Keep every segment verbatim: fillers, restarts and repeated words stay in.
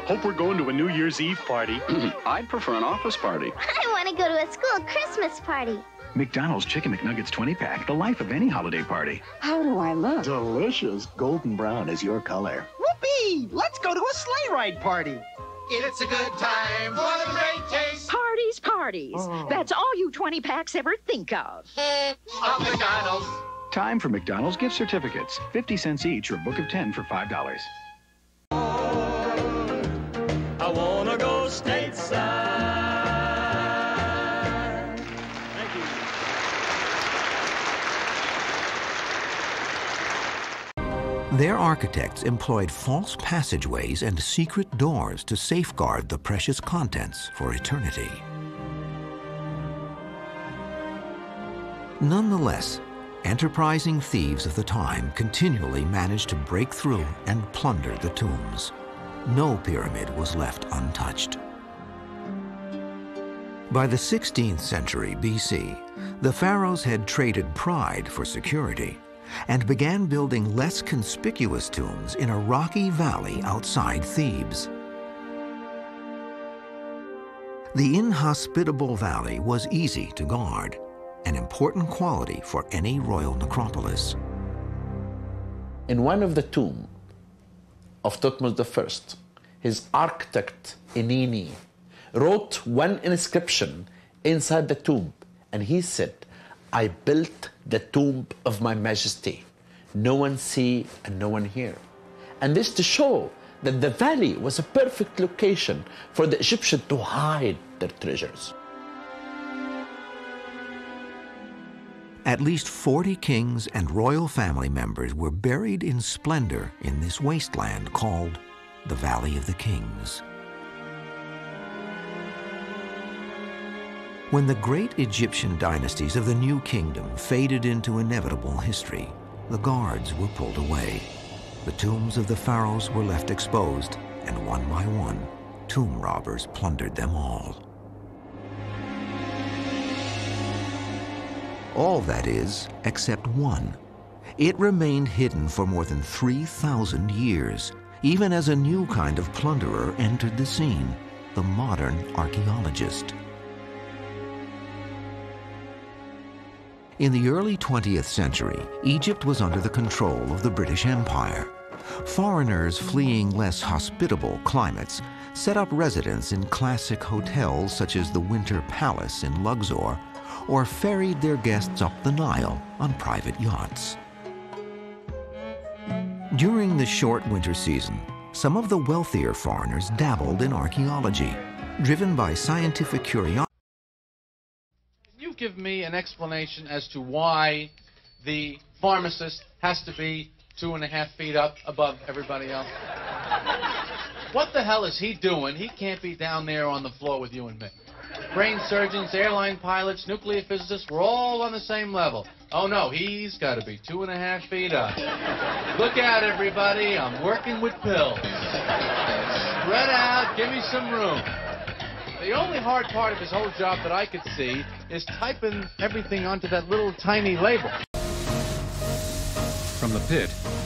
Hope we're going to a New Year's Eve party. I'd prefer an office party. I want to go to a school Christmas party. McDonald's Chicken McNuggets twenty pack, the life of any holiday party. How do I look? Delicious. Golden brown is your color. Whoopee! Let's go to a sleigh ride party. It's a good time for the great taste. Parties, parties. Oh. That's all you twenty packs ever think of. Of McDonald's. Time for McDonald's gift certificates. fifty cents each or a book of ten for five dollars. I want to go stateside. Thank you. Their architects employed false passageways and secret doors to safeguard the precious contents for eternity. Nonetheless, enterprising thieves of the time continually managed to break through and plunder the tombs. No pyramid was left untouched. By the sixteenth century B C, the pharaohs had traded pride for security and began building less conspicuous tombs in a rocky valley outside Thebes. The inhospitable valley was easy to guard, an important quality for any royal necropolis. In one of the tombs of Thutmose the First, his architect Enini wrote one inscription inside the tomb, and he said, "I built the tomb of my majesty. No one see and no one hear." And this to show that the valley was a perfect location for the Egyptians to hide their treasures. At least forty kings and royal family members were buried in splendor in this wasteland called the Valley of the Kings. When the great Egyptian dynasties of the New Kingdom faded into inevitable history, the guards were pulled away. The tombs of the pharaohs were left exposed, and one by one, tomb robbers plundered them all. All, that is, except one. It remained hidden for more than three thousand years, even as a new kind of plunderer entered the scene, the modern archaeologist. In the early twentieth century, Egypt was under the control of the British Empire. Foreigners fleeing less hospitable climates set up residence in classic hotels such as the Winter Palace in Luxor, or ferried their guests up the Nile on private yachts. During the short winter season, some of the wealthier foreigners dabbled in archaeology, driven by scientific curiosity. Can you give me an explanation as to why the pharmacist has to be two and a half feet up above everybody else? What the hell is he doing? He can't be down there on the floor with you and me. Brain surgeons, airline pilots, nuclear physicists, we're all on the same level. Oh no, he's got to be two and a half feet up. Look out, everybody, I'm working with pills. Spread out, give me some room. The only hard part of his whole job that I could see is typing everything onto that little tiny label. From the pit,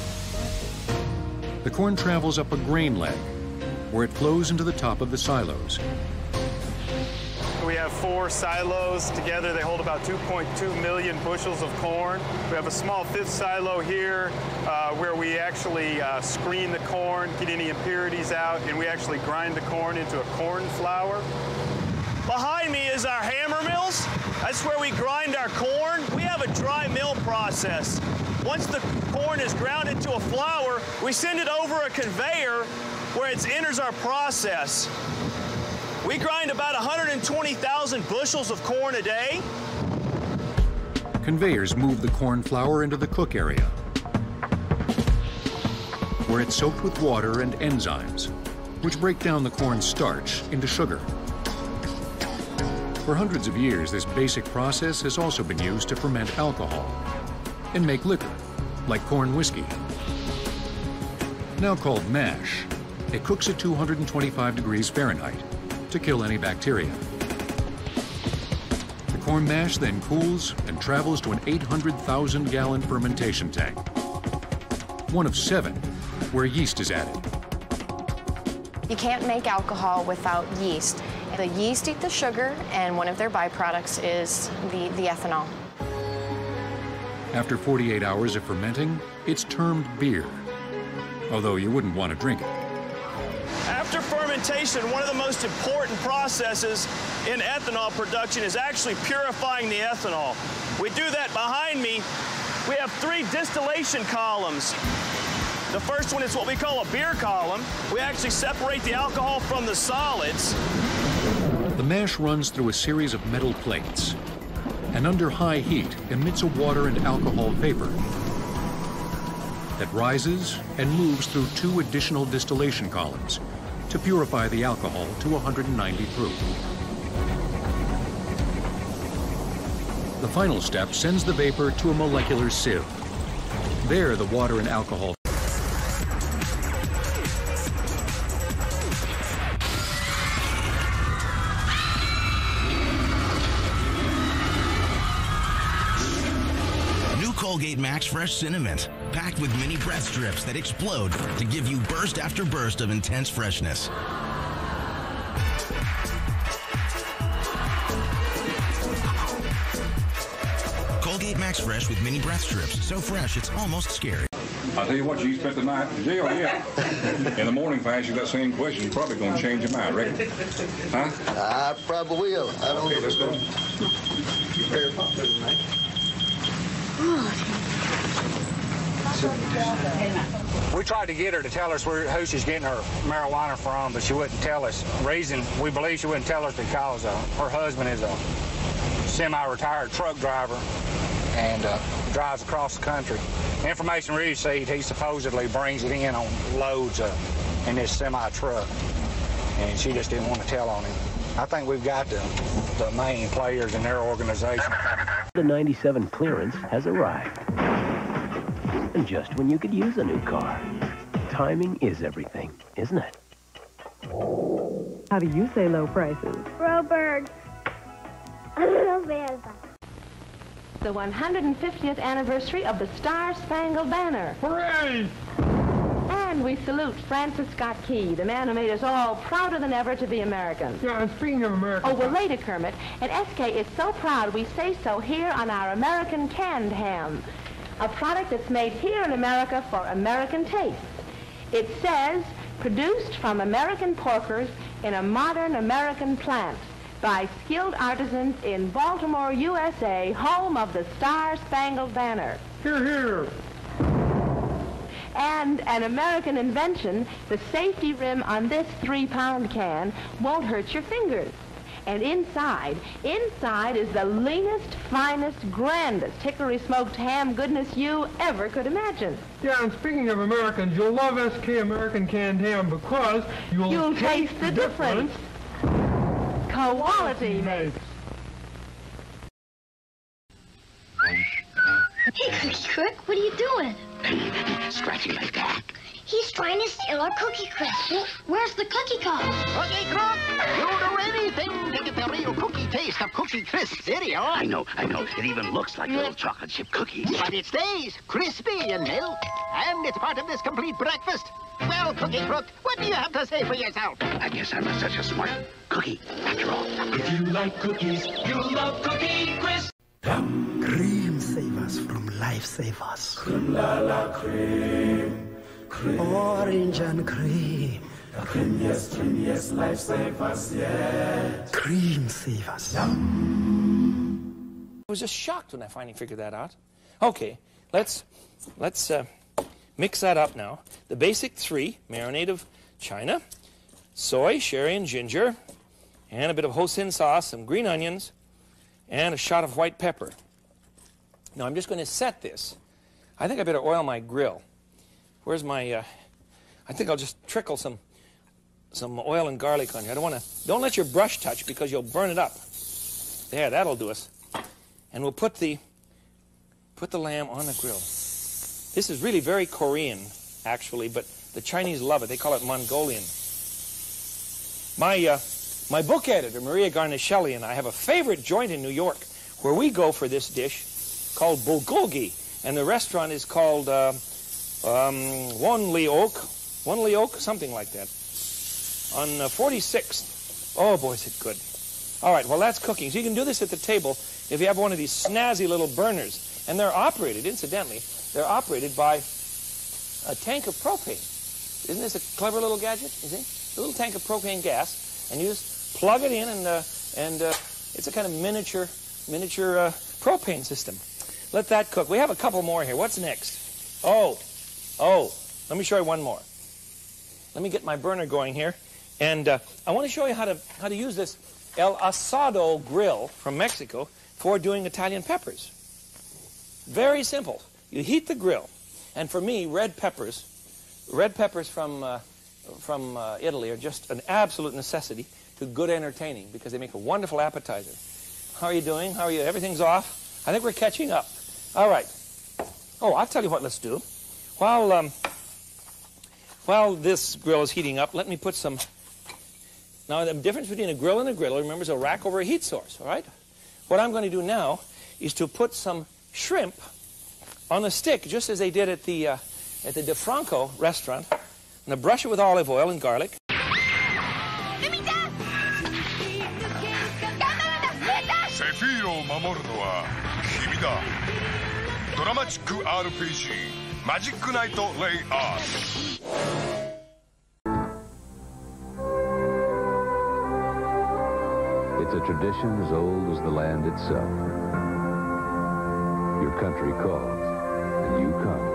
the corn travels up a grain leg, where it flows into the top of the silos. We have four silos. Together they hold about two point two million bushels of corn. We have a small fifth silo here uh, where we actually uh, screen the corn, get any impurities out, and we actually grind the corn into a corn flour. Behind me is our hammer mills. That's where we grind our corn. We have a dry mill process. Once the corn is ground into a flour, we send it over a conveyor where it enters our process. We grind about one hundred twenty thousand bushels of corn a day. Conveyors move the corn flour into the cook area, where it's soaked with water and enzymes, which break down the corn starch into sugar. For hundreds of years, this basic process has also been used to ferment alcohol and make liquor, like corn whiskey. Now called mash, it cooks at two hundred twenty-five degrees Fahrenheit to kill any bacteria. The corn mash then cools and travels to an eight hundred thousand gallon fermentation tank, one of seven where yeast is added. You can't make alcohol without yeast. The yeast eat the sugar, and one of their byproducts is the, the ethanol. After forty-eight hours of fermenting, it's termed beer, although you wouldn't want to drink it. After fermentation, one of the most important processes in ethanol production is actually purifying the ethanol. We do that behind me. We have three distillation columns. The first one is what we call a beer column. We actually separate the alcohol from the solids. The mash runs through a series of metal plates, and under high heat emits a water and alcohol vapor that rises and moves through two additional distillation columns to purify the alcohol to one hundred ninety proof. The final step sends the vapor to a molecular sieve. There, the water and alcohol Colgate Max Fresh Cinnamon, packed with mini breath strips that explode to give you burst after burst of intense freshness. Colgate Max Fresh with mini breath strips, so fresh it's almost scary. I'll tell you what, you spent the night in jail yet. In the morning, if I ask you that same question, you're probably going to change your mind, reckon? Huh? I probably will. I don't okay, let's go. You're very popular tonight. We tried to get her to tell us where, who she's getting her marijuana from, but she wouldn't tell us. Reason we believe she wouldn't tell us because uh, her husband is a semi-retired truck driver and uh, drives across the country. The information we received, he supposedly brings it in on loads uh, in this semi-truck, and she just didn't want to tell on him. I think we've got the, the main players in their organization. The ninety-seven clearance has arrived. And just when you could use a new car. Timing is everything, isn't it? How do you say low prices? Robert. The one hundred fiftieth anniversary of the Star-Spangled Banner. Hooray! And we salute Francis Scott Key, the man who made us all prouder than ever to be Americans. Yeah, and speaking of America... Oh, well, later, Kermit. And S K is so proud we say so here on our American canned ham, a product that's made here in America for American taste. It says, produced from American porkers in a modern American plant by skilled artisans in Baltimore, U S A, home of the Star-Spangled Banner. Here, here. And an American invention, the safety rim on this three-pound can won't hurt your fingers. And inside, inside is the leanest, finest, grandest hickory-smoked ham goodness you ever could imagine. Yeah, and speaking of Americans, you'll love S K American canned ham because you'll, you'll taste, taste the difference. difference. Quality makes. Hey, Cookie Crook, what are you doing? Scratching my back. He's trying to steal our Cookie Crisp. Where's the cookie cup? Cookie Crook, you'll do anything to get the real cookie taste of Cookie Crisp, idiot. I know, I know. It even looks like little chocolate chip cookies. But it stays crispy and milk, and it's part of this complete breakfast. Well, Cookie Crook, what do you have to say for yourself? I guess I'm a, such a smart cookie, after all. If you like cookies, you'll love Cookie Crisp. Cream savers from Lifesavers. Cream la la cream. Cream. Orange and cream. Cream, yes, cream, yes, Lifesavers, yes. Cream savers. Yum. I was just shocked when I finally figured that out. Okay, let's let's uh, mix that up now. The basic three: marinade of China, soy, sherry, and ginger, and a bit of hoisin sauce, some green onions, and a shot of white pepper. Now I'm just going to set this. I think I better oil my grill. Where's my, uh, I think I'll just trickle some some oil and garlic on you. I don't want to, don't let your brush touch because you'll burn it up. There, that'll do us. And we'll put the, put the lamb on the grill. This is really very Korean, actually, but the Chinese love it. They call it Mongolian. My, uh, my book editor, Maria Garnicelli, and I have a favorite joint in New York where we go for this dish called bulgogi, and the restaurant is called uh, um, Won Li Oak, Won Li Oak, something like that. on uh, forty-sixth. Oh, boy, is it good. All right, well, that's cooking. So you can do this at the table if you have one of these snazzy little burners. And they're operated, incidentally, they're operated by a tank of propane. Isn't this a clever little gadget, you see? A little tank of propane gas, and you just plug it in, and, uh, and uh, it's a kind of miniature, miniature uh, propane system. Let that cook. We have a couple more here. What's next? Oh, oh, let me show you one more. Let me get my burner going here. And uh, I want to show you how to, how to use this El Asado grill from Mexico for doing Italian peppers. Very simple. You heat the grill. And for me, red peppers, red peppers from, uh, from uh, Italy are just an absolute necessity to good entertaining because they make a wonderful appetizer. How are you doing? How are you? Everything's off? I think we're catching up. All right. Oh, I'll tell you what let's do. While, um, while this grill is heating up, let me put some... Now, the difference between a grill and a griddle, remember, is a rack over a heat source, all right? What I'm going to do now is to put some shrimp on the stick, just as they did at the, uh, at the DeFranco restaurant. I'm going to brush it with olive oil and garlic. セフィーロを守るのは君だ。ドラマチック アールピージー マジックナイトレイアース。 It's a tradition as old as the land itself. Your country calls, and you come.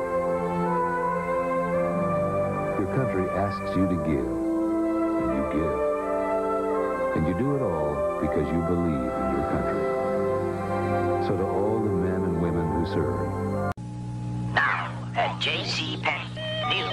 Your country asks you to give, and you give. And you do it all because you believe in your country. So to all the men and women who serve. Now, at J C Penney,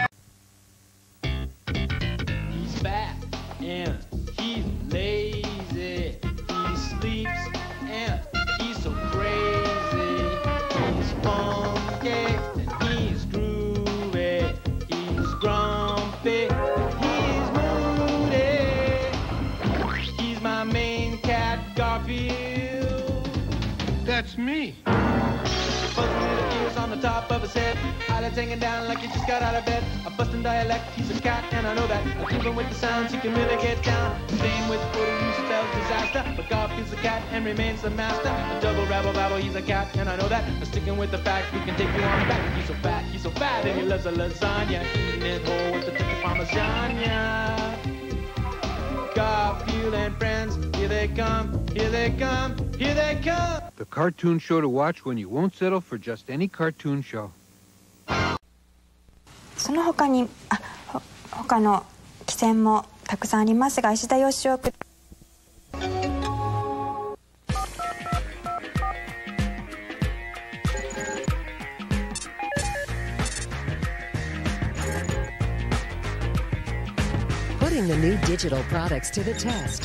new. He's fat and he's lazy. He sleeps and he's so crazy. He's funky and he's groovy. He's grumpy. He's moody. He's my main cat, Garfield. That's me. Fuzzy little ears on the top of his head. Eyelids hanging down like he just got out of bed. A bustin' dialect, he's a cat, and I know that. Even with the sounds, he can really get down. Playing with photo use spells disaster. But Garfield's a cat and remains the master. A double rabble babble, he's a cat, and I know that. But sticking with the fact, we can take you on the back. He's so fat, he's so fat, and he loves a lasagna. Eating it whole with the touch of Parmesan. Garfield and friends, here they come, here they come, here they come. The cartoon show to watch when you won't settle for just any cartoon show. その他にあほ他の汽船もたくさんありますが石田義雄君 Putting the new digital products to the test.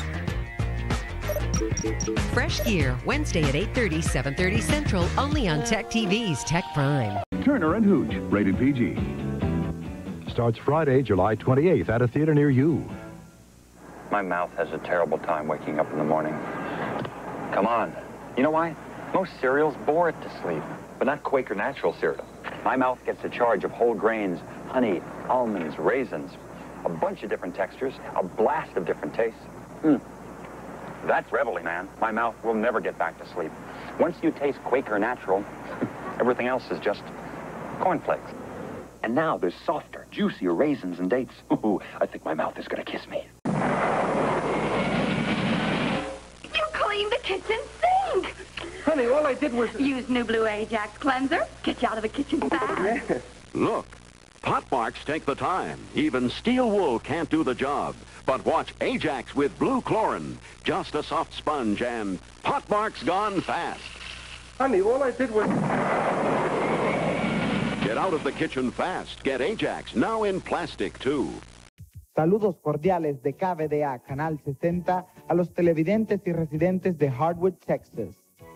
Fresh Gear, Wednesday at eight thirty, seven thirty Central, only on Tech T V's Tech Prime. Turner and Hooch, rated P G. Starts Friday, July twenty-eighth at a theater near you. My mouth has a terrible time waking up in the morning. Come on. You know why? Most cereals bore it to sleep, but not Quaker Natural cereal. My mouth gets a charge of whole grains, honey, almonds, raisins, a bunch of different textures, a blast of different tastes. Mm. That's reveille, man. My mouth will never get back to sleep. Once you taste Quaker Natural, everything else is just cornflakes. And now there's softer, juicier raisins and dates. Ooh, I think my mouth is gonna kiss me. You cleaned the kitchen sink. Honey, all I did was... Use new Blue Ajax cleanser. Get you out of the kitchen fast. Look, pot marks take the time. Even steel wool can't do the job. But watch Ajax with blue chlorine. Just a soft sponge and pot marks gone fast. Honey, all I did was... Get out of the kitchen fast. Get Ajax, now in plastic, too. Saludos cordiales de K V D A Canal sesenta a los televidentes y residentes de Hardwood, Texas.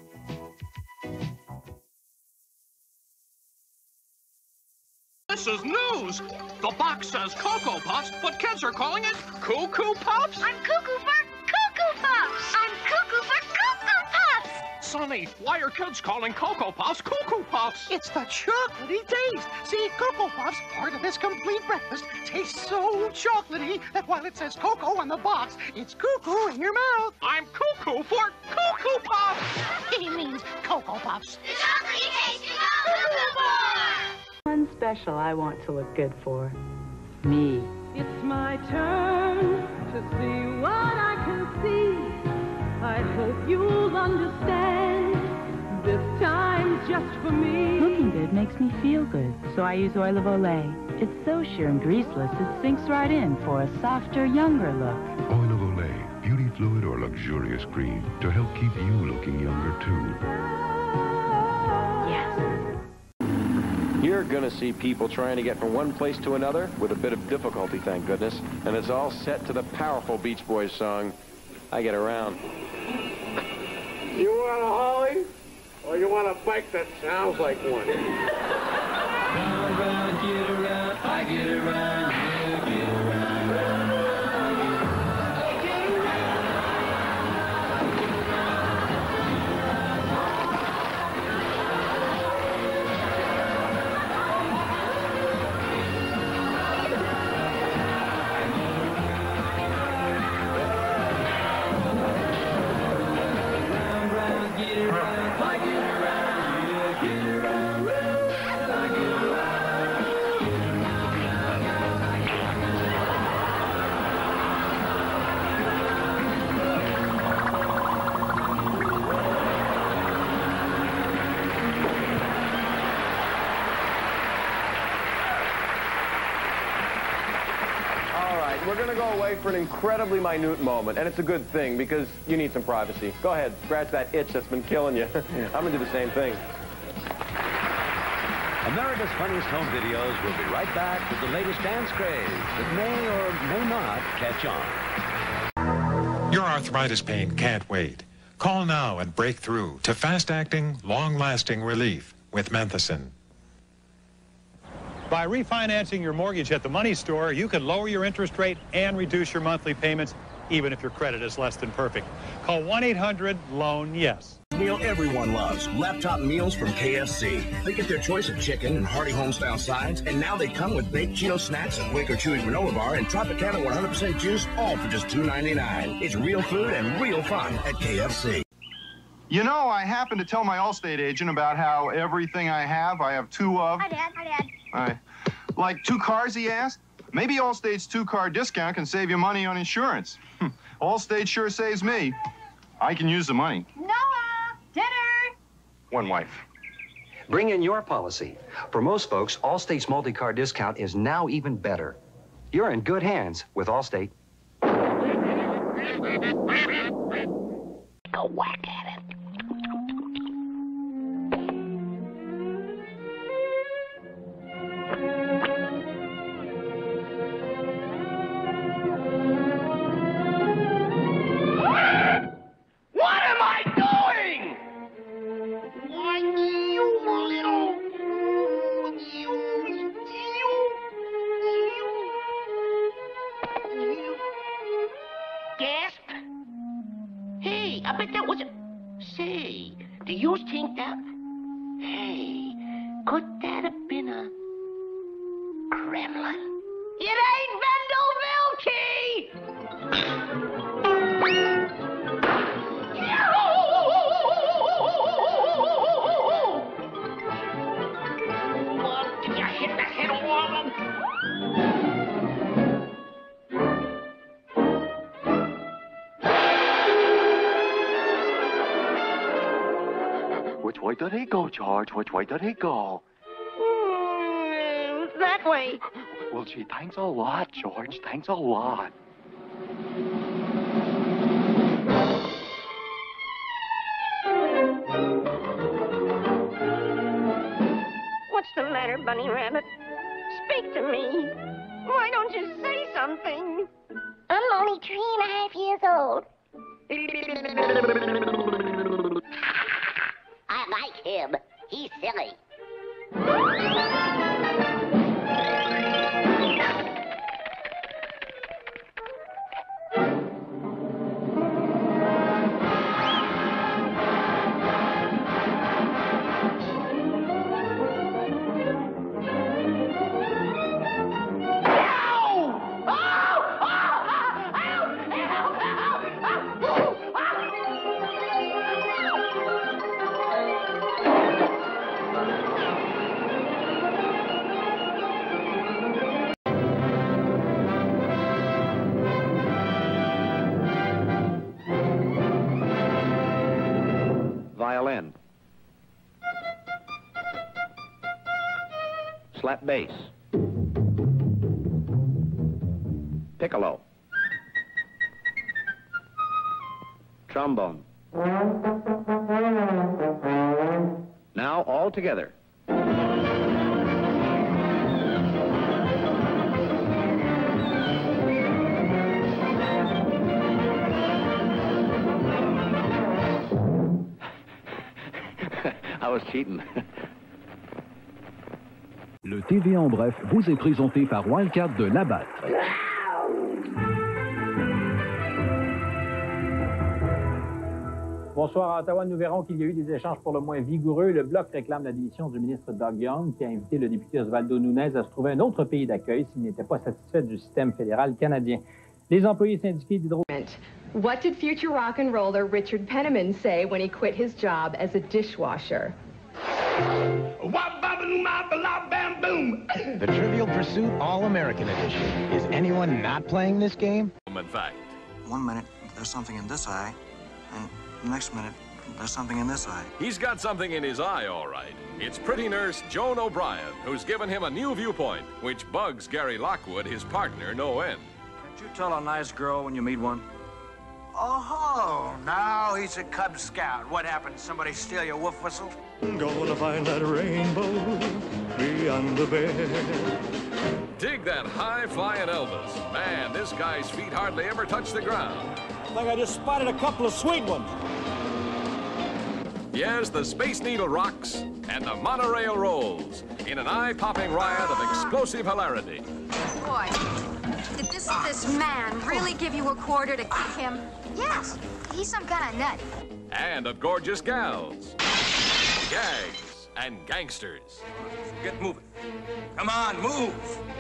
This is news. The box says Cocoa Puffs, but kids are calling it Cuckoo Puffs. I'm cuckoo for Cuckoo Puffs. I'm cuckoo for Cuckoo Puffs. So funny. Why are kids calling Cocoa Puffs Cuckoo Puffs? It's the chocolatey taste. See, Cocoa Puffs, part of this complete breakfast, taste so chocolatey that while it says cocoa on the box, it's cuckoo in your mouth. I'm cuckoo for Cuckoo Puffs. He means Cocoa Puffs. The chocolatey taste of Cuckoo Puffs. One special I want to look good for. Me. It's my turn to see what I can see. I hope you'll understand. This time's just for me. Looking good makes me feel good, so I use Oil of Olay. It's so sheer and greaseless, it sinks right in for a softer, younger look. Oil of Olay, beauty fluid or luxurious cream to help keep you looking younger, too. Yes. You're going to see people trying to get from one place to another with a bit of difficulty, thank goodness. And it's all set to the powerful Beach Boys song, I Get Around. You want a Holly? Or you want a bike that sounds like one? Round, round, get around, I get around, you get around, round, round, I get We're going to go away for an incredibly minute moment, and it's a good thing because you need some privacy. Go ahead, scratch that itch that's been killing you. I'm going to do the same thing. America's Funniest Home Videos will be right back with the latest dance craze that may or may not catch on. Your arthritis pain can't wait. Call now and break through to fast-acting, long-lasting relief with Menthicin. By refinancing your mortgage at the money store, you can lower your interest rate and reduce your monthly payments, even if your credit is less than perfect. Call one eight hundred loan yes. Meal everyone loves. Laptop meals from K F C. They get their choice of chicken and hearty home-style sides, and now they come with baked Cheeto snacks, a Quaker Chewy granola bar, and Tropicana one hundred percent juice, all for just two ninety-nine. It's real food and real fun at K F C. You know, I happened to tell my Allstate agent about how everything I have, I have two of. Hi, Dad. Hi, Dad. Right. Like two cars, he asked? Maybe Allstate's two-car discount can save you money on insurance. Allstate sure saves me. I can use the money. Noah, dinner. One wife. Bring in your policy. For most folks, Allstate's multi-car discount is now even better. You're in good hands with Allstate. Go whack at it. What am I doing? Why, you little... You... You... You... Gasp? Hey, I bet that was a... Say, do you think that... Hey, could that have been a... gremlin? It ain't Vendel Vilkey! What, did you hit the head of one of them? Which way did he go, George? Which way did he go? Mm, that way. Well, gee, thanks a lot, George. Thanks a lot. What's the matter, Bunny Rabbit? Speak to me. Why don't you say something? I'm only three and a half years old. I like him. He's silly. flat bass. Piccolo. Trombone. Now all together. I was cheating. Le T V en bref vous est présenté par Wildcat de Labatt. Bonsoir à Ottawa. Nous verrons qu'il y a eu des échanges pour le moins vigoureux. Le Bloc réclame la démission du ministre Doug Young, qui a invité le député Osvaldo Nunez à se trouver un autre pays d'accueil s'il n'était pas satisfait du système fédéral canadien. Les employés syndiqués d'Hydro... What did future rock and roller Richard Penniman say when he quit his job as a dishwasher? The Trivial Pursuit All-American Edition. Is anyone not playing this game? In fact. One minute, there's something in this eye, and the next minute, there's something in this eye. He's got something in his eye, all right. It's pretty nurse Joan O'Brien, who's given him a new viewpoint, which bugs Gary Lockwood, his partner, no end. Can't you tell a nice girl when you meet one? Oh, now he's a Cub Scout. What happened? Somebody steal your wolf whistle? Gonna find that rainbow beyond the bed. Dig that high-flying Elvis. Man, this guy's feet hardly ever touch the ground. I think I just spotted a couple of sweet ones. Yes, the Space Needle rocks and the monorail rolls in an eye-popping riot of explosive hilarity. Boy, did this, this man really give you a quarter to kick him? Yes, he's some kind of nut. And of gorgeous gals, gags, and gangsters. Get moving. Come on, move.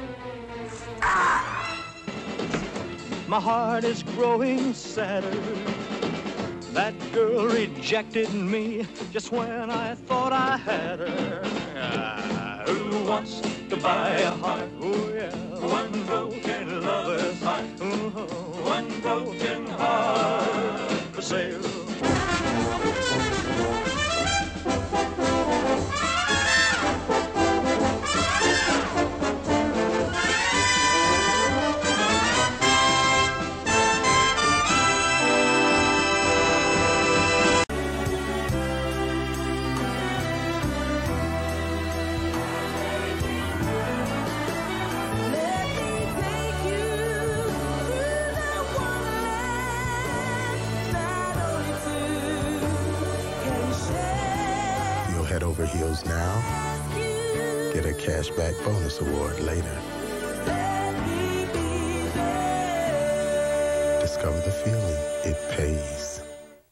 Ah! My heart is growing sadder. That girl rejected me just when I thought I had her. Ah, who wants to buy a heart? Oh, yeah. One broken lover's heart. Ooh, one broken heart for sale. Head over heels now, get a cashback bonus award later. Discover the feeling. It pays.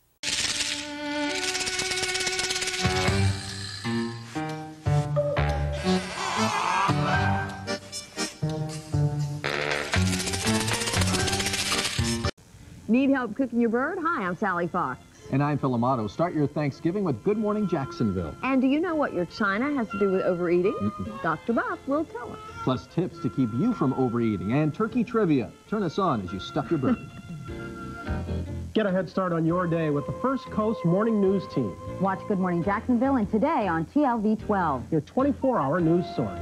Need help cooking your bird? Hi, I'm Sally Fox. And I'm Phil Amato. Start your Thanksgiving with Good Morning Jacksonville. And do you know what your china has to do with overeating? Mm-mm. Doctor Buff will tell us. Plus tips to keep you from overeating and turkey trivia. Turn us on as you stuff your bird. Get a head start on your day with the First Coast Morning News Team. Watch Good Morning Jacksonville and today on T L V twelve. Your twenty-four hour news source.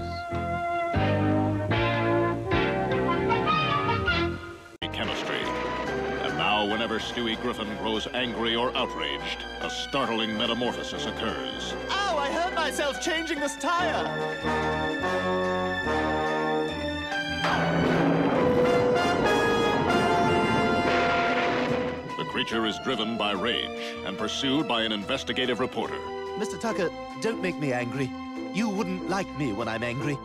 Chemistry. And now, whenever Stewie Griffin grows angry or outraged, a startling metamorphosis occurs. Ow, I hurt myself changing this tire! The creature is driven by rage and pursued by an investigative reporter. Mister Tucker, don't make me angry. You wouldn't like me when I'm angry.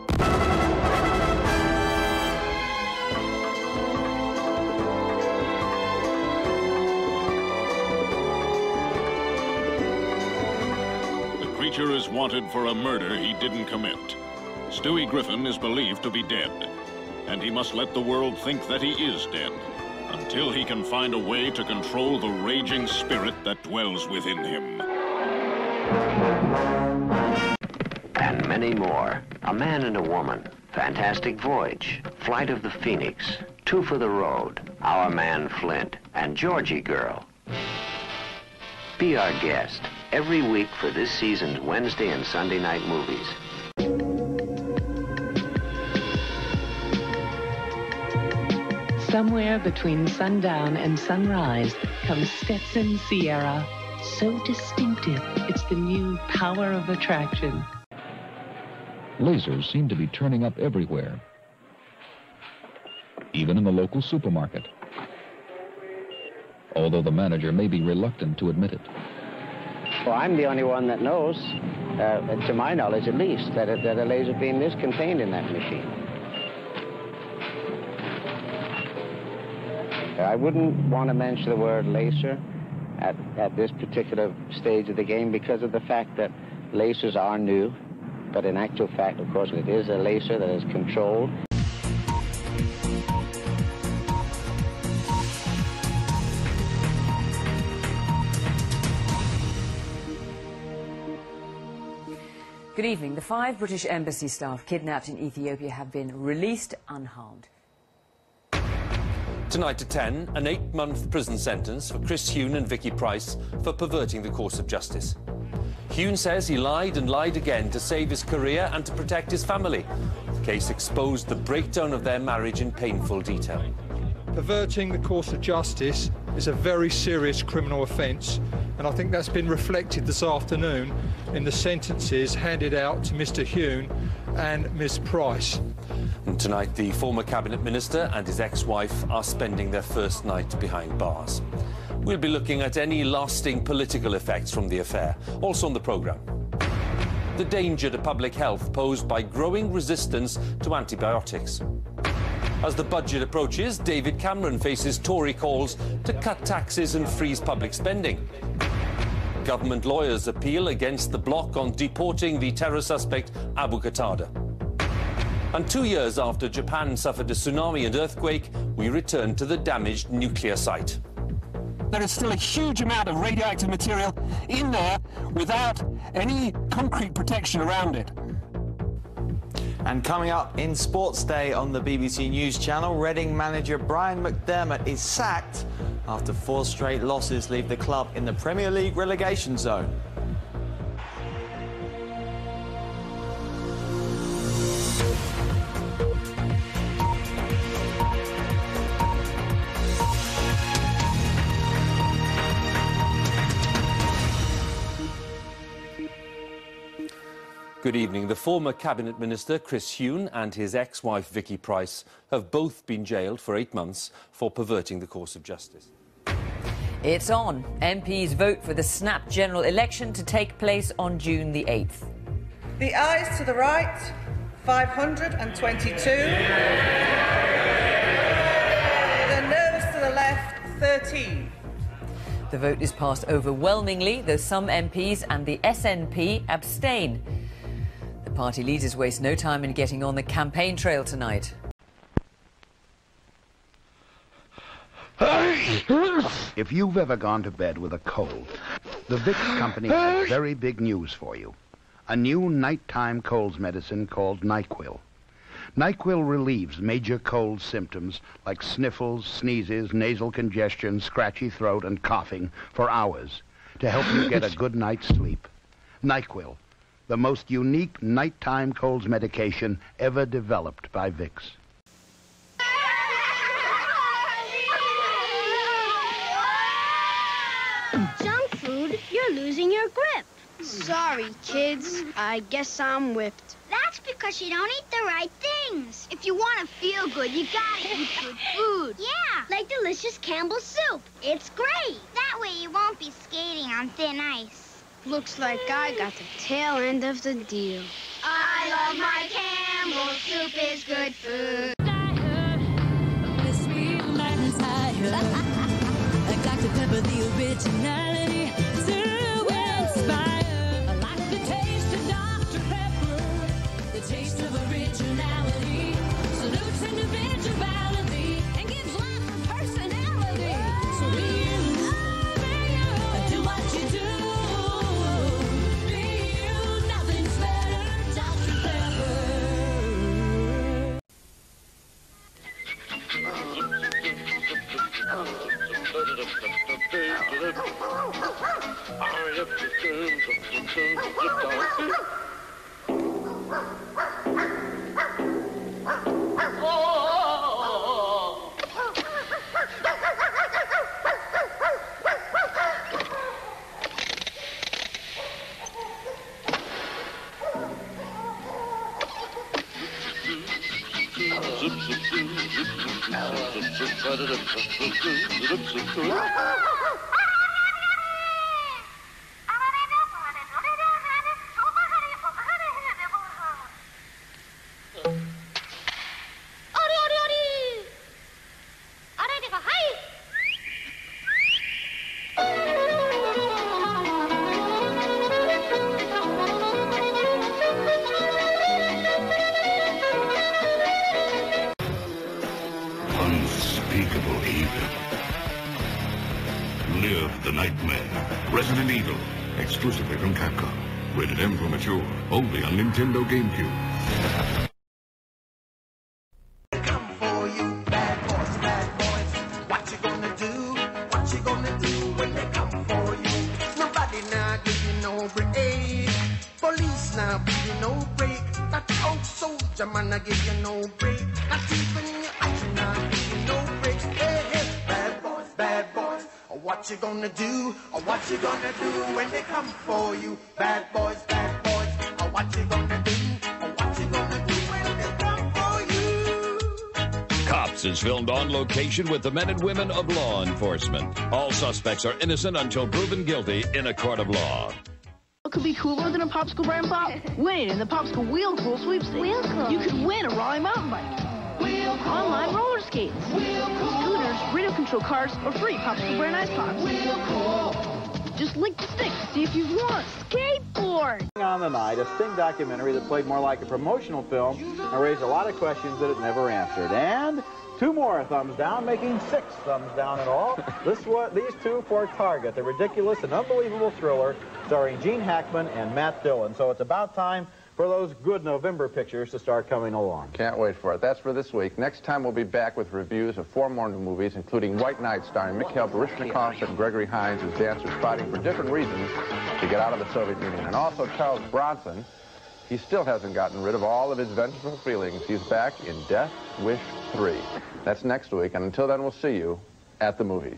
The creature is wanted for a murder he didn't commit. Stewie Griffin is believed to be dead, and he must let the world think that he is dead, until he can find a way to control the raging spirit that dwells within him. And many more. A Man and a Woman, Fantastic Voyage, Flight of the Phoenix, Two for the Road, Our Man Flint, and Georgie Girl. Be our guest every week for this season's Wednesday and Sunday night movies. Somewhere between sundown and sunrise comes Stetson Sierra. So distinctive, it's the new power of attraction. Lasers seem to be turning up everywhere, even in the local supermarket, although the manager may be reluctant to admit it. Well, I'm the only one that knows, uh, to my knowledge at least, that a, that a laser beam is contained in that machine. I wouldn't want to mention the word laser at, at this particular stage of the game because of the fact that lasers are new, but in actual fact, of course, it is a laser that is controlled. Good evening. The five British embassy staff kidnapped in Ethiopia have been released unharmed. Tonight at ten, an eight-month prison sentence for Chris Huhne and Vicky Price for perverting the course of justice. Huhne says he lied and lied again to save his career and to protect his family. The case exposed the breakdown of their marriage in painful detail. Perverting the course of justice is a very serious criminal offence, and I think that's been reflected this afternoon in the sentences handed out to Mister Huhne and Miss Price. And tonight, the former cabinet minister and his ex-wife are spending their first night behind bars. We'll be looking at any lasting political effects from the affair, also on the programme. The danger to public health posed by growing resistance to antibiotics. As the budget approaches, David Cameron faces Tory calls to cut taxes and freeze public spending. Government lawyers appeal against the bloc on deporting the terror suspect Abu Qatada. And two years after Japan suffered a tsunami and earthquake, we return to the damaged nuclear site. There is still a huge amount of radioactive material in there without any concrete protection around it. And coming up in Sports Day on the B B C News Channel, Reading manager Brian McDermott is sacked after four straight losses leave the club in the Premier League relegation zone. Good evening. The former cabinet minister Chris Huhne and his ex-wife Vicky Price have both been jailed for eight months for perverting the course of justice. It's on. M Ps vote for the snap general election to take place on June the eighth. The ayes to the right, five hundred twenty-two. The noes to the left, thirteen. The vote is passed overwhelmingly, though some M Ps and the S N P abstain. The party leaders waste no time in getting on the campaign trail tonight. If you've ever gone to bed with a cold, the Vicks company has very big news for you. A new nighttime colds medicine called NyQuil. NyQuil relieves major cold symptoms like sniffles, sneezes, nasal congestion, scratchy throat, and coughing for hours to help you get a good night's sleep. NyQuil, the most unique nighttime colds medication ever developed by Vicks. Junk food? You're losing your grip. Sorry, kids. I guess I'm whipped. That's because you don't eat the right things. If you want to feel good, you gotta eat good food. Yeah, like delicious Campbell's soup. It's great. That way you won't be skating on thin ice. Looks like I got the tail end of the deal. I love my Campbell's soup. Is good food. Doctor Pepper, the originality to inspire. I like the taste of Doctor Pepper, the taste of originality. Salutes individuality and gives life a personality. So be you, be you, do what you do. Be you, nothing's better, Doctor Pepper. Unspeakable evil. Live the nightmare. Resident Evil, exclusively from Capcom. Rated M for mature, only on Nintendo GameCube. Come for you, bad boys, bad boys. What you gonna do? What you gonna do when they come for you? Nobody now give you no break. Police now give you no break. That old soldier man now give you no break. Not even your eyes now give you no break. Hey, hey, bad boys, bad boys. What you gonna do? Or what you gonna do when they come for you? Bad boys, bad boys. Or what you gonna do? Or what you gonna do when they come for you? Cops is filmed on location with the men and women of law enforcement. All suspects are innocent until proven guilty in a court of law. What could be cooler than a popsicle brand pop? Win in the Popsicle Wheel Cool sweepstakes. Wheel Cool. You could win a Raleigh mountain bike. Wheel Cool. Online roller skates. Wheel Cool. Scooters, radio control cars, or free Popsicle brand ice pops. Wheel Cool. Just lick the stick to see if you want skateboard. On the night, a Sting documentary that played more like a promotional film and raised a lot of questions that it never answered. And two more thumbs down, making six thumbs down in all. This one, these two for Target, the ridiculous and unbelievable thriller starring Gene Hackman and Matt Dillon. So it's about time for those good November pictures to start coming along. Can't wait for it. That's for this week. Next time we'll be back with reviews of four more new movies, including White Knight, starring Mikhail Baryshnikov and Gregory Hines as dancers fighting for different reasons to get out of the Soviet Union. And also Charles Bronson. He still hasn't gotten rid of all of his vengeful feelings. He's back in Death Wish three. That's next week, and until then, we'll see you at the movies.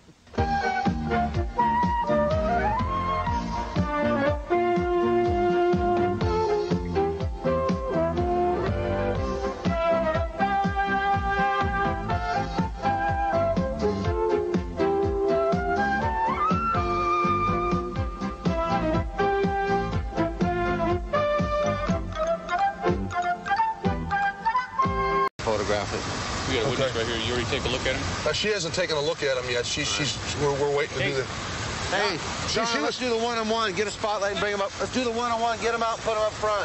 Photograph it. We got a witness right here. You already take a look at him? Uh, she hasn't taken a look at him yet. She, she's, we're, we're waiting to hey. do the... Hey, John, she, she let's do the one-on-one. Get a spotlight and bring him up. Let's do the one-on-one. Get him out and put him up front.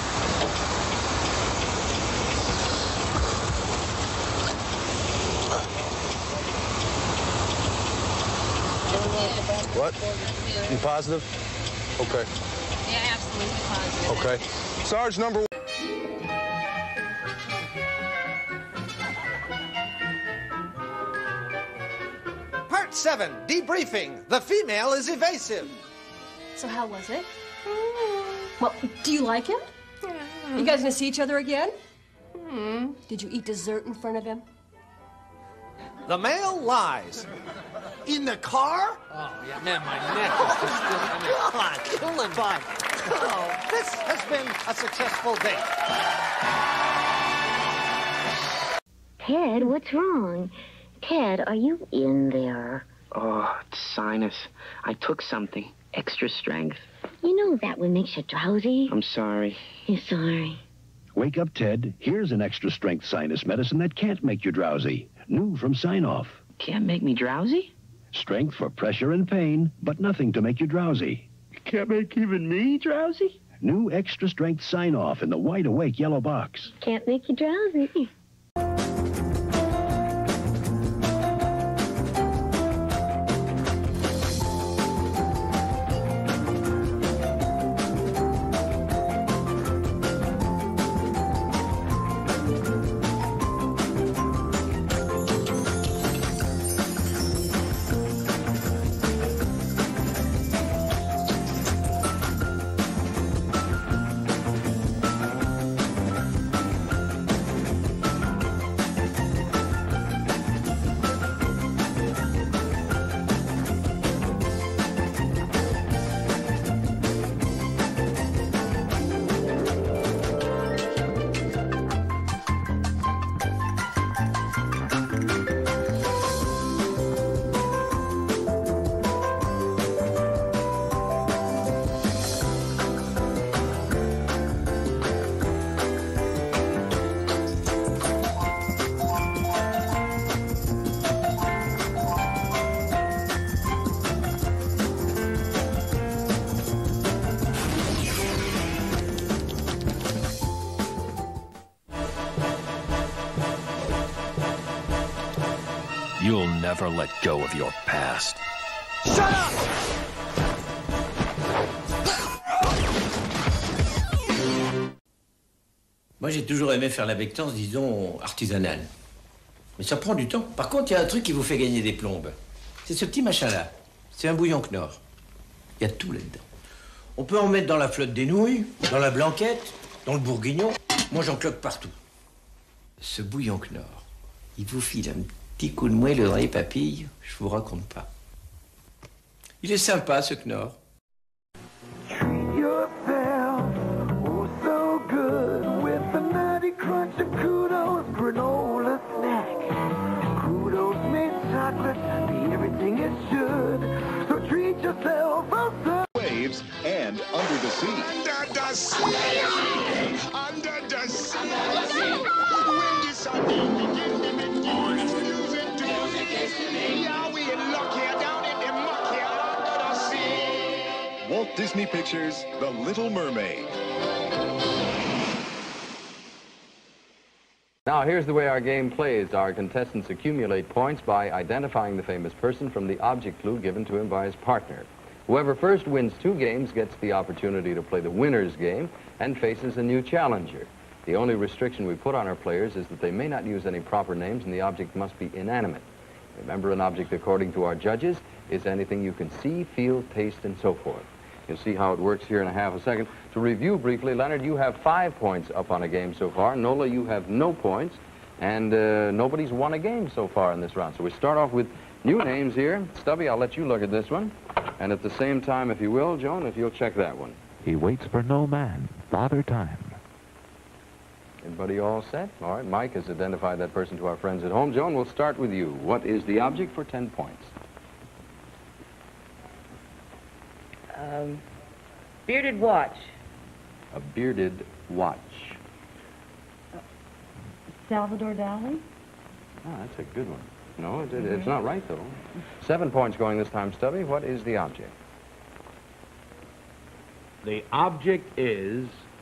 What? You positive? Okay. Yeah, absolutely positive. Okay. Sarge number one. Part seven, debriefing. The female is evasive. So how was it? Well, do you like him? You guys gonna see each other again? Did you eat dessert in front of him? The male lies. In the car? Oh, yeah, man, my neck is just still... I mean, Come on, kill him. Fine. Oh, this has been a successful day. Ted, what's wrong? Ted, are you in there? Oh, it's sinus. I took something. Extra strength. You know that one makes you drowsy. I'm sorry. You're sorry. Wake up, Ted. Here's an extra strength sinus medicine that can't make you drowsy. New from Sign-Off. Can't make me drowsy? Strength for pressure and pain, but nothing to make you drowsy. Can't make even me drowsy? New extra strength Sign-Off in the wide awake yellow box. Can't make you drowsy. You'll never let go of your past. Shut up! Moi, j'ai toujours aimé faire la bectance, disons, artisanale. Mais ça prend du temps. Par contre, il y a un truc qui vous fait gagner des plombes. C'est ce petit machin-là. C'est un bouillon Knorr. Il y a tout là-dedans. On peut en mettre dans la flotte des nouilles, dans la blanquette, dans le bourguignon. Moi, j'en cloque partout. Ce bouillon Knorr, il vous file un petit coup de moelle dans les papilles, je vous raconte pas. Il est sympa, ce Knorr. Yourself, oh so good, with the nutty crunch of Kudos granola snack. Kudos made chocolate, be everything it should. So treat yourself, oh so. Waves and under the sea. Under the sea, under the sea. When the sun begins to make music to music, yeah, we in luck here, down in the muck here, under the sea. Walt Disney Pictures' The Little Mermaid. Now, here's the way our game plays. Our contestants accumulate points by identifying the famous person from the object clue given to him by his partner. Whoever first wins two games gets the opportunity to play the winner's game and faces a new challenger. The only restriction we put on our players is that they may not use any proper names and the object must be inanimate. Remember, an object, according to our judges, is anything you can see, feel, taste, and so forth. You'll see how it works here in a half a second. To review briefly, Leonard, you have five points up on a game so far. Nola, you have no points, and uh, nobody's won a game so far in this round. So we start off with new names here. Stubby, I'll let you look at this one. And at the same time, if you will, Joan, if you'll check that one. He waits for no man, Father Time. Everybody all set? All right, Mike has identified that person to our friends at home. Joan, we'll start with you. What is the object for ten points? Um, bearded watch. A bearded watch. Salvador Dali? Oh, that's a good one. No, it, it, it's not right, though. Seven points going this time, Stubby. What is the object? The object is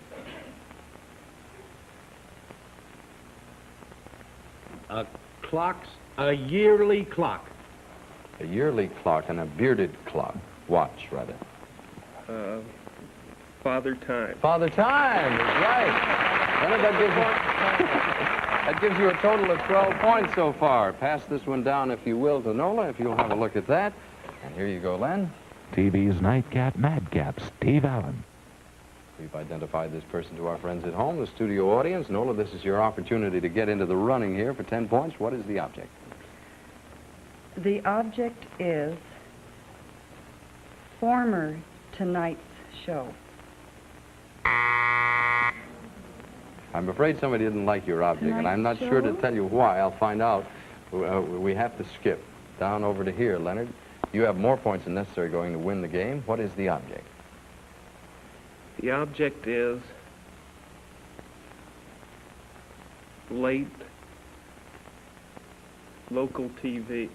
a clock's, a yearly clock. A yearly clock and a bearded clock. Watch, rather. Uh, Father Time. Father Time is right. Leonard, that gives you, that gives you a total of twelve points so far. Pass this one down, if you will, to Nola, if you'll have a look at that. And here you go, Len. T V's Nightcap Madcap, Steve Allen. We've identified this person to our friends at home, the studio audience. Nola, this is your opportunity to get into the running here for ten points. What is the object? The object is former tonight's show. I'm afraid somebody didn't like your object, and I'm not sure to tell you why. I'll find out. Uh, we have to skip down over to here, Leonard. You have more points than necessary going to win the game. What is the object? The object is late local T V.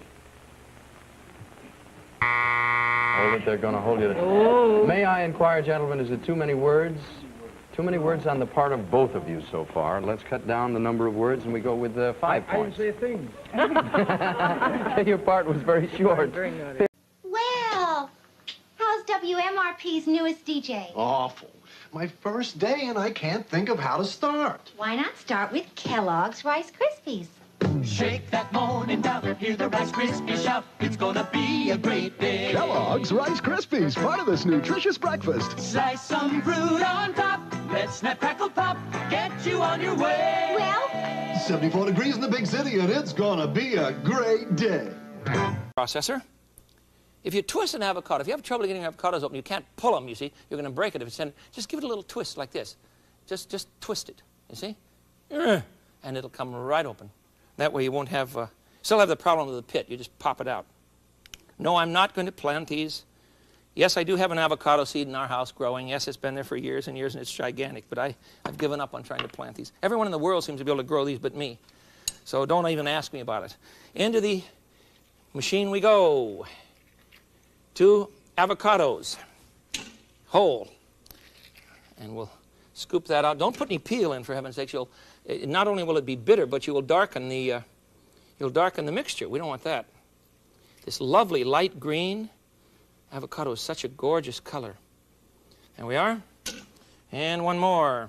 Hold it, they're going to hold you. Oh. May I inquire, gentlemen, is it too many words? Too many words on the part of both of you so far. Let's cut down the number of words and we go with uh, five I, points. I didn't say a thing. Your part was very short. Very naughty. Well, how's W M R P's newest D J? Awful. My first day and I can't think of how to start. Why not start with Kellogg's Rice Krispies? Shake that morning down, hear the Rice Krispies shout. It's gonna be a great day. Kellogg's Rice Krispies, part of this nutritious breakfast. Slice some fruit on top. Let's snap, crackle, pop. Get you on your way. Well, seventy-four degrees in the big city, and it's gonna be a great day. Processor. If you twist an avocado, if you have trouble getting avocados open, you can't pull them, you see, you're going to break it. If it's in, just give it a little twist like this. Just, just twist it, you see? And it'll come right open. That way you won't have, uh, still have the problem of the pit. You just pop it out. No, I'm not going to plant these. Yes, I do have an avocado seed in our house growing. Yes, it's been there for years and years, and it's gigantic. But I, I've given up on trying to plant these. Everyone in the world seems to be able to grow these but me. So don't even ask me about it. Into the machine we go. Two avocados, whole. And we'll scoop that out. Don't put any peel in, for heaven's sakes. You'll, it, not only will it be bitter, but you will darken the, uh, you'll darken the mixture. We don't want that. This lovely light green. Avocado is such a gorgeous color. There we are. And one more.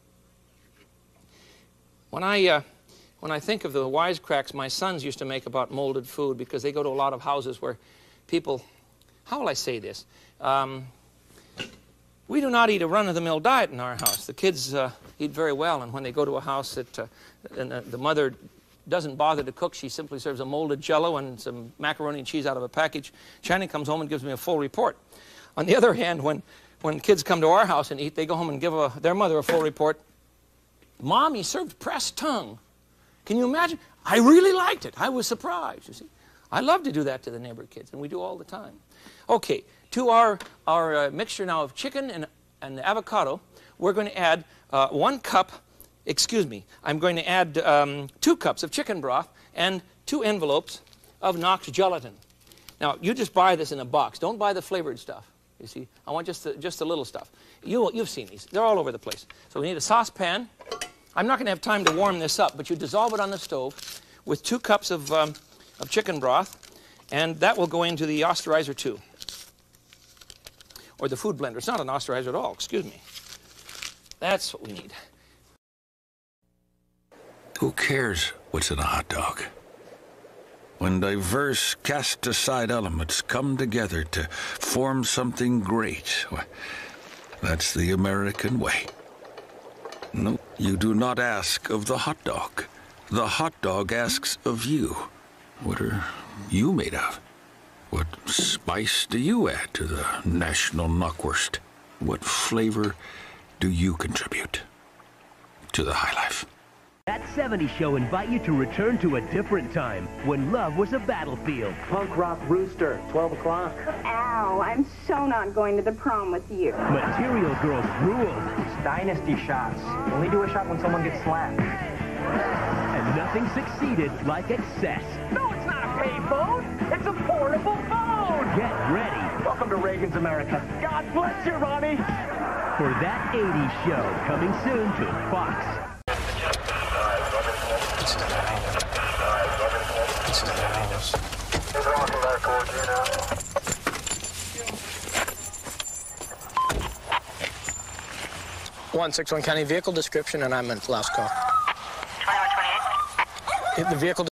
When I, uh, when I think of the wisecracks my sons used to make about molded food, because they go to a lot of houses where people, how will I say this? Um, we do not eat a run-of-the-mill diet in our house. The kids uh, eat very well, and when they go to a house that uh, and, uh, the mother doesn't bother to cook, she simply serves a molded Jell-O and some macaroni and cheese out of a package. Shannon comes home and gives me a full report. On the other hand, when, when kids come to our house and eat, they go home and give a, their mother a full report. Mom, you served pressed tongue. Can you imagine? I really liked it. I was surprised, you see. I love to do that to the neighbor kids, and we do all the time. Okay, to our, our uh, mixture now of chicken and, and avocado, we're going to add uh, one cup, excuse me, I'm going to add um, two cups of chicken broth and two envelopes of Knox gelatin. Now, you just buy this in a box. Don't buy the flavored stuff, you see. I want just the, just the little stuff. You, you've seen these. They're all over the place. So we need a saucepan. I'm not going to have time to warm this up, but you dissolve it on the stove with two cups of, um, of chicken broth, and that will go into the osterizer too. Or the food blender. It's not an osterizer at all, excuse me. That's what we need. Who cares what's in a hot dog? When diverse, cast-aside elements come together to form something great, well, that's the American way. No, you do not ask of the hot dog. The hot dog asks of you. What are you made of? What spice do you add to the national knockwurst? What flavor do you contribute to the high life? That seventies show invite you to return to a different time when love was a battlefield. Punk rock rooster, twelve o'clock. Ow, I'm so not going to the prom with you. Material Girls ruled. It's dynasty shots. Only do a shot when someone gets slapped. And nothing succeeded like Excess. No, it's not a payphone. It's a portable phone. Get ready. Welcome to Reagan's America. God bless you, Ronnie. For That eighties show, coming soon to Fox. one six one County vehicle description, and I'm in last call. twenty-one twenty-eight. The vehicle.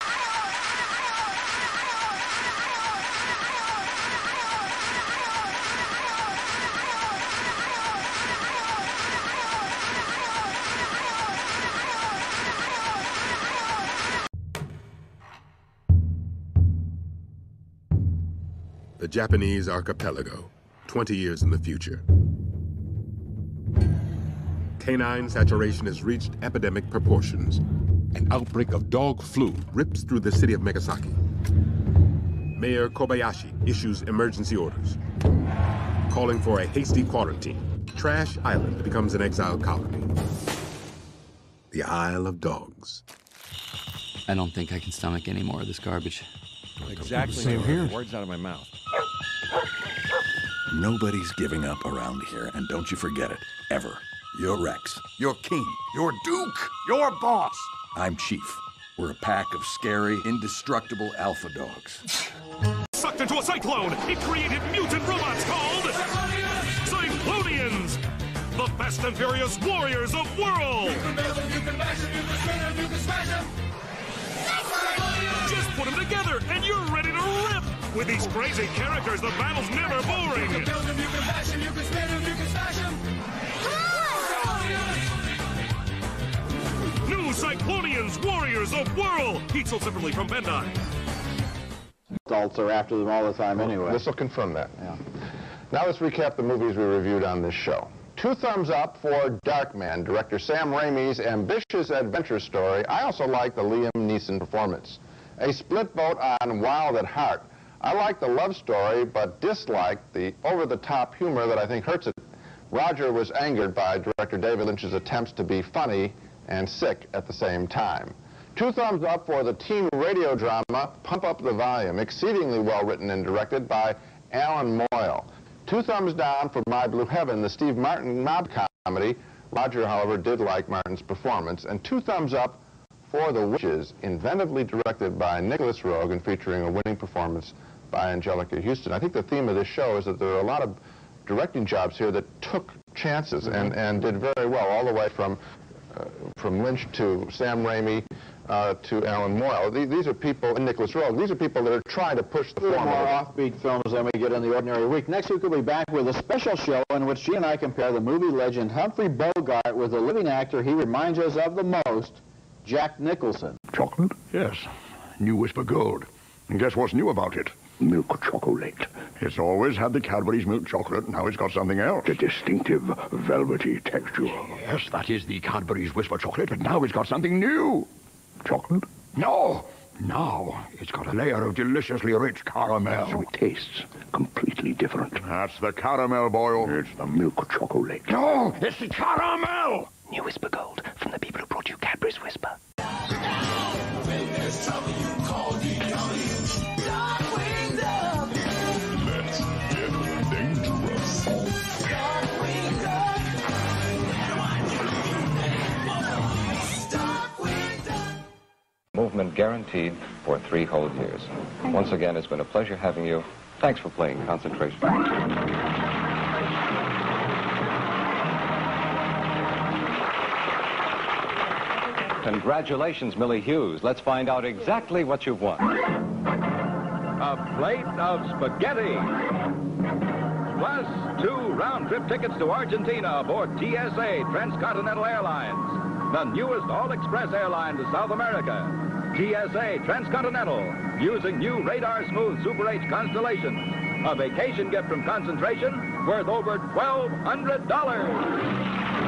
The Japanese archipelago, twenty years in the future. Canine saturation has reached epidemic proportions. An outbreak of dog flu rips through the city of Megasaki. Mayor Kobayashi issues emergency orders, calling for a hasty quarantine. Trash Island becomes an exile colony. The Isle of Dogs. I don't think I can stomach any more of this garbage. Exactly. Same here. Words out of my mouth. Nobody's giving up around here, and don't you forget it, ever. You're Rex. You're King. You're Duke. You're Boss. I'm Chief. We're a pack of scary, indestructible alpha dogs. Sucked into a cyclone, it created mutant robots called Cyclonians, the fast and furious warriors of world. You can build them, you can bash them, you can spin them, you can smash them. Just put them together and you're ready to rip. With these crazy characters, the battle's never boring. You can build them, you can bash them, you can spin them, you can smash them. New Cyclonians, Warriors of Whirl. Each sold separately from Bandai. Adults are after them all the time anyway. This will confirm that. Yeah. Now let's recap the movies we reviewed on this show. Two thumbs up for Darkman, director Sam Raimi's ambitious adventure story. I also like the Liam Neeson performance. A split vote on Wild at Heart. I like the love story, but dislike the over-the-top humor that I think hurts it. Roger was angered by director David Lynch's attempts to be funny and sick at the same time. Two thumbs up for the teen radio drama Pump Up the Volume, exceedingly well written and directed by Alan Moyle. Two thumbs down for My Blue Heaven, the Steve Martin mob comedy. Roger, however, did like Martin's performance. And two thumbs up For the Witches, inventively directed by Nicholas Roeg and featuring a winning performance by Angelica Houston. I think the theme of this show is that there are a lot of directing jobs here that took chances mm-hmm. and, and did very well, all the way from, uh, from Lynch to Sam Raimi uh, to Alan Moyle. These, these are people, and Nicholas Roeg, these are people that are trying to push the formula. More offbeat films than we get in the ordinary week. Next week we'll be back with a special show in which Gene and I compare the movie legend Humphrey Bogart with the living actor he reminds us of the most, Jack Nicholson. Chocolate? Yes. New Whisper Gold. And guess what's new about it? Milk chocolate. It's always had the Cadbury's milk chocolate. Now it's got something else. The distinctive velvety texture. Yes, that is the Cadbury's Whisper chocolate, but now it's got something new. Chocolate? No. Now it's got a layer of deliciously rich caramel. So it tastes completely different. That's the caramel, Boyle. It's the milk chocolate. No, it's the caramel! New Whisper Gold from the people who brought you Cadbury's Whisper. When there's trouble, you call D W. Start wings up. Let's get dangerous. Start wings up. Start wings up. Movement guaranteed for three whole years. Once again, it's been a pleasure having you. Thanks for playing Concentration. Congratulations, Millie Hughes. Let's find out exactly what you've won. A plate of spaghetti. Plus two round-trip tickets to Argentina aboard T S A, Transcontinental Airlines. The newest all-express airline to South America. T S A, Transcontinental, using new radar-smooth Super H Constellation. A vacation gift from Concentration worth over twelve hundred dollars.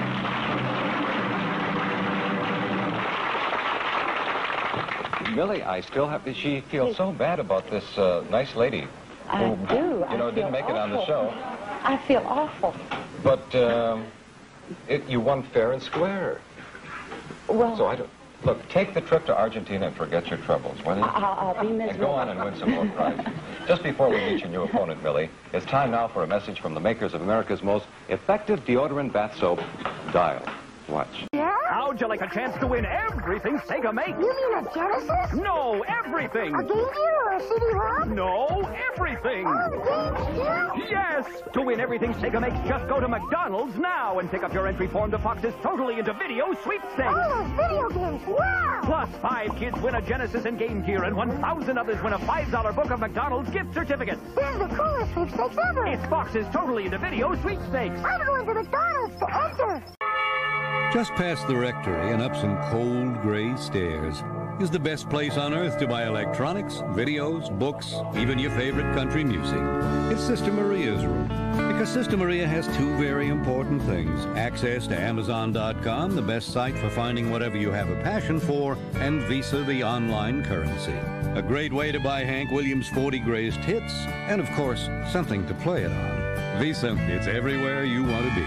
Millie, I still have to, she feels so bad about this uh, nice lady I who, do. you I know, didn't make awful. it on the show. I feel awful. But um, it, you won fair and square. Well, so I don't, look, take the trip to Argentina and forget your troubles, will you? I'll, I'll be miserable. And go on and win some more prizes. Just before we meet your new opponent, Millie, it's time now for a message from the makers of America's most effective deodorant bath soap, Dial. Watch. How'd you like a chance to win everything Sega makes? You mean a Genesis? No, everything. A Game Gear or a C D-ROM? No, everything. Oh, the games too? Yes. To win everything Sega makes, just go to McDonald's now and pick up your entry form to Fox's Totally Into Video sweepstakes. Oh, those video games. Wow. Plus, five kids win a Genesis and Game Gear, and one thousand others win a five dollar book of McDonald's gift certificates. This is the coolest sweepstakes ever. It's Fox's Totally Into Video sweepstakes. I'm going to McDonald's to enter. Just past the rectory and up some cold gray stairs is the best place on earth to buy electronics, videos, books, even your favorite country music. It's Sister Maria's room. Because Sister Maria has two very important things. Access to Amazon dot com, the best site for finding whatever you have a passion for, and Visa, the online currency. A great way to buy Hank Williams' forty Greatest Hits, and of course, something to play it on. Visa, it's everywhere you want to be.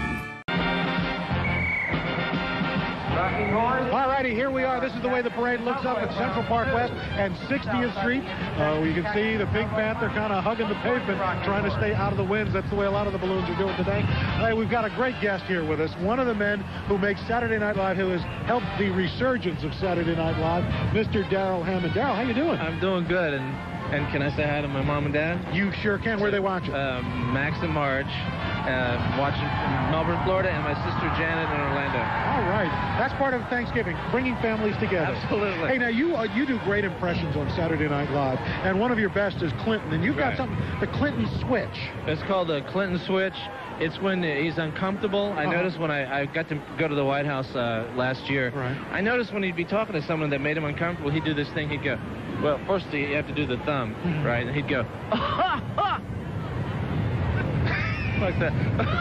All righty, here we are. This is the way the parade looks up at Central Park West and sixtieth Street. Uh, you can see the Pink Panther kind of hugging the pavement, trying to stay out of the winds. That's the way a lot of the balloons are doing today. Hey, we've got a great guest here with us. One of the men who makes Saturday Night Live, who has helped the resurgence of Saturday Night Live, Mister Darrell Hammond. Darrell, how you doing? I'm doing good, and and can I say hi to my mom and dad? You sure can. Where are they watching? Uh, Max and Marge, uh, watching from Melbourne, Florida, and my sister Janet in Orlando. All right. That's part of Thanksgiving, bringing families together. Absolutely. Hey, now, you uh, you do great impressions on Saturday Night Live, and one of your best is Clinton, and you've got Right. something, the Clinton Switch. It's called the Clinton Switch. It's when he's uncomfortable. I Uh-huh. noticed when I, I got to go to the White House uh, last year, Right. I noticed when he'd be talking to someone that made him uncomfortable, he'd do this thing. He'd go, well, first you have to do the thumb, right? And he'd go, ah, ah, like that.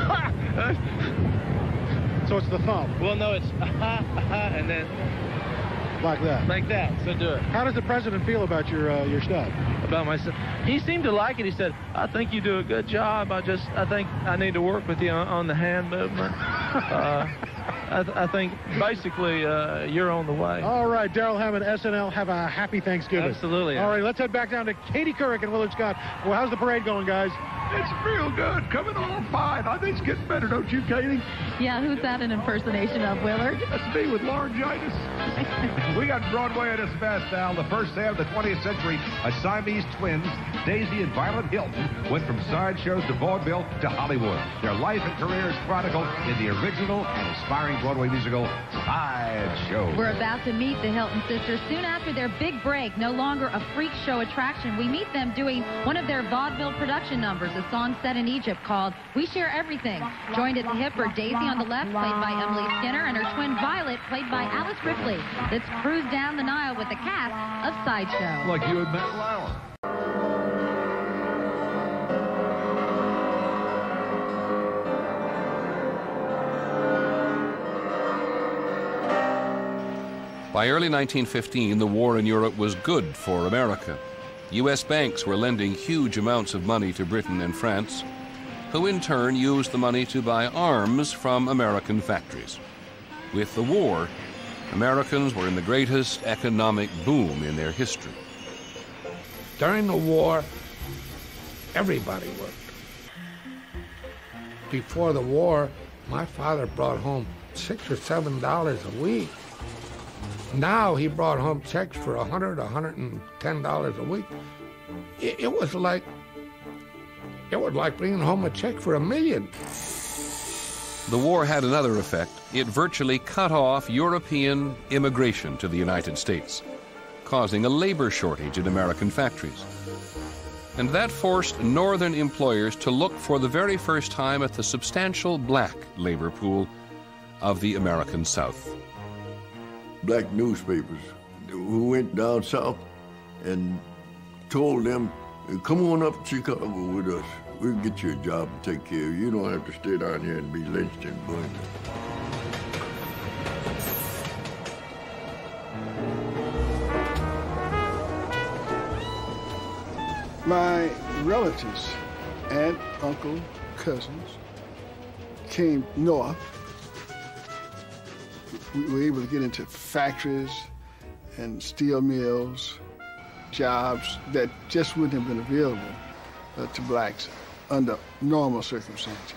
So it's the thumb. Well, no, it's ah, ah, and then like that. Like that. So do it. How does the president feel about your uh, your stuff? About myself? He seemed to like it. He said, I think you do a good job. I just, I think I need to work with you on, on the hand movement. uh, I, th I think basically uh, you're on the way. All right, Darrell Hammond, S N L, have a happy Thanksgiving. Absolutely. All right, let's head back down to Katie Couric and Willard Scott. Well, how's the parade going, guys? It's real good. Coming on fine. I think it's getting better, don't you, Katie? Yeah, who's that an impersonation of, Willard? That's me with laryngitis. We got Broadway at its best, Al. The first day of the twentieth century, a Siamese twins, Daisy and Violet Hilton, went from sideshows to vaudeville to Hollywood. Their life and careers chronicled in the original and inspiring Broadway musical, Sideshow. We're about to meet the Hilton sisters soon after their big break. No longer a freak show attraction, we meet them doing one of their vaudeville production numbers, a song set in Egypt called We Share Everything. Joined at the hip are Daisy on the left, played by Emily Skinner, and her twin Violet, played by Alice Ripley. Let's cruise down the Nile with the cast of Sideshow. Like you had met Lauer. By early nineteen fifteen, the war in Europe was good for America. U S banks were lending huge amounts of money to Britain and France, who in turn used the money to buy arms from American factories. With the war, Americans were in the greatest economic boom in their history. During the war, everybody worked. Before the war, my father brought home six or seven dollars a week. Now he brought home checks for a hundred, a hundred and ten dollars a week. It, it was like, it was like bringing home a check for a million. The war had another effect. It virtually cut off European immigration to the United States, causing a labor shortage in American factories. And that forced northern employers to look for the very first time at the substantial black labor pool of the American South. Black newspapers who went down south and told them, come on up to Chicago with us. We'll get you a job and take care of you. You don't have to stay down here and be lynched and burned. My relatives, aunt, uncle, cousins, came north. We were able to get into factories and steel mills, jobs that just wouldn't have been available uh, to blacks under normal circumstances.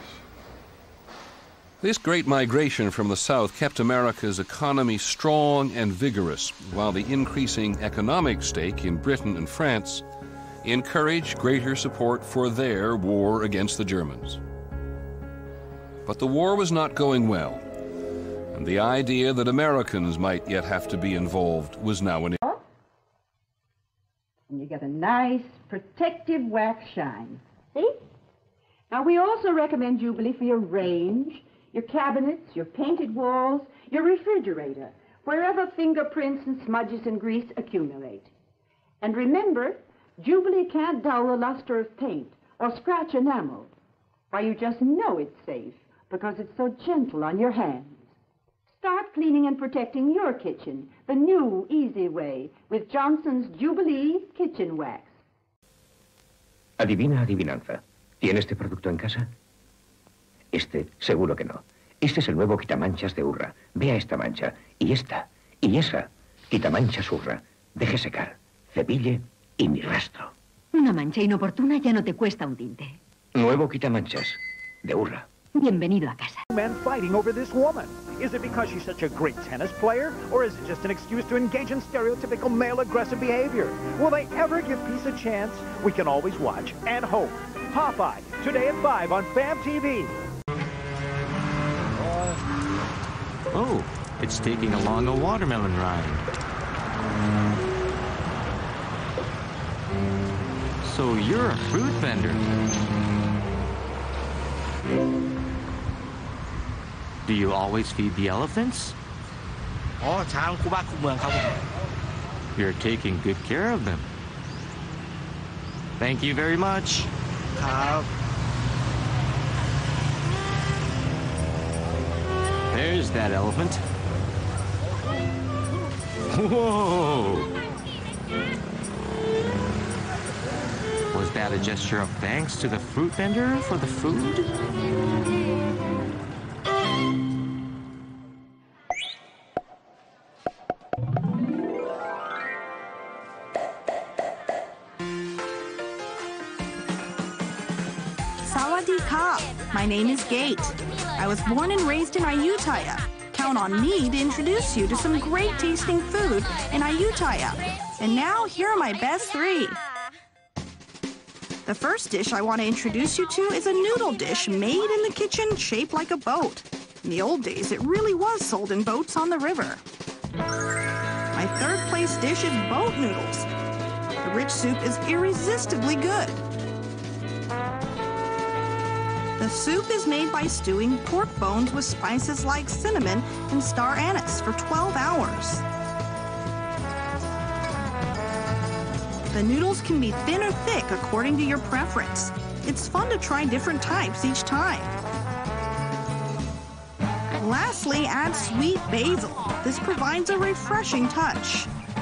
This great migration from the South kept America's economy strong and vigorous, while the increasing economic stake in Britain and France encouraged greater support for their war against the Germans. But the war was not going well, and the idea that Americans might yet have to be involved was now an issue. And you get a nice protective wax shine. See? Now, we also recommend Jubilee for your range, your cabinets, your painted walls, your refrigerator, wherever fingerprints and smudges and grease accumulate. And remember, Jubilee can't dull the luster of paint or scratch enamel. Why, you just know it's safe because it's so gentle on your hands. Start cleaning and protecting your kitchen the new, easy way with Johnson's Jubilee Kitchen Wax. Adivina, adivinanza. ¿Tiene este producto en casa? Este, seguro que no. Este es el nuevo quitamanchas de Urra. Vea esta mancha, y esta, y esa. Quitamanchas Urra. Deje secar, cepille y ni rastro. Una mancha inoportuna ya no te cuesta un tinte. Nuevo quitamanchas de Urra. Bienvenido a casa. Men fighting over this woman. Is it because she's such a great tennis player? Or is it just an excuse to engage in stereotypical male aggressive behavior? Will they ever give peace a chance? We can always watch and hope. Popeye, today at five on Fam T V. Oh, it's taking along a watermelon ride. So you're a fruit vendor. Do you always feed the elephants? You're taking good care of them. Thank you very much. There's that elephant. Whoa! Was that a gesture of thanks to the fruit vendor for the food? Sawadee Ka. My name is Gate. I was born and raised in Ayutthaya. Count on me to introduce you to some great tasting food in Ayutthaya. And now, here are my best three. The first dish I want to introduce you to is a noodle dish made in the kitchen shaped like a boat. In the old days, it really was sold in boats on the river. My third place dish is boat noodles. The rich soup is irresistibly good. The soup is made by stewing pork bones with spices like cinnamon and star anise for twelve hours. The noodles can be thin or thick according to your preference. It's fun to try different types each time. Lastly, add sweet basil. This provides a refreshing touch.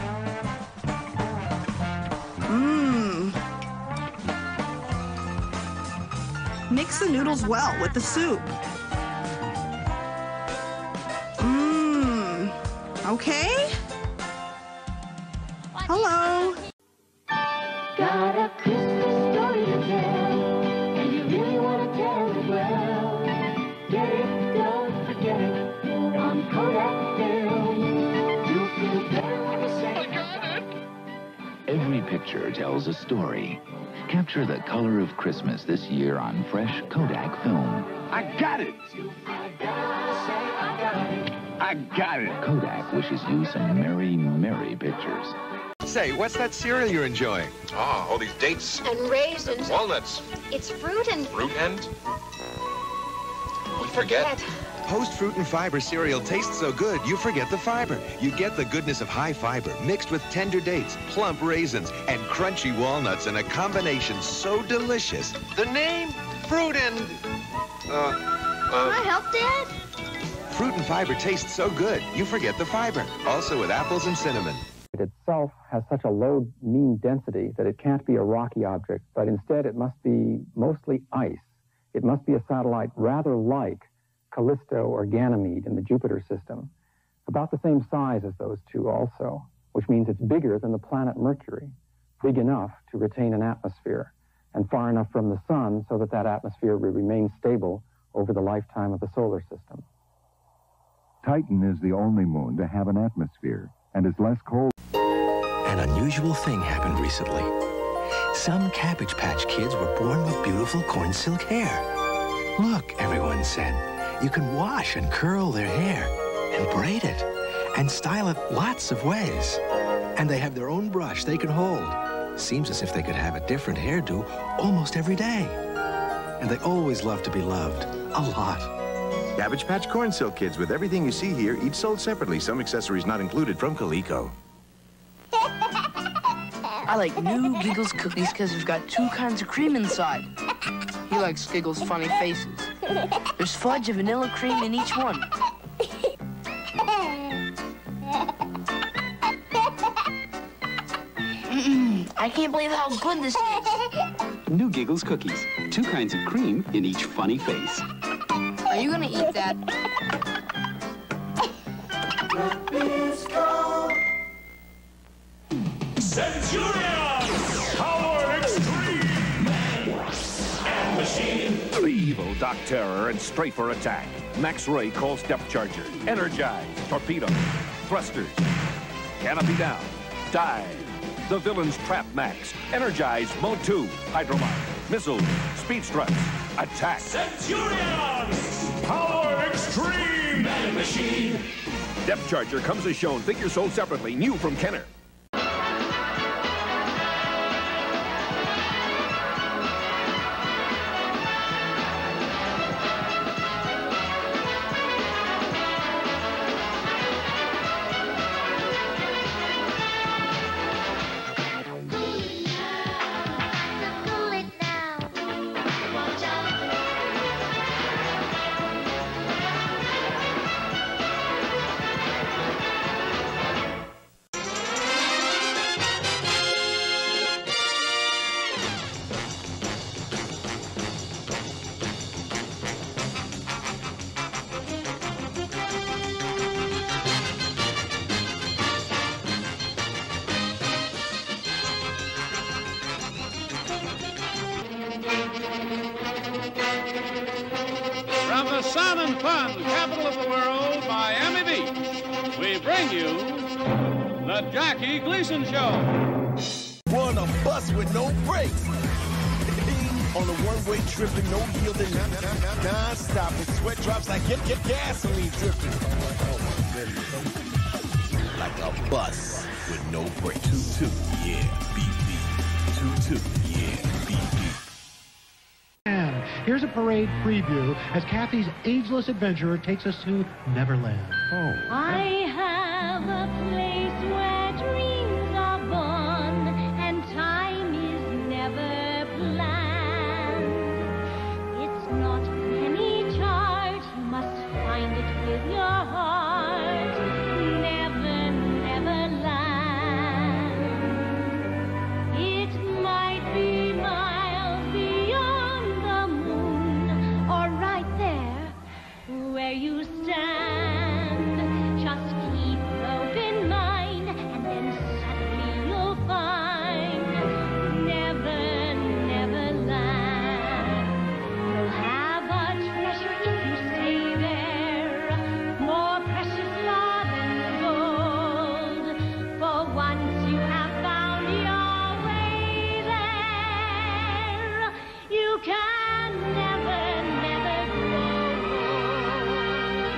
Mmm. Mix the noodles well with the soup. Mmm. Okay? Hello. Got a Christmas story to tell, and you really want to tell it well. Get it, don't forget it, on Kodak film. You can tell the same. I got it! Every picture tells a story. Capture the color of Christmas this year on fresh Kodak film. I got it! I got it! Kodak wishes you some merry, merry pictures. Say, what's that cereal you're enjoying? Ah, all these dates. And raisins. Walnuts. It's fruit and... Fruit and... We forget. Post-fruit and fiber cereal tastes so good, you forget the fiber. You get the goodness of high fiber mixed with tender dates, plump raisins, and crunchy walnuts in a combination so delicious. The name? Fruit and... Uh, uh... Can I help, Dad? Fruit and fiber tastes so good, you forget the fiber. Also with apples and cinnamon. It itself has such a low mean density that it can't be a rocky object, but instead it must be mostly ice. It must be a satellite rather like Callisto or Ganymede in the Jupiter system, about the same size as those two also, which means it's bigger than the planet Mercury, big enough to retain an atmosphere, and far enough from the sun so that that atmosphere will remain stable over the lifetime of the solar system. Titan is the only moon to have an atmosphere and is less cold. An unusual thing happened recently. Some Cabbage Patch Kids were born with beautiful corn silk hair. Look, everyone said, you can wash and curl their hair and braid it and style it lots of ways. And they have their own brush they can hold. Seems as if they could have a different hairdo almost every day. And they always love to be loved, a lot. Cabbage Patch Corn Silk Kids with everything you see here, each sold separately. Some accessories not included from Coleco. I like new Giggles cookies because they've got two kinds of cream inside. He likes Giggles' funny faces. There's fudge and vanilla cream in each one. Mm-mm, I can't believe how good this is. New Giggles cookies. Two kinds of cream in each funny face. Are you gonna eat that? Centurion! Power Extreme! And Machine! The evil Doc Terror and Strafer attack. Max Ray calls Depth Charger. Energize. Torpedo. Thrusters. Canopy down. Dive. The villains trap Max. Energize Mode two. Hydromine. Missiles. Speed struts. Attack. Centurions! Power Extreme! Man Machine! Depth Charger comes as shown. Figures sold separately. New from Kenner. sun and fun, capital of the world, Miami Beach, we bring you the Jackie Gleason Show. Run a bus with no brakes. On a one-way trip and no yielding, non-stop, and sweat drops like get, get gasoline dripping. Like a bus with no brakes. Toot, toot, yeah, beep, beep. Toot, toot, yeah, beep, beep. And here's a parade preview as Kathy's ageless adventurer takes us to Neverland. Oh. I have a place where dreams are born and time is never planned. It's not any chart, you must find it with your heart. Never, never land. It might be miles beyond the moon, or right there where you stand. Just keep open mind, and then suddenly you'll find never, never land. You'll have a treasure if you stay there, more precious far than gold. For once you have found your way there, you can never, never grow old.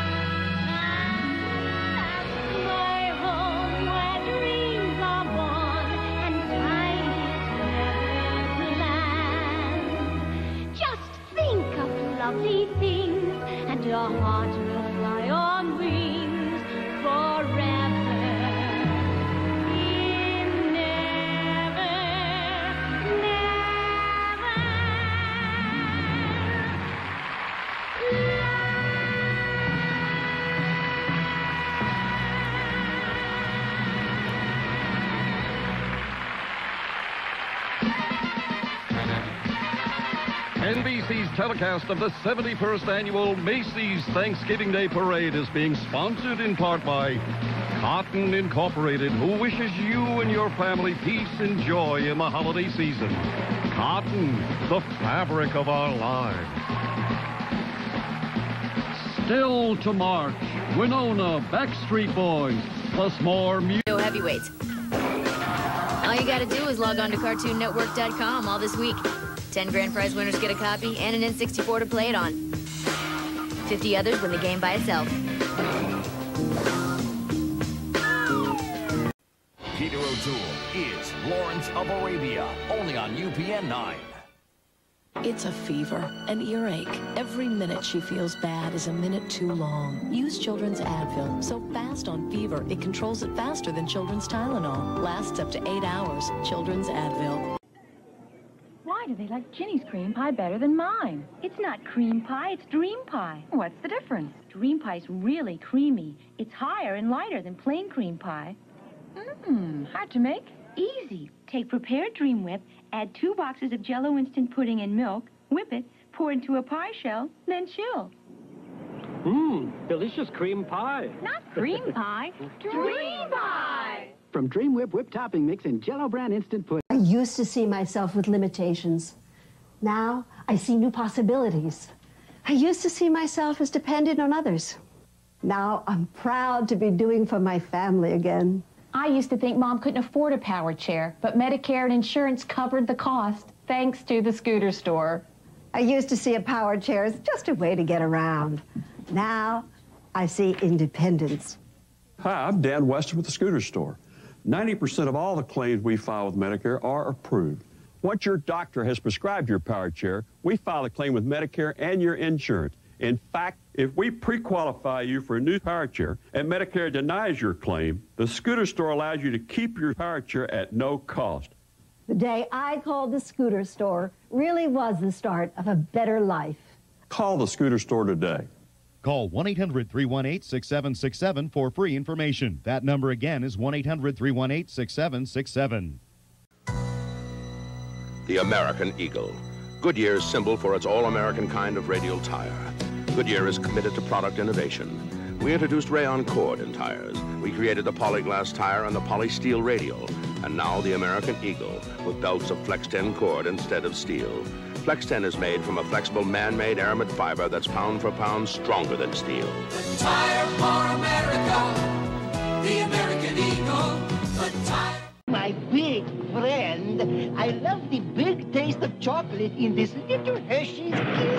That's my home where dreams are born and time is never planned. Just think of lovely things and your heart will fly on wings forever. In never, N B C's telecast of the seventy-first Annual Macy's Thanksgiving Day Parade is being sponsored in part by Cotton Incorporated, who wishes you and your family peace and joy in the holiday season. Cotton, the fabric of our lives. Still to March, Winona, Backstreet Boys, plus more music. No heavyweights. All you gotta do is log on to cartoon network dot com all this week. ten grand prize winners get a copy and an N sixty-four to play it on. fifty others win the game by itself. Peter O'Toole is Lawrence of Arabia, only on U P N nine. It's a fever, an earache. Every minute she feels bad is a minute too long. Use Children's Advil. So fast on fever, it controls it faster than Children's Tylenol. Lasts up to eight hours. Children's Advil. Why do they like Ginny's cream pie better than mine? It's not cream pie, it's dream pie. What's the difference? Dream pie's really creamy. It's higher and lighter than plain cream pie. Mmm, hard to make? Easy. Take prepared Dream Whip, add two boxes of Jell-O instant pudding and milk, whip it, pour into a pie shell, then chill. Mmm, delicious cream pie. Not cream pie, dream pie! From Dream Whip whipped topping mix and Jell-O brand instant pudding. I used to see myself with limitations. Now I see new possibilities. I used to see myself as dependent on others. Now I'm proud to be doing for my family again. I used to think Mom couldn't afford a power chair, but Medicare and insurance covered the cost, thanks to the scooter store. I used to see a power chair as just a way to get around. Now I see independence. Hi, I'm Dan Weston with the Scooter Store. ninety percent of all the claims we file with Medicare are approved. Once your doctor has prescribed your power chair, we file a claim with Medicare and your insurance. In fact, if we pre-qualify you for a new power chair and Medicare denies your claim, the Scooter Store allows you to keep your power chair at no cost. The day I called the Scooter Store really was the start of a better life. Call the Scooter Store today. Call one eight hundred, three one eight, six seven six seven for free information. That number again is one eight hundred, three one eight, six seven six seven. The American Eagle. Goodyear's symbol for its all-American kind of radial tire. Goodyear is committed to product innovation. We introduced rayon cord in tires. We created the polyglass tire and the polysteel radial. And now the American Eagle, with belts of Flex ten cord instead of steel. Flex ten is made from a flexible man-made aramid fiber that's pound for pound stronger than steel. The tire for America, the American Eagle, the tire. My big friend, I love the big taste of chocolate in this little Hershey's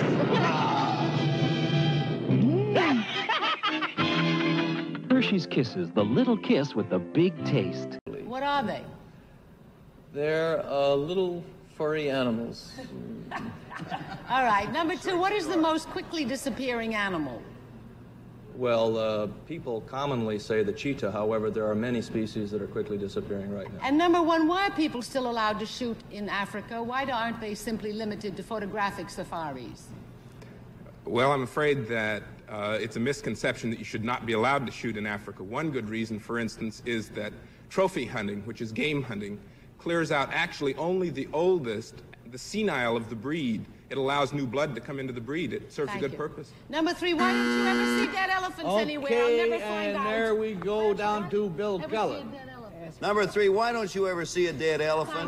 Kiss. Hershey's Kisses, the little kiss with the big taste. What are they? They're uh, little furry animals. All right, number two, what is the most quickly disappearing animal? Well, uh, people commonly say the cheetah. However, there are many species that are quickly disappearing right now. And number one, why are people still allowed to shoot in Africa? Why aren't they simply limited to photographic safaris? Well, I'm afraid that uh, it's a misconception that you should not be allowed to shoot in Africa. One good reason, for instance, is that trophy hunting, which is game hunting, clears out actually only the oldest, the senile of the breed. It allows new blood to come into the breed. It serves Thank a good you. purpose. Number three, why don't you ever see dead elephants anywhere? I'll never find and out. there we go down to Bill Cullen. Number three, why don't you ever see a dead elephant?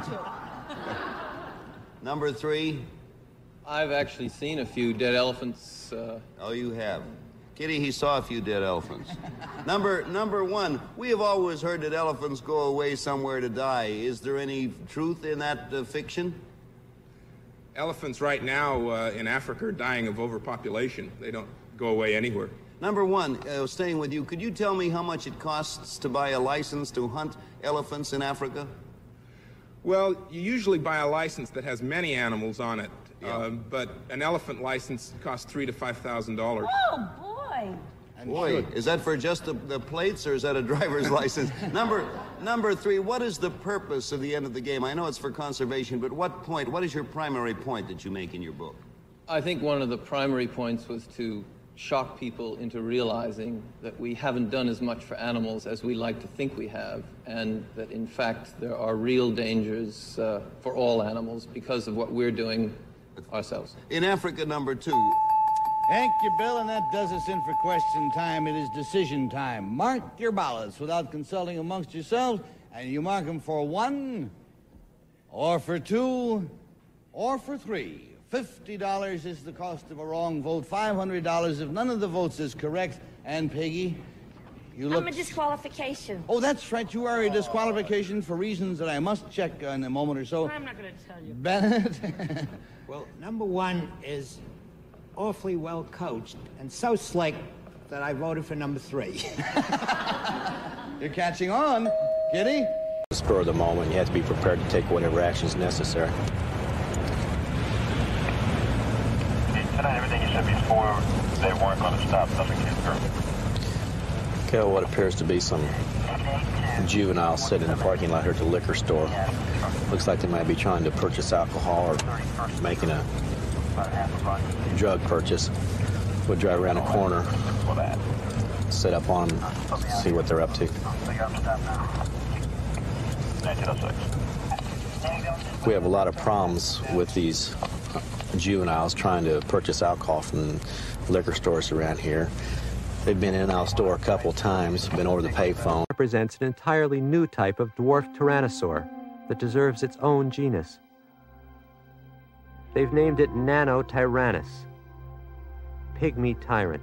Number three. I've actually seen a few dead elephants. Uh... Oh, you have. Kitty, he saw a few dead elephants. number number one, we have always heard that elephants go away somewhere to die. Is there any truth in that uh, fiction? Elephants right now uh, in Africa are dying of overpopulation. They don't go away anywhere. Number one, uh, staying with you, could you tell me how much it costs to buy a license to hunt elephants in Africa? Well, you usually buy a license that has many animals on it, Yeah. uh, but an elephant license costs three to five thousand dollars. Oh, boy. Boy, is that for just the, the plates, or is that a driver's license? Number number three, what is the purpose of the end of the game? I know it's for conservation, but what point, what is your primary point that you make in your book? I think one of the primary points was to shock people into realizing that we haven't done as much for animals as we like to think we have, and that in fact there are real dangers uh, for all animals because of what we're doing ourselves. In Africa, number two. Thank you, Bill, and that does us in for question time. It is decision time. Mark your ballots without consulting amongst yourselves, and you mark them for one, or for two, or for three. Fifty dollars is the cost of a wrong vote. Five hundred dollars if none of the votes is correct. And Peggy, you look... I'm a disqualification. Oh, that's right. You are a disqualification for reasons that I must check in a moment or so. I'm not going to tell you. Bennett? Well, number one is awfully well coached and so slick that I voted for number three. You're catching on. Kitty? Spur of the moment, you have to be prepared to take whatever action is necessary. Tonight, everything you said before, they weren't going to stop, nothing came through. Okay, what appears to be some juvenile sitting in the parking lot here at the liquor store. Looks like they might be trying to purchase alcohol or making a drug purchase. We'll drive around the corner, sit up on them, see what they're up to. We have a lot of problems with these juveniles trying to purchase alcohol from liquor stores around here. They've been in our store a couple times, been over the payphone. Represents an entirely new type of dwarf tyrannosaur that deserves its own genus. They've named it Nanotyrannus, pygmy tyrant.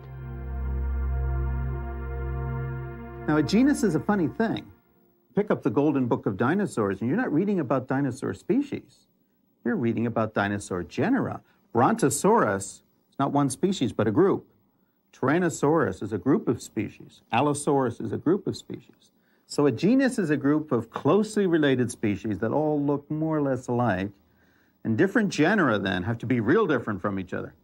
Now, a genus is a funny thing. Pick up the Golden Book of Dinosaurs, and you're not reading about dinosaur species. You're reading about dinosaur genera. Brontosaurus is not one species, but a group. Tyrannosaurus is a group of species. Allosaurus is a group of species. So a genus is a group of closely related species that all look more or less alike. And different genera, then, have to be real different from each other.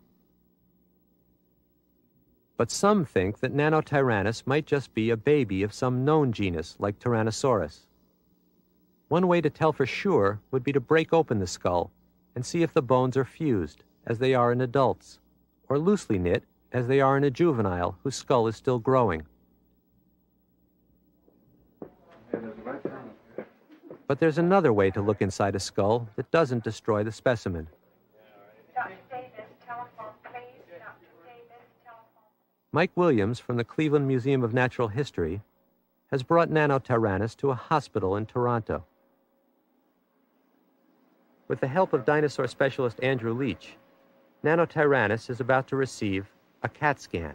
But some think that Nanotyrannus might just be a baby of some known genus, like Tyrannosaurus. One way to tell for sure would be to break open the skull and see if the bones are fused, as they are in adults, or loosely knit, as they are in a juvenile whose skull is still growing. But there's another way to look inside a skull that doesn't destroy the specimen. Mike Williams from the Cleveland Museum of Natural History has brought Nanotyrannus to a hospital in Toronto. With the help of dinosaur specialist Andrew Leach, Nanotyrannus is about to receive a CAT scan.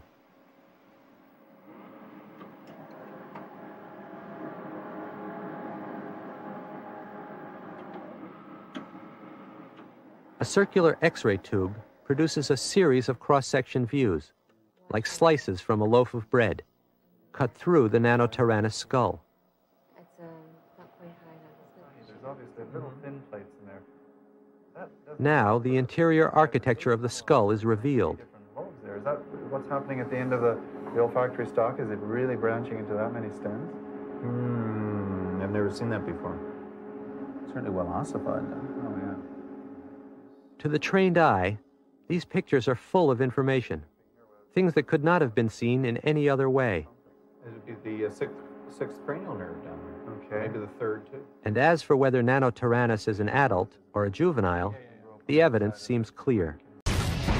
A circular X-ray tube produces a series of cross-section views, like slices from a loaf of bread, cut through the Nanotyrannus skull. It's uh, not quite high enough. There's obviously little thin plates in there. That, that's Now, the interior architecture of the skull is revealed. lobes there. Is that what's happening at the end of the, the olfactory stalk? Is it really branching into that many stems? Hmm, I've never seen that before. Certainly well ossified, though. Oh, yeah. To the trained eye, these pictures are full of information, things that could not have been seen in any other way. It would be the uh, sixth, sixth cranial nerve down there. Okay. Maybe the third, too. And as for whether Nanotyrannus is an adult or a juvenile, the evidence seems clear. This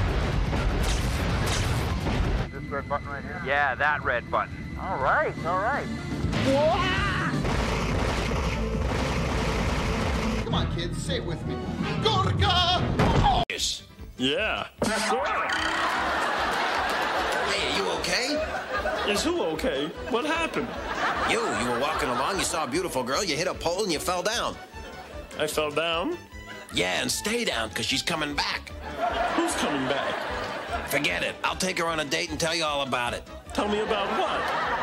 red button right here? Yeah, that red button. All right, all right. Come on, kids, say it with me. Gorka! Yes. Yeah. Hey, are you okay? Is who okay? What happened? You, you were walking along, you saw a beautiful girl, you hit a pole and you fell down. I fell down? Yeah, and stay down, because she's coming back. Who's coming back? Forget it. I'll take her on a date and tell you all about it. Tell me about what?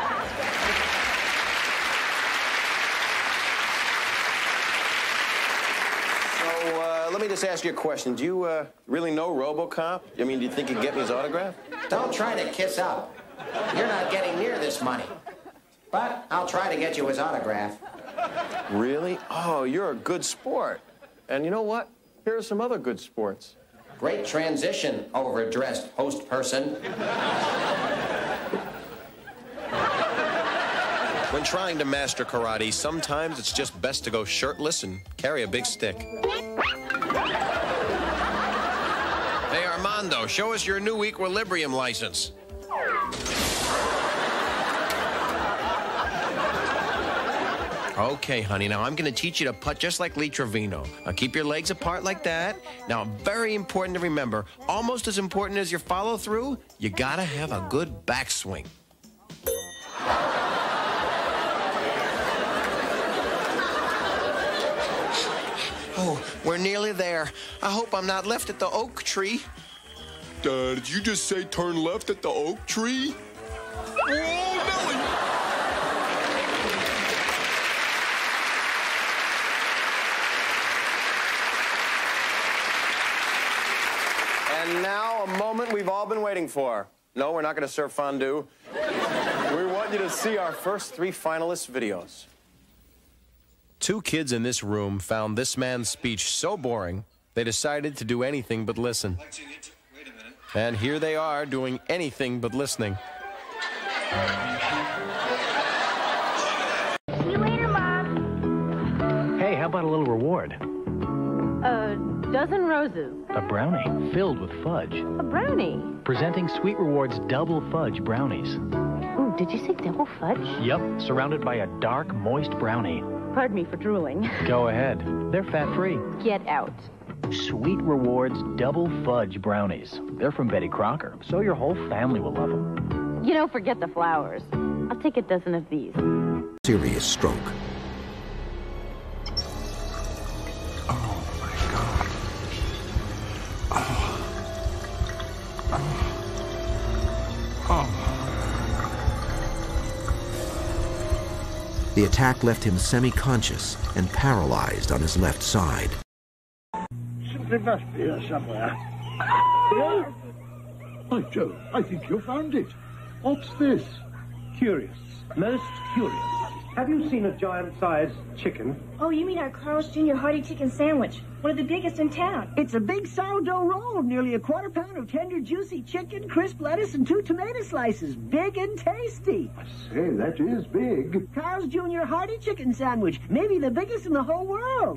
So, uh, let me just ask you a question. Do you uh, really know RoboCop? I mean, do you think you'd get me his autograph? Don't try to kiss up. You're not getting near this money. But I'll try to get you his autograph. Really? Oh, you're a good sport. And you know what? Here are some other good sports. Great transition, overdressed host person. When trying to master karate, sometimes it's just best to go shirtless and carry a big stick. Hey, Armando, show us your new equilibrium license. Okay, honey, now I'm going to teach you to putt just like Lee Trevino. Now keep your legs apart like that. Now, very important to remember, almost as important as your follow-through, you got to have a good backswing. Oh, we're nearly there. I hope I'm not left at the oak tree. Dad, did you just say turn left at the oak tree? Whoa, Nelly! And now, a moment we've all been waiting for. No, we're not going to serve fondue. We want you to see our first three finalists' videos. Two kids in this room found this man's speech so boring, they decided to do anything but listen. And here they are doing anything but listening. See you later, Mom. Hey, how about a little reward? A dozen roses. A brownie filled with fudge. A brownie. Presenting Sweet Rewards Double Fudge Brownies. Ooh, did you say double fudge? Yep, surrounded by a dark, moist brownie. Pardon me for drooling. Go ahead. They're fat-free. Get out. Sweet Rewards Double Fudge Brownies. They're from Betty Crocker, so your whole family will love them. You know, forget the flowers. I'll take a dozen of these. Serious stroke. The attack left him semi-conscious and paralyzed on his left side. Simply must be here somewhere. Here? By Jove, I think you found it. What's this? Curious. Most curious. Have you seen a giant-sized chicken? Oh, you mean our Carl's Junior Hearty Chicken Sandwich. One of the biggest in town. It's a big sourdough roll, nearly a quarter pound of tender, juicy chicken, crisp lettuce, and two tomato slices. Big and tasty. I say, that is big. Carl's Junior Hearty Chicken Sandwich. Maybe the biggest in the whole world.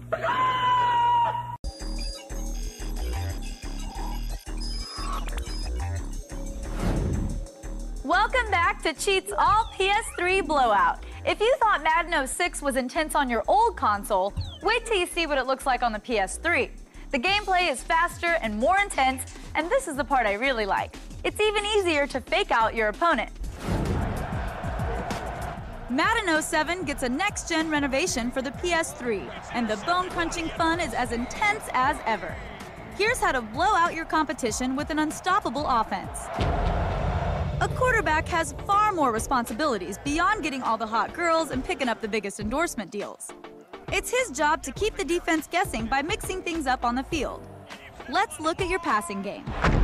Welcome back to Cheat's All P S three Blowout. If you thought Madden oh six was intense on your old console, wait till you see what it looks like on the P S three. The gameplay is faster and more intense, and this is the part I really like. It's even easier to fake out your opponent. Madden oh seven gets a next-gen renovation for the P S three, and the bone-crunching fun is as intense as ever. Here's how to blow out your competition with an unstoppable offense. A quarterback has far more responsibilities beyond getting all the hot girls and picking up the biggest endorsement deals. It's his job to keep the defense guessing by mixing things up on the field. Let's look at your passing game.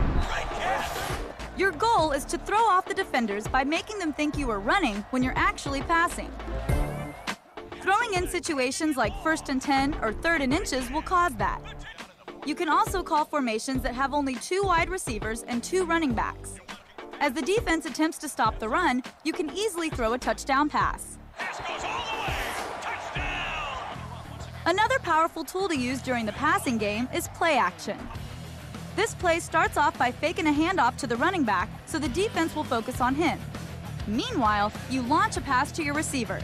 Your goal is to throw off the defenders by making them think you are running when you're actually passing. Throwing in situations like first and ten or third and inches will cause that. You can also call formations that have only two wide receivers and two running backs. As the defense attempts to stop the run, you can easily throw a touchdown pass. Another powerful tool to use during the passing game is play action. This play starts off by faking a handoff to the running back so the defense will focus on him. Meanwhile, you launch a pass to your receiver.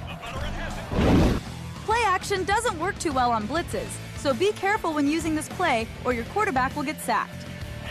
Play action doesn't work too well on blitzes, so be careful when using this play or your quarterback will get sacked.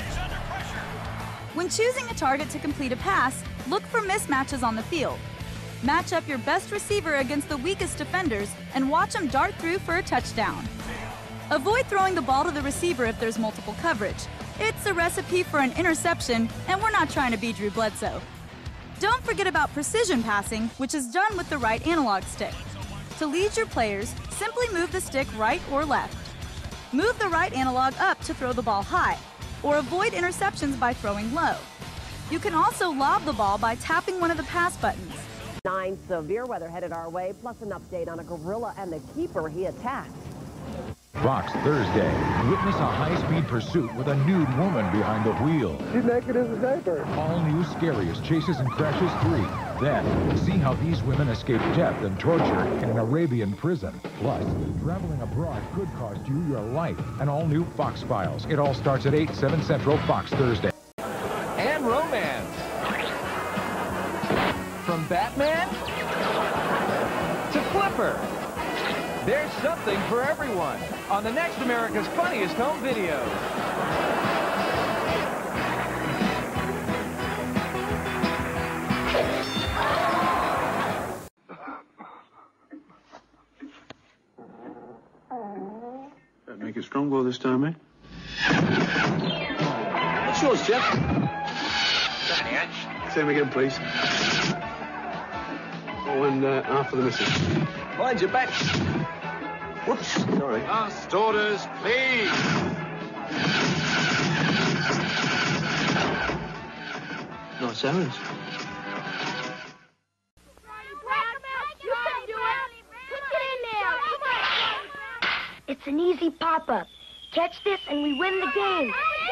When choosing a target to complete a pass, look for mismatches on the field. Match up your best receiver against the weakest defenders and watch them dart through for a touchdown. Avoid throwing the ball to the receiver if there's multiple coverage. It's a recipe for an interception, and we're not trying to be Drew Bledsoe. Don't forget about precision passing, which is done with the right analog stick. To lead your players, simply move the stick right or left. Move the right analog up to throw the ball high, or avoid interceptions by throwing low. You can also lob the ball by tapping one of the pass buttons. Nine severe weather headed our way, plus an update on a gorilla and the keeper he attacked. Fox Thursday. Witness a high-speed pursuit with a nude woman behind the wheel. She's naked as a diaper. All new Scariest Chases and Crashes three. Then, see how these women escape death and torture in an Arabian prison. Plus, traveling abroad could cost you your life. An all-new Fox Files. It all starts at eight, seven Central, Fox Thursday. And romance. From Batman to Flipper. There's something for everyone on the next America's Funniest Home Videos. Better make it stronger this time, eh? What's yours, Jeff? Same again, please. Oh, and uh, half for the missus. Mind your back. Whoops, sorry. Last orders, please. Nice errands. It's an easy pop-up. Catch this and we win the game.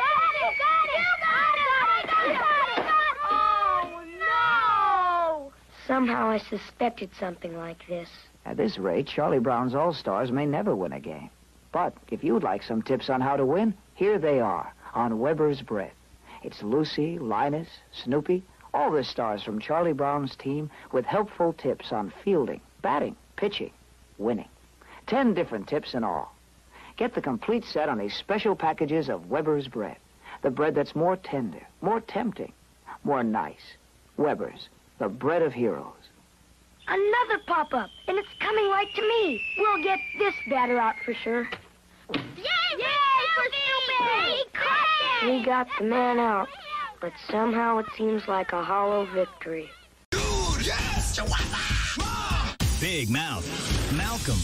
Oh, no! Somehow I suspected something like this. At this rate, Charlie Brown's All-Stars may never win a game. But if you'd like some tips on how to win, here they are on Weber's Bread. It's Lucy, Linus, Snoopy, all the stars from Charlie Brown's team with helpful tips on fielding, batting, pitching, winning. Ten different tips in all. Get the complete set on these special packages of Weber's Bread. The bread that's more tender, more tempting, more nice. Weber's, the bread of heroes. Another pop-up, and it's coming right to me. We'll get this batter out for sure. Yay, Yay for Snoopy! We got the man out, but somehow it seems like a hollow victory. Dude, yes! Big Mouth, Malcolm.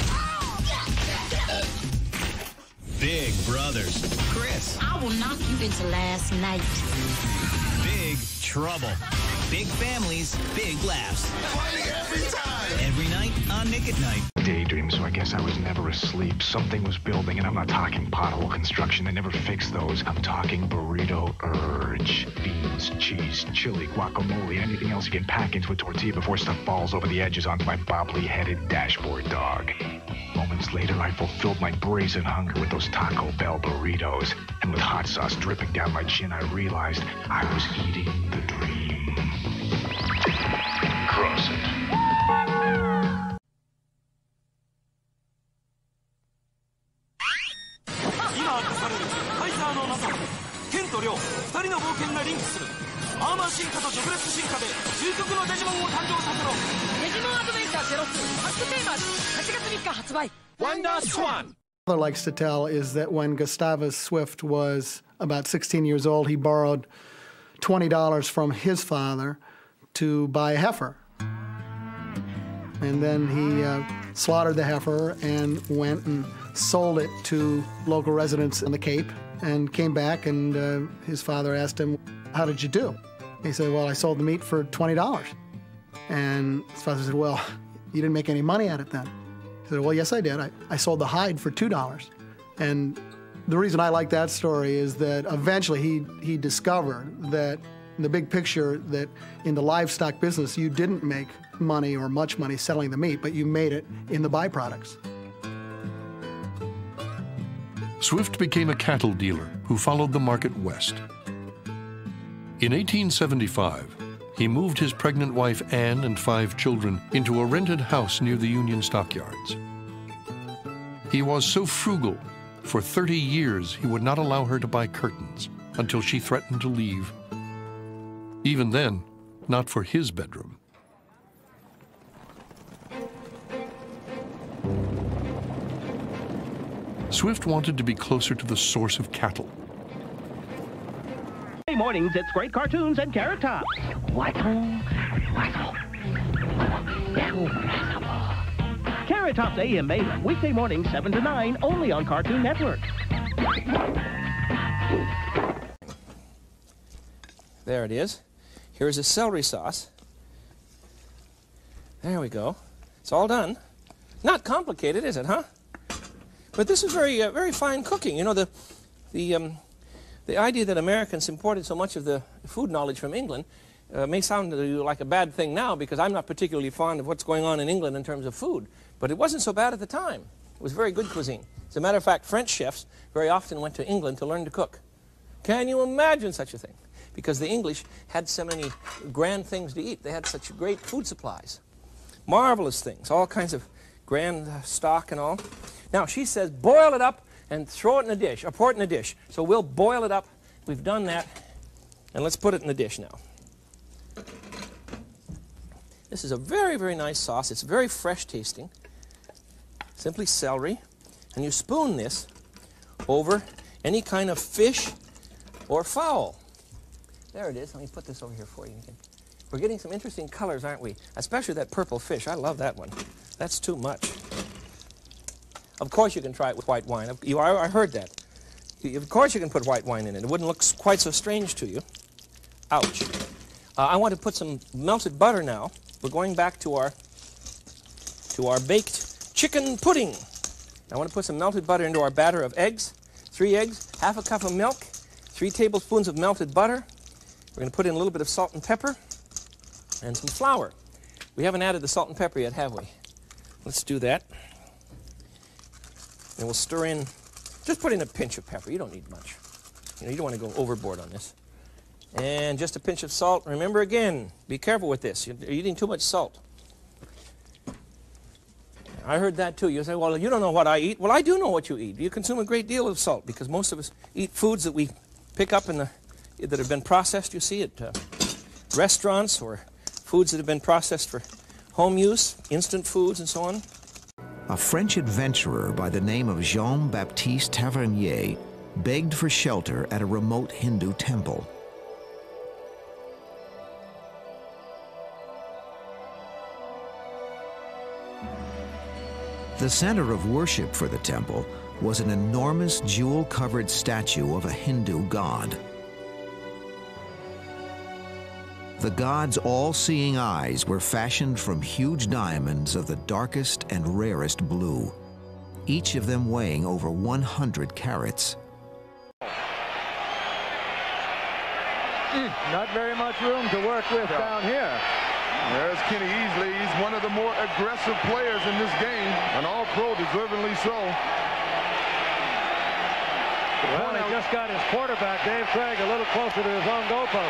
Big Brothers, Chris. I will knock you into last night. Big Trouble. Big families, big laughs. Funny every time. Every night on Nick at Night. Daydream, so I guess I was never asleep. Something was building, and I'm not talking pothole construction. They never fix those. I'm talking burrito urge. Beans, cheese, chili, guacamole, anything else you can pack into a tortilla before stuff falls over the edges onto my bobbly-headed dashboard dog. Moments later, I fulfilled my brazen hunger with those Taco Bell burritos. And with hot sauce dripping down my chin, I realized I was eating the dream. Cross it. You don't 了ふたりの冒険がリンクするアーマー進化と直列進化で究極のデジモンを誕生させろデジモンアドベンチャーゼロツーバックテーマはちがつみっか発売ワンダースワン Father likes to tell is that when Gustavus Swift was about sixteen years old, he borrowed twenty dollars from his father to buy a heifer. And then he uh, slaughtered the heifer and went and sold it to local residents in the Cape and came back, and uh, his father asked him, how did you do? He said, well, I sold the meat for twenty dollars. And his father said, well, you didn't make any money at it then. He said, well, yes, I did. I, I sold the hide for two dollars. And the reason I like that story is that eventually he, he discovered that in the big picture that in the livestock business, you didn't make money or much money selling the meat, but you made it in the byproducts. Swift became a cattle dealer who followed the market west. In eighteen seventy-five, he moved his pregnant wife Anne and five children into a rented house near the Union Stockyards. He was so frugal, for thirty years he would not allow her to buy curtains until she threatened to leave. Even then, not for his bedroom. Swift wanted to be closer to the source of cattle. Hey, mornings, it's great cartoons and Carrot Top. Waddle, waddle, Carrot Top's A M Mayhem, weekday mornings, seven to nine, only on Cartoon Network. There it is. Here's a celery sauce. There we go. It's all done. Not complicated, is it, huh? But this is very, uh, very fine cooking. You know, the, the, um, the idea that Americans imported so much of the food knowledge from England uh, may sound to you like a bad thing now, because I'm not particularly fond of what's going on in England in terms of food. But it wasn't so bad at the time. It was very good cuisine. As a matter of fact, French chefs very often went to England to learn to cook. Can you imagine such a thing? Because the English had so many grand things to eat. They had such great food supplies. Marvelous things, all kinds of grand uh, stock and all. Now, she says, boil it up and throw it in a dish, or pour it in a dish. So we'll boil it up. We've done that. And let's put it in the dish now. This is a very, very nice sauce. It's very fresh tasting. Simply celery. And you spoon this over any kind of fish or fowl. There it is. Let me put this over here for you. We're getting some interesting colors, aren't we? Especially that purple fish. I love that one. That's too much. Of course you can try it with white wine. You, I, I heard that. Of course you can put white wine in it. It wouldn't look quite so strange to you. Ouch. Uh, I want to put some melted butter now. We're going back to our, to our baked chicken pudding. I want to put some melted butter into our batter of eggs. Three eggs, half a cup of milk, three tablespoons of melted butter. We're going to put in a little bit of salt and pepper and some flour. We haven't added the salt and pepper yet, have we? Let's do that. And we'll stir in, just put in a pinch of pepper. You don't need much. You know, you don't want to go overboard on this. And just a pinch of salt. Remember again, be careful with this. You're eating too much salt. I heard that too. You say, well, you don't know what I eat. Well, I do know what you eat. You consume a great deal of salt because most of us eat foods that we pick up in the, that have been processed, you see, at uh, restaurants, or foods that have been processed for home use, instant foods and so on. A French adventurer by the name of Jean-Baptiste Tavernier begged for shelter at a remote Hindu temple. The center of worship for the temple was an enormous jewel-covered statue of a Hindu god. The god's all-seeing eyes were fashioned from huge diamonds of the darkest and rarest blue, each of them weighing over one hundred carats. Mm, not very much room to work with yeah. down here. There's Kenny Easley. He's one of the more aggressive players in this game, an all-pro, deservingly so. Well, he just got his quarterback, Dave Craig, a little closer to his own goalpost.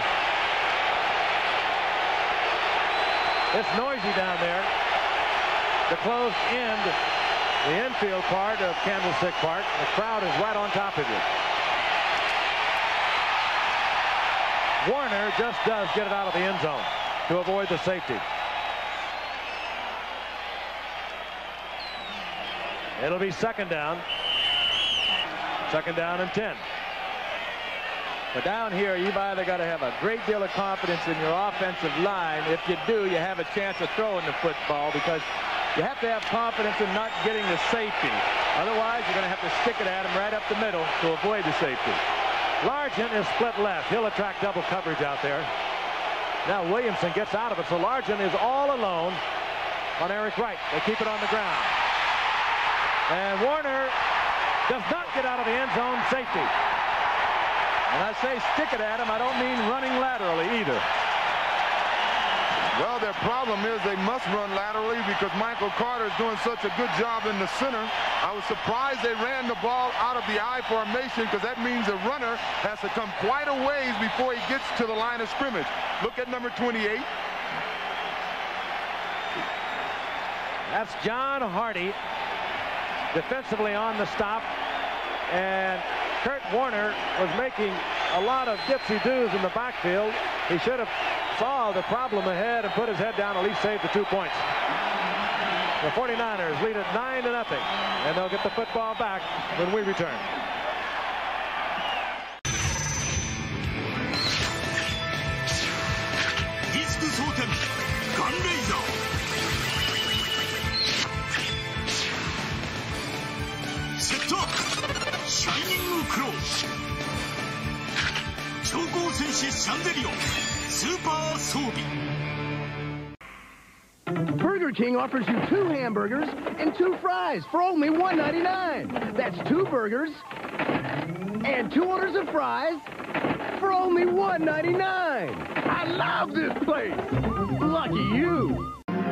It's noisy down there. The closed end, the infield part of Candlestick Park. The crowd is right on top of you. Warner just does get it out of the end zone to avoid the safety. It'll be second down. Second down and ten. But down here, you've either got to have a great deal of confidence in your offensive line. If you do, you have a chance of throwing the football because you have to have confidence in not getting the safety. Otherwise, you're going to have to stick it at him right up the middle to avoid the safety. Largent is split left. He'll attract double coverage out there. Now Williamson gets out of it, so Largent is all alone on Eric Wright. They keep it on the ground. And Warner does not get out of the end zone. Safety. And I say stick it at him, I don't mean running laterally either. Well, their problem is they must run laterally because Michael Carter is doing such a good job in the center. I was surprised they ran the ball out of the I formation because that means the runner has to come quite a ways before he gets to the line of scrimmage. Look at number twenty-eight. That's John Hardy defensively on the stop, and Kurt Warner was making a lot of dipsy-doos in the backfield. He should have saw the problem ahead and put his head down, at least saved the two points. The forty-niners lead it nine to nothing, and they'll get the football back when we return. Burger King offers you two hamburgers and two fries for only one ninety-nine. That's two burgers and two orders of fries for only one ninety-nine. I love this place. Lucky you.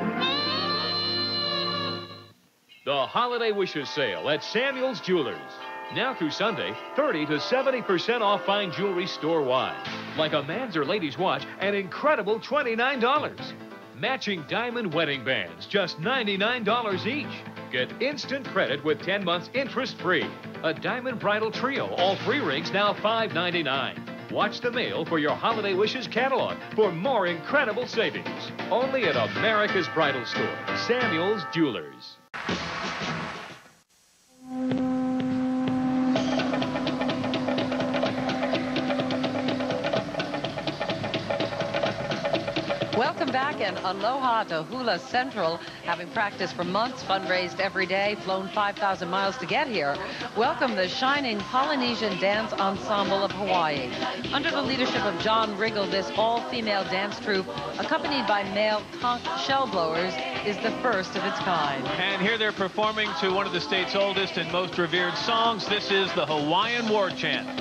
The Holiday Wishes Sale at Samuel's Jewelers. Now through Sunday, thirty to seventy percent off fine jewelry store-wide. Like a man's or lady's watch, an incredible twenty-nine dollars. Matching diamond wedding bands, just ninety-nine dollars each. Get instant credit with ten months interest-free. A diamond bridal trio, all three rings now five ninety-nine. Watch the mail for your Holiday Wishes catalog for more incredible savings. Only at America's Bridal Store, Samuel's Jewelers. Welcome back and aloha to Hula Central. Having practiced for months, fundraised every day, flown five thousand miles to get here. Welcome the shining Polynesian Dance Ensemble of Hawaii. Under the leadership of John Riggle, this all-female dance troupe, accompanied by male conch shell blowers, is the first of its kind. And here they're performing to one of the state's oldest and most revered songs. This is the Hawaiian War Chant.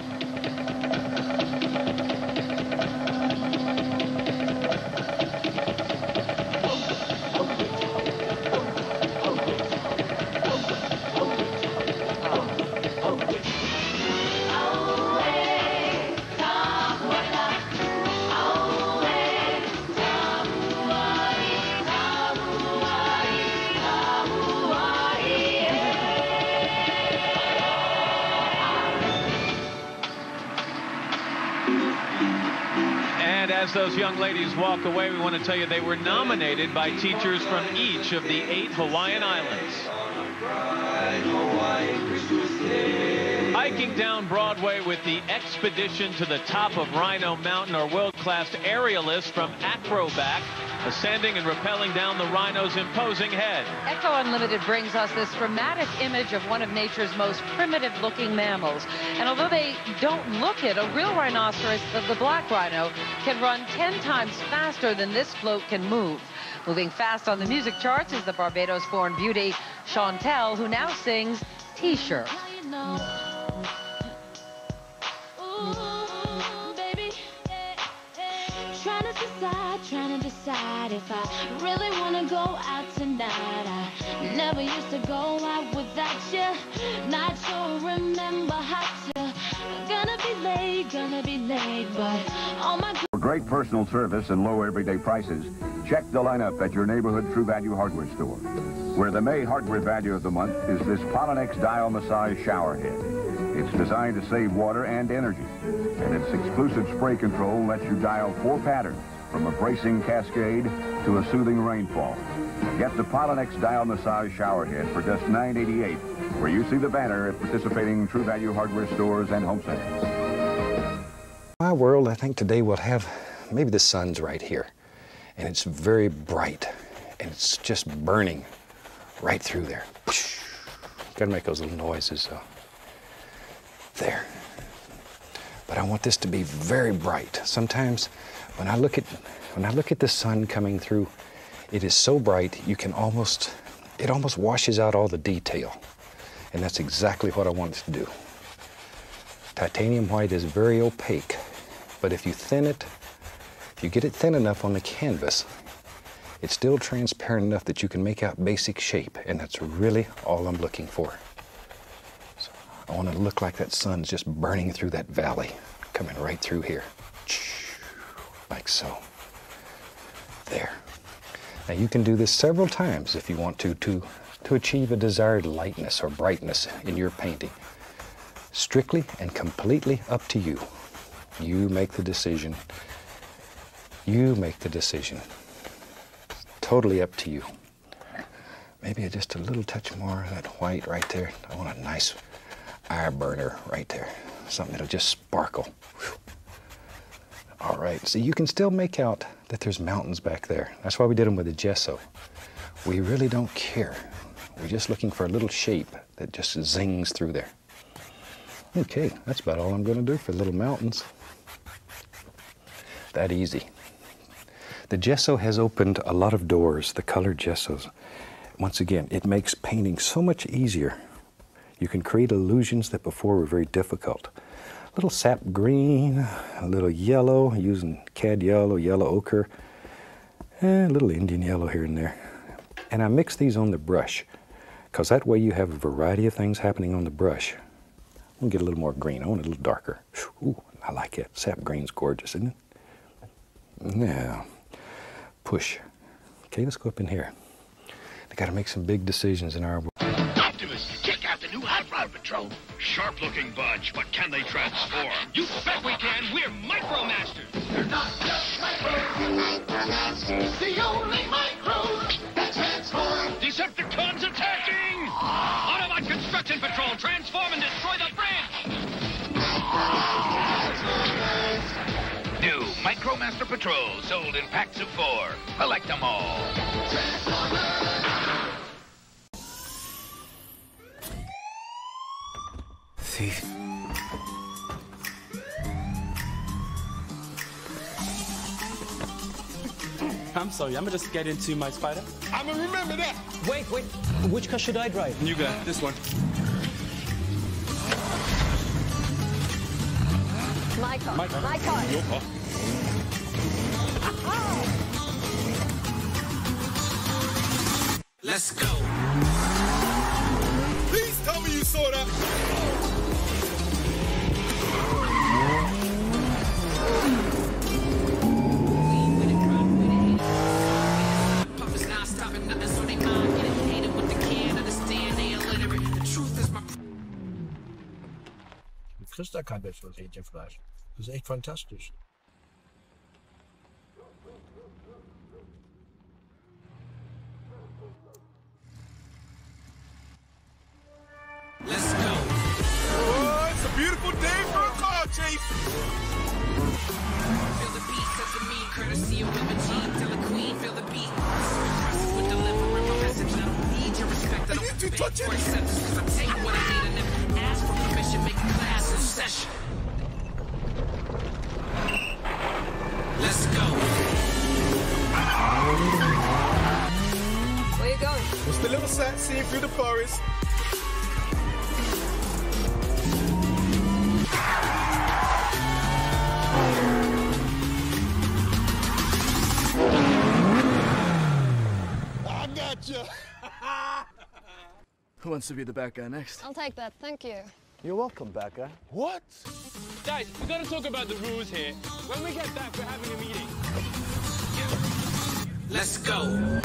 As those young ladies walk away, we want to tell you they were nominated by teachers from each of the eight Hawaiian islands. Hiking down Broadway with the expedition to the top of Rhino Mountain are world-class aerialists from Acrobac, ascending and rappelling down the rhino's imposing head. Echo Unlimited brings us this dramatic image of one of nature's most primitive-looking mammals. And although they don't look it, a real rhinoceros, the, the black rhino, can run ten times faster than this float can move. Moving fast on the music charts is the Barbados-born beauty Chantel, who now sings T-shirt. Trying to decide, trying to decide if I really want to go out tonight. I never used to go out without you. Not sure, remember how to. Gonna be late, gonna be late, but all my... For great personal service and low everyday prices, check the lineup at your neighborhood True Value hardware store, where the May hardware value of the month is this Polynex Dial Massage Shower Head. It's designed to save water and energy, and its exclusive spray control lets you dial four patterns, from a bracing cascade to a soothing rainfall. Get the Pollenex Dial Massage Shower Head for just nine eighty-eight, where you see the banner at participating True Value hardware stores and home centers. My world, I think today we'll have, maybe the sun's right here, and it's very bright, and it's just burning right through there. Gotta make those little noises, though. There. But I want this to be very bright. Sometimes when I look at when I look at the sun coming through, it is so bright you can almost it almost washes out all the detail. And that's exactly what I want it to do. Titanium white is very opaque, but if you thin it, if you get it thin enough on the canvas, it's still transparent enough that you can make out basic shape, and that's really all I'm looking for. So I want to look like that sun's just burning through that valley, coming right through here, like so. There. Now you can do this several times if you want to, to, to achieve a desired lightness or brightness in your painting. Strictly and completely up to you. You make the decision. You make the decision. Totally up to you. Maybe just a little touch more of that white right there. I want a nice eye burner right there. Something that'll just sparkle. Whew. All right, so you can still make out that there's mountains back there. That's why we did them with the gesso. We really don't care. We're just looking for a little shape that just zings through there. Okay, that's about all I'm going to do for little mountains. That easy. The gesso has opened a lot of doors, the colored gessos. Once again, it makes painting so much easier. You can create illusions that before were very difficult. A little sap green, a little yellow, using cad yellow, yellow ochre, and a little Indian yellow here and there. And I mix these on the brush, because that way you have a variety of things happening on the brush. I'm going to get a little more green. I want it a little darker. Ooh, I like it. Sap green's gorgeous, isn't it? Now, push. Okay, let's go up in here. I got to make some big decisions in our world. Optimus, check out the new Hot Rod Patrol. Sharp-looking bunch, but can they transform? You bet we can. We're Micromasters. They're not just micros. The only micros that transform. Decepticons attacking! Autobot Construction Patrol, transform and destroy the bridge! New Micromaster Patrol, sold in packs of four. Collect them all. Thief. I'm sorry, I'm gonna just get into my spider. I'm gonna remember that. Wait, wait. Which car should I drive? You got this one. My car. My car. My car. Your car. Let's go. Please tell me you saw that. Ik lust daar kein besseres Hähnchenfleisch. Das ist echt fantastisch. Let's go. Oh, it's a beautiful day for a car chase. Feel the beat, such a mean courtesy of women. Jean, tell the queen, feel the beat. With delivering my message, I don't need your respect. I don't beg for acceptance, cause I take what I need and never ask for permission. Make a class in session. Let's go. Where you going? Just a little sightseeing through the forest. I gotcha. Who wants to be the bad guy next? I'll take that, thank you. You're welcome, bad guy. What? Guys, we gotta talk about the rules here. When we get back, we're having a meeting. Let's go.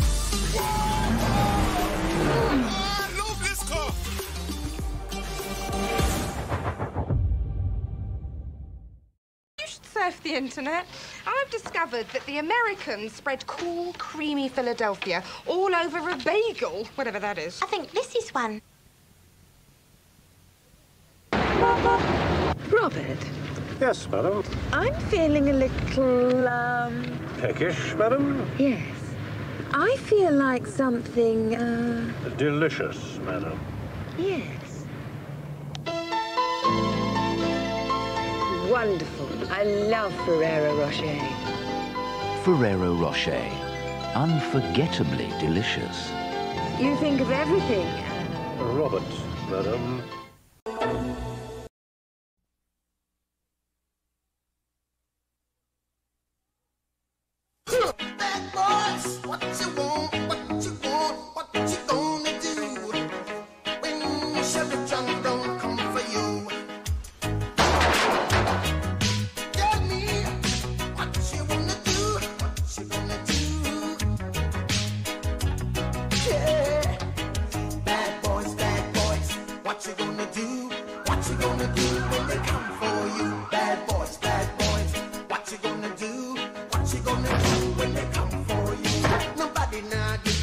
I love this car. surf the internet. I've discovered that the Americans spread cool, creamy Philadelphia all over a bagel, whatever that is. I think this is one. Robert. Yes, madam. I'm feeling a little, um... Peckish, madam? Yes. I feel like something, uh... Delicious, madam. Yes. Wonderful. I love Ferrero Rocher. Ferrero Rocher. Unforgettably delicious. You think of everything. Robert, madam. Bad boys, what you want, what you want, what you gonna do when Sheriff John don't come for you? Tell me what you wanna do, what you gonna do? Yeah, bad boys, bad boys, what you gonna do, what you gonna do when they come for you? Bad boys, bad boys, what you gonna do, what you gonna do when they come for you? Nobody now give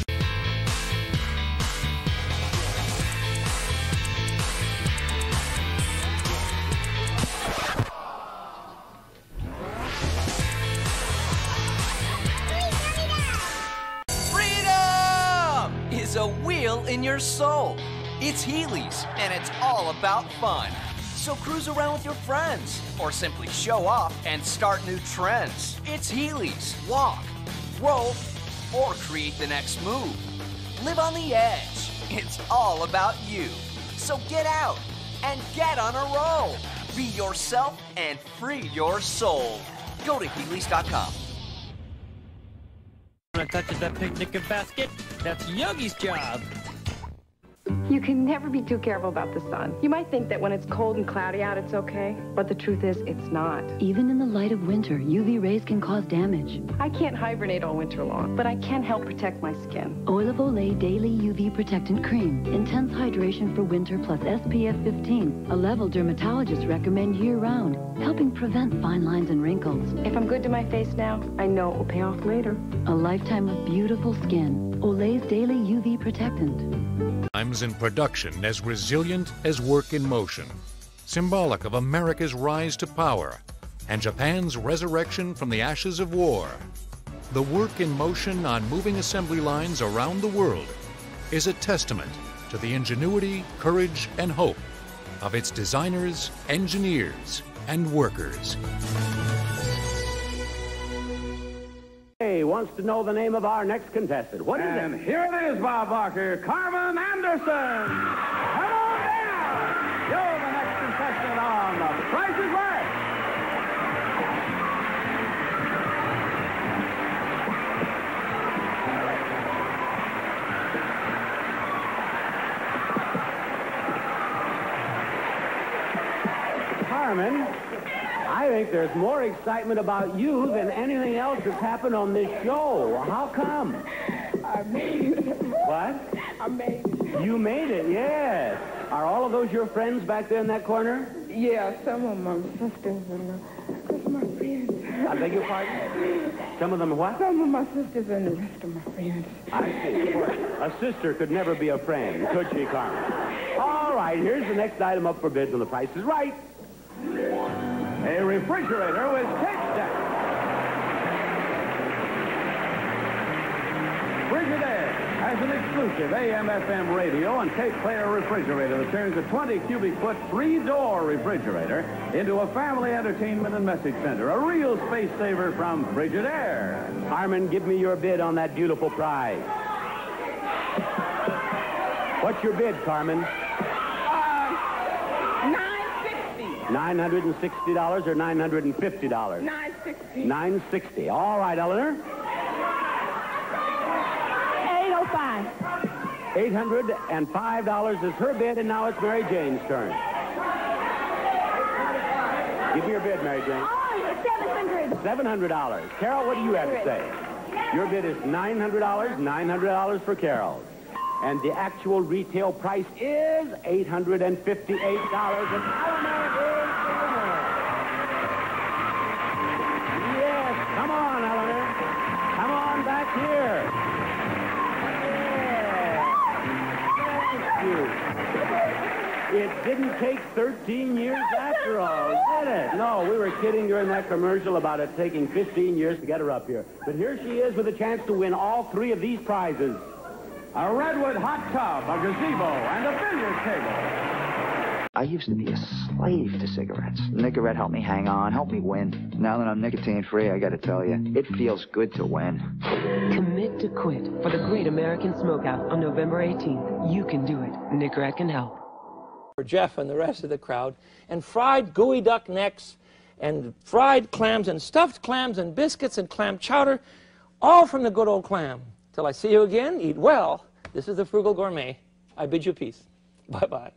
Freedom is a wheel in your soul. It's Heelys, and it's all about fun. So cruise around with your friends, or simply show off and start new trends. It's Heelys. Walk, roll, or create the next move. Live on the edge. It's all about you. So get out and get on a roll. Be yourself and free your soul. Go to Heelys dot com. When I touches that picnic basket, that's Yogi's job. You can never be too careful about the sun. You might think that when it's cold and cloudy out, it's okay, but the truth is, it's not. Even in the light of winter, U V rays can cause damage. I can't hibernate all winter long, but I can help protect my skin. Oil of Olay Daily U V Protectant Cream. Intense hydration for winter plus S P F fifteen. A level dermatologists recommend year-round, helping prevent fine lines and wrinkles. If I'm good to my face now, I know it will pay off later. A lifetime of beautiful skin. Olay's Daily U V Protectant. Times in production as resilient as work in motion, symbolic of America's rise to power and Japan's resurrection from the ashes of war. The work in motion on moving assembly lines around the world is a testament to the ingenuity, courage, and hope of its designers, engineers, and workers. Hey, wants to know the name of our next contestant. What is and it? And here it is, Bob Barker, Carmen Anderson. Come on down. You're the next contestant on The Price is Right. Carmen, I think there's more excitement about you than anything else that's happened on this show. How come? I made it. What? I made it. You made it, yes. Are all of those your friends back there in that corner? Yeah, some of my sisters and uh, my friends. I beg your pardon? Some of them are what? Some of my sisters and the rest of my friends. I see. A sister could never be a friend, could she, Carmen? All right, here's the next item up for bids on The Price is Right. A refrigerator with tape deck. Frigidaire has an exclusive A M F M radio and tape player refrigerator that turns a twenty cubic foot three-door refrigerator into a family entertainment and message center. A real space saver from Frigidaire. Carmen, give me your bid on that beautiful prize. What's your bid, Carmen? nine hundred sixty dollars or nine hundred fifty dollars? nine sixty. nine sixty. All right, Eleanor. eight oh five. eight hundred five dollars is her bid, and now it's Mary Jane's turn. Give me your bid, Mary Jane. Oh, seven hundred. seven hundred dollars. Carol, what do you have to say? Your bid is nine hundred dollars. nine hundred dollars for Carol. And the actual retail price is eight hundred fifty-eight dollars. And Eleanor is the winner. it didn't take thirteen years after all, did it? No, we were kidding during that commercial about it taking fifteen years to get her up here. But here she is with a chance to win all three of these prizes. A redwood hot tub, a gazebo, and a billiard table. I used to be a slave to cigarettes. Nicorette helped me hang on, helped me win. Now that I'm nicotine-free, I gotta tell you, it feels good to win. Commit to quit for the Great American Smokeout on November eighteenth. You can do it. Nicorette can help. For Jeff and the rest of the crowd, and fried gooey duck necks, and fried clams, and stuffed clams, and biscuits, and clam chowder, all from the good old clam. Till I see you again, eat well. This is the Frugal Gourmet. I bid you peace. Bye-bye.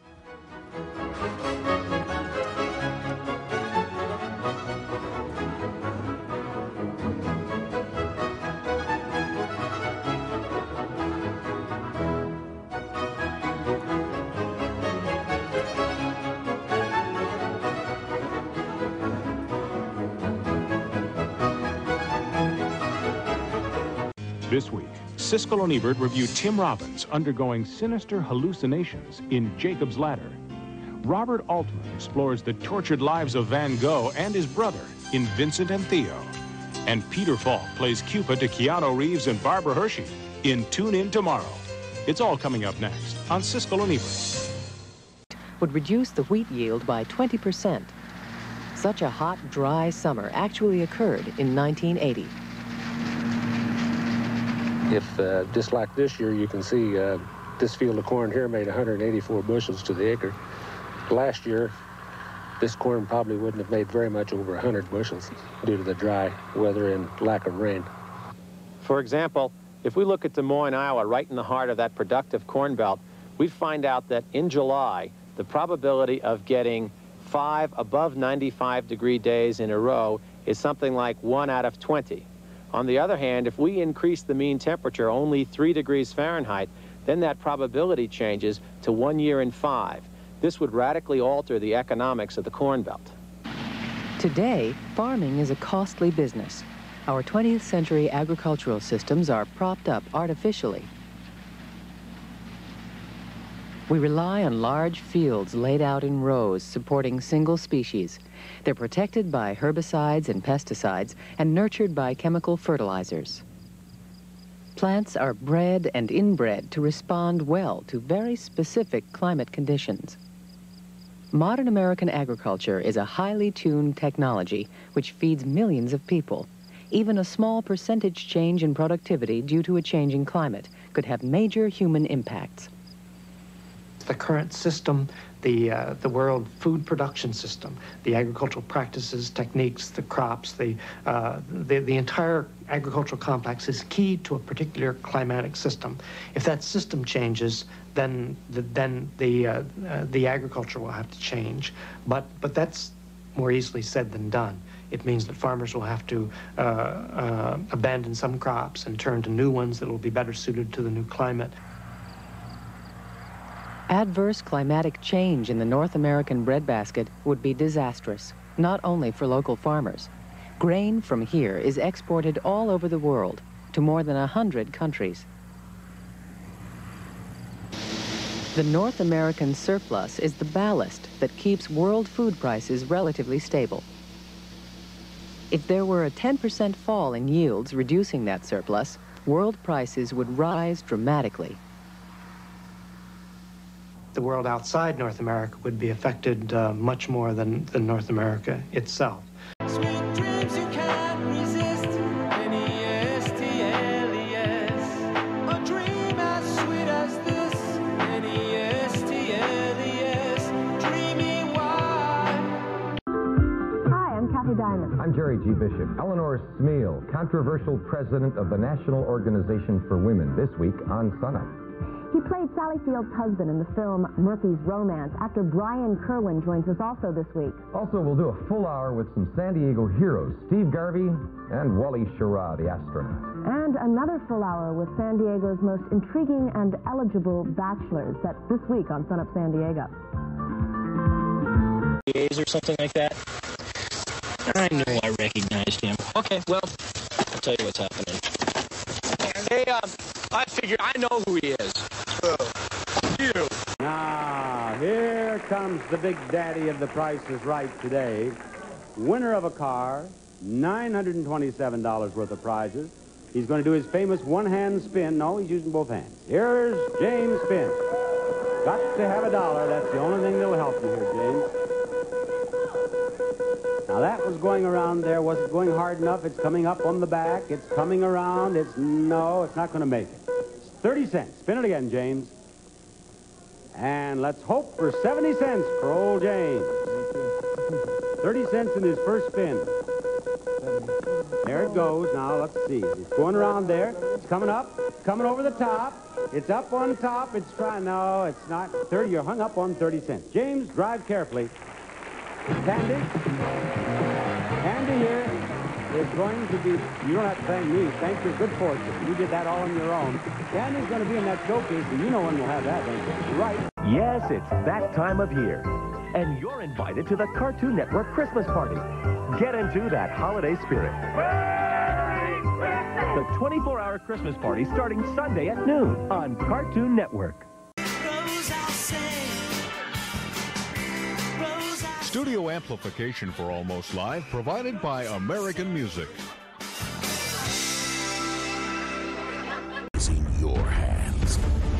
This week, Siskel and Ebert review Tim Robbins undergoing sinister hallucinations in Jacob's Ladder. Robert Altman explores the tortured lives of Van Gogh and his brother in Vincent and Theo. And Peter Falk plays Cupid to Keanu Reeves and Barbara Hershey in Tune In Tomorrow. It's all coming up next on Siskel and Ebert. Would reduce the wheat yield by twenty percent. Such a hot, dry summer actually occurred in nineteen eighty. If uh, just like this year, you can see uh, this field of corn here made one hundred eighty-four bushels to the acre. Last year, this corn probably wouldn't have made very much over one hundred bushels due to the dry weather and lack of rain. For example, if we look at Des Moines, Iowa, right in the heart of that productive corn belt, we find out that in July, the probability of getting five above ninety-five degree days in a row is something like one out of twenty. On the other hand, if we increase the mean temperature only three degrees Fahrenheit, then that probability changes to one year in five. This would radically alter the economics of the Corn Belt. Today, farming is a costly business. Our twentieth century agricultural systems are propped up artificially. We rely on large fields laid out in rows supporting single species. They're protected by herbicides and pesticides and nurtured by chemical fertilizers. Plants are bred and inbred to respond well to very specific climate conditions. Modern American agriculture is a highly tuned technology which feeds millions of people. Even a small percentage change in productivity due to a changing climate could have major human impacts. The current system, the, uh, the world food production system, the agricultural practices, techniques, the crops, the, uh, the, the entire agricultural complex is key to a particular climatic system. If that system changes, then the, then the, uh, uh, the agriculture will have to change. But, but that's more easily said than done. It means that farmers will have to uh, uh, abandon some crops and turn to new ones that will be better suited to the new climate. Adverse climatic change in the North American breadbasket would be disastrous, not only for local farmers. Grain from here is exported all over the world to more than a hundred countries. The North American surplus is the ballast that keeps world food prices relatively stable. If there were a ten percent fall in yields reducing that surplus, world prices would rise dramatically. The world outside North America would be affected uh, much more than, than North America itself. Sweet dreams you can't resist. N E S T L E S. A dream as sweet as this. N E S T L E S. Dreamy wine. Hi, I'm Kathy Diamond. I'm Jerry G. Bishop. Eleanor Smeal, controversial president of the National Organization for Women, this week on Sunup. He played Sally Field's husband in the film Murphy's Romance. Actor Brian Kerwin joins us also this week. Also, we'll do a full hour with some San Diego heroes, Steve Garvey and Wally Schirra, the astronaut. And another full hour with San Diego's most intriguing and eligible bachelors. That's this week on Sunup San Diego. Or something like that. I knew I recognized him. Okay, well, I'll tell you what's happening. Hey, um, I figured I know who he is. Uh, you. Now, here comes the big daddy of the Price is Right today. Winner of a car, nine hundred twenty-seven dollars worth of prizes. He's going to do his famous one-hand spin. No, he's using both hands. Here's James Spin. Got to have a dollar. That's the only thing that'll help you here, James. Now, that was going around there. Was it going hard enough? It's coming up on the back. It's coming around. It's, no, it's not going to make it. It's thirty cents. Spin it again, James. And let's hope for seventy cents for old James. thirty cents in his first spin. There it goes. Now, let's see. It's going around there. It's coming up. Coming over the top. It's up on top. It's trying. No, it's not. thirty. You're hung up on thirty cents. James, drive carefully. Candy. Candy here is going to be, you don't have to thank me. Thank your good fortune. You did that all on your own. Candy's going to be in that showcase, and you know when we'll have that, don't you? Right. Yes, it's that time of year. And you're invited to the Cartoon Network Christmas party. Get into that holiday spirit. The twenty-four hour Christmas party starting Sunday at noon on Cartoon Network. Studio amplification for Almost Live provided by American Music. Is in your hands.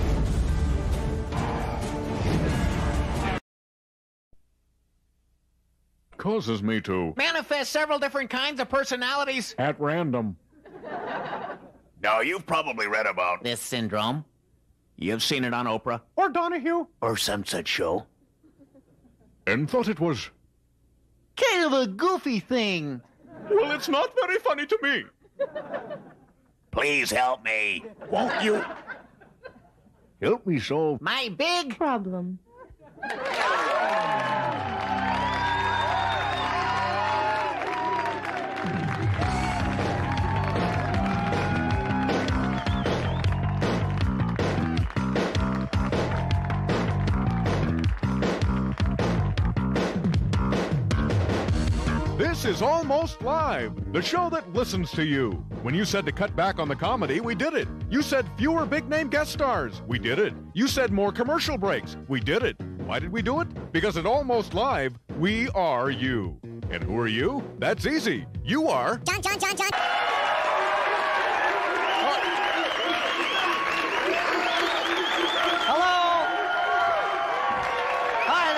Causes me to manifest several different kinds of personalities at random. Now, you've probably read about this syndrome. You've seen it on Oprah Or Donahue. or some such show. And thought it was Kind of a goofy thing. Well, it's not very funny to me. Please help me, won't you? Help me solve My big problem. This is Almost Live, the show that listens to you. When you said to cut back on the comedy, we did it. You said fewer big-name guest stars. We did it. You said more commercial breaks. We did it. Why did we do it? Because at Almost Live, we are you. And who are you? That's easy. You are... John, John, John, John. Hello. Hi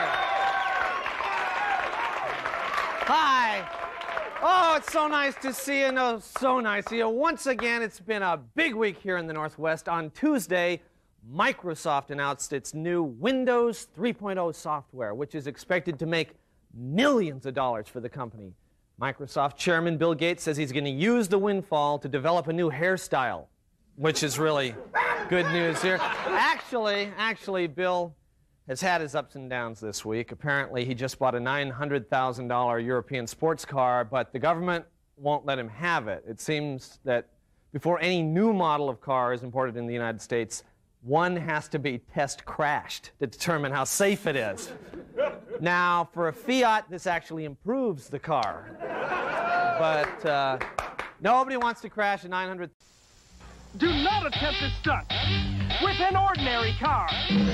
there. Hi. Oh, it's so nice to see you. No, so nice to see you. Once again, it's been a big week here in the Northwest. On Tuesday, Microsoft announced its new Windows three point oh software, which is expected to make millions of dollars for the company. Microsoft Chairman Bill Gates says he's going to use the windfall to develop a new hairstyle, which is really good news here. Actually, actually, Bill has had his ups and downs this week. Apparently, he just bought a nine hundred thousand dollar European sports car, but the government won't let him have it. It seems that before any new model of car is imported in the United States, one has to be test crashed to determine how safe it is. Now, for a Fiat, this actually improves the car. But uh, nobody wants to crash a nine hundred. Do not attempt this stunt with an ordinary car.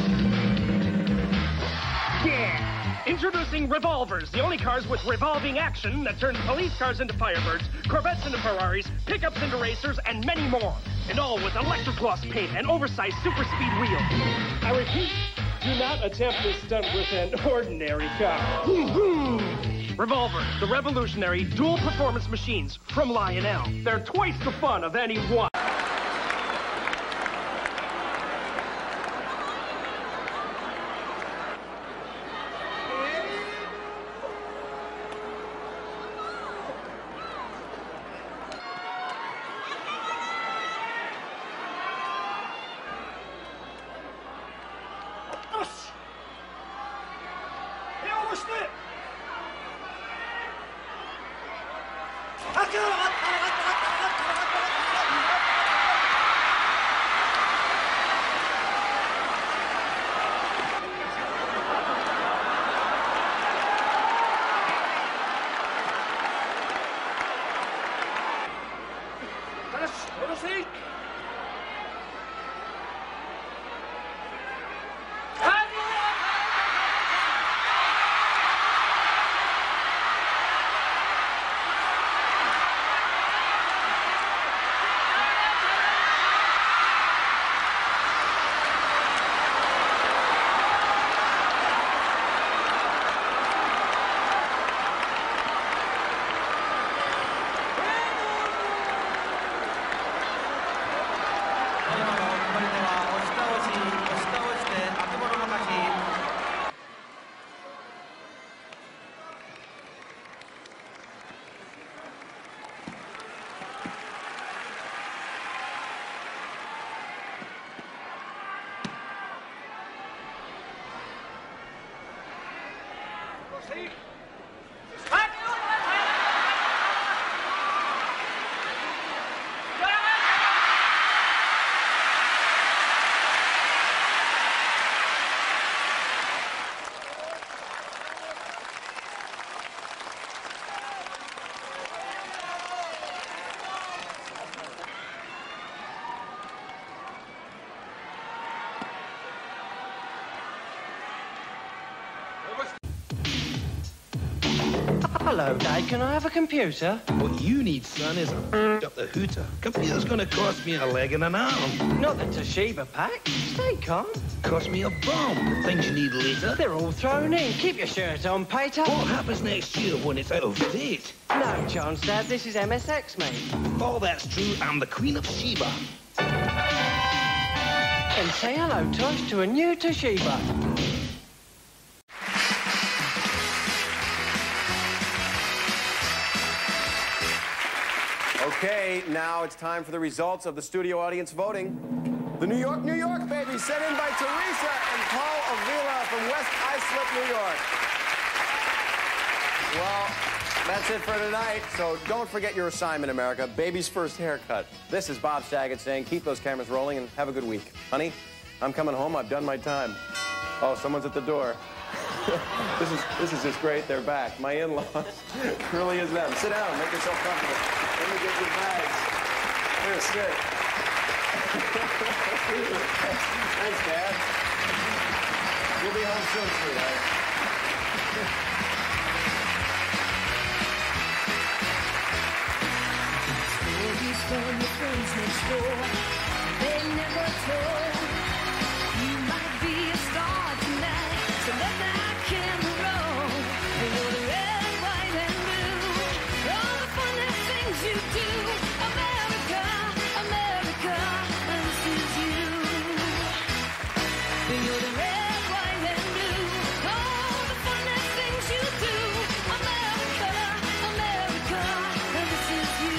Yeah! Introducing revolvers, the only cars with revolving action that turn police cars into Firebirds, Corvettes into Ferraris, pickups into racers, and many more. And all with electric gloss paint and oversized super speed wheels. I repeat, do not attempt this stunt with an ordinary car. Revolver, the revolutionary dual performance machines from Lionel. They're twice the fun of any one. Hello, Dad. Can I have a computer? What you need, son, is a up the hooter. Computer's gonna cost me a leg and an arm. Not the Toshiba pack. Stay calm. Cost me a bomb. The things you need later. They're all thrown in. Keep your shirt on, Peter. What happens next year when it's out of date? No chance, Dad. This is M S X, mate. All that's true. I'm the Queen of Sheba. And say hello, Tosh, to a new Toshiba. Okay, now it's time for the results of the studio audience voting. The New York, New York, baby, sent in by Teresa and Paul Avila from West Islip, New York. Well, that's it for tonight, so don't forget your assignment, America. Baby's first haircut. This is Bob Saget saying keep those cameras rolling and have a good week. Honey, I'm coming home. I've done my time. Oh, someone's at the door. this is this is just great. They're back. My in-laws. It really is them. Sit down. Make yourself comfortable. Let me get your bags. Here, sit. Thanks, Dad. You'll be home soon, sweetheart. Stories from your friends next door. They never told. You might be a star tonight, so let that camera roll. And you're the red, white, and blue. All the funny things you do. America, America, this is you. And you're the red, white, and blue. All the funny things you do. America, America, this is you.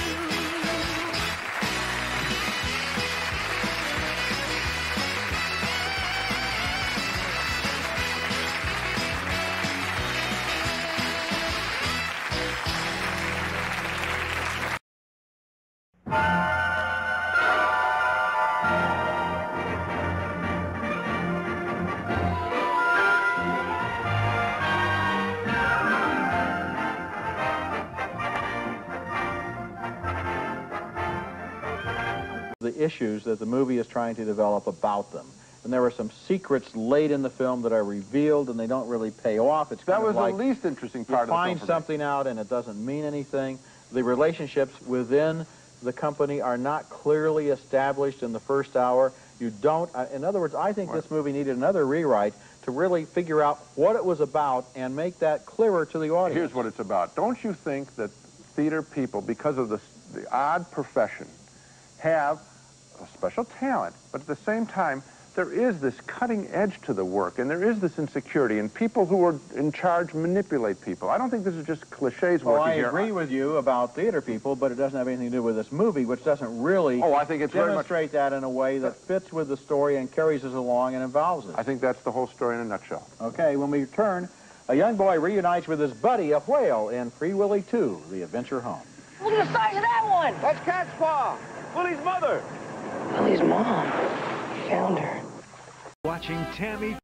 The issues that the movie is trying to develop about them. And there were some secrets late in the film that are revealed, and they don't really pay off. It's kind That was of like the least interesting part of you the find film for me. something out, and it doesn't mean anything. The relationships within the company are not clearly established in the first hour. You don't, uh, in other words, I think this movie needed another rewrite to really figure out what it was about and make that clearer to the audience. Here's what it's about. Don't you think that theater people, because of the, the odd profession, have a special talent, but at the same time, there is this cutting edge to the work, and there is this insecurity, and people who are in charge manipulate people. I don't think this is just cliches Well, working I here. agree with you about theater people, but it doesn't have anything to do with this movie, which doesn't really Oh, I think it's very much- demonstrate that in a way that fits with the story and carries us along and involves us. I think that's the whole story in a nutshell. Okay, when we return, a young boy reunites with his buddy, a whale, in Free Willy two, The Adventure Home. Look at the size of that one. That's Cat's Paw, Willie's mother. Willie's mom. Found her. Watching Tammy.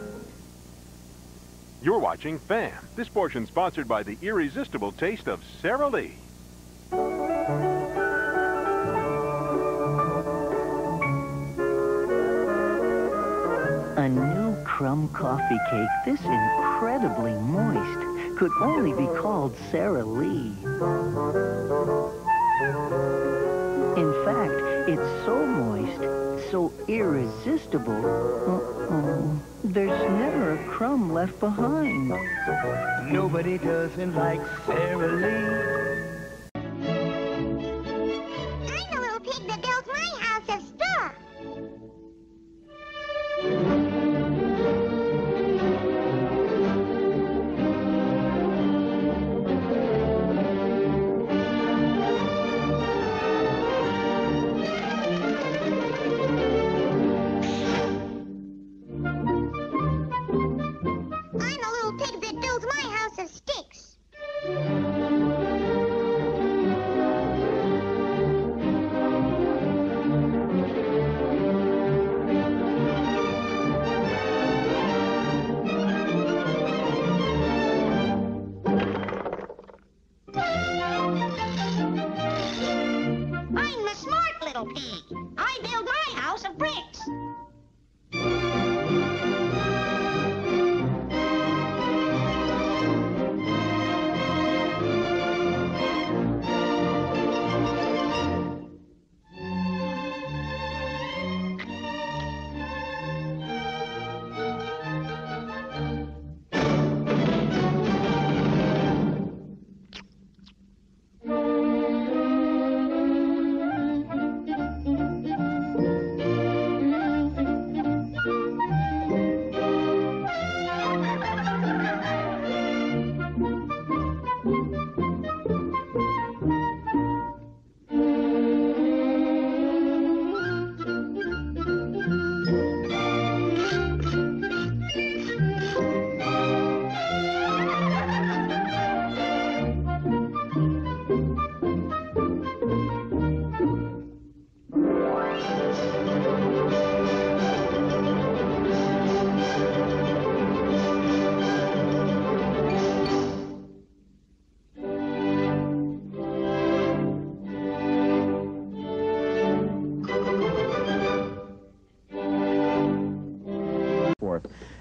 You're watching Fam. This portion sponsored by the irresistible taste of Sara Lee. A new crumb coffee cake this incredibly moist could only be called Sara Lee. In fact, it's so moist, so irresistible, uh-oh, there's never a crumb left behind. Nobody doesn't like Sara Lee. I'm the little pig that builds my house of straw. I'm the little pig that builds my house of sticks. I'm the smart little pig. I build my house of bricks.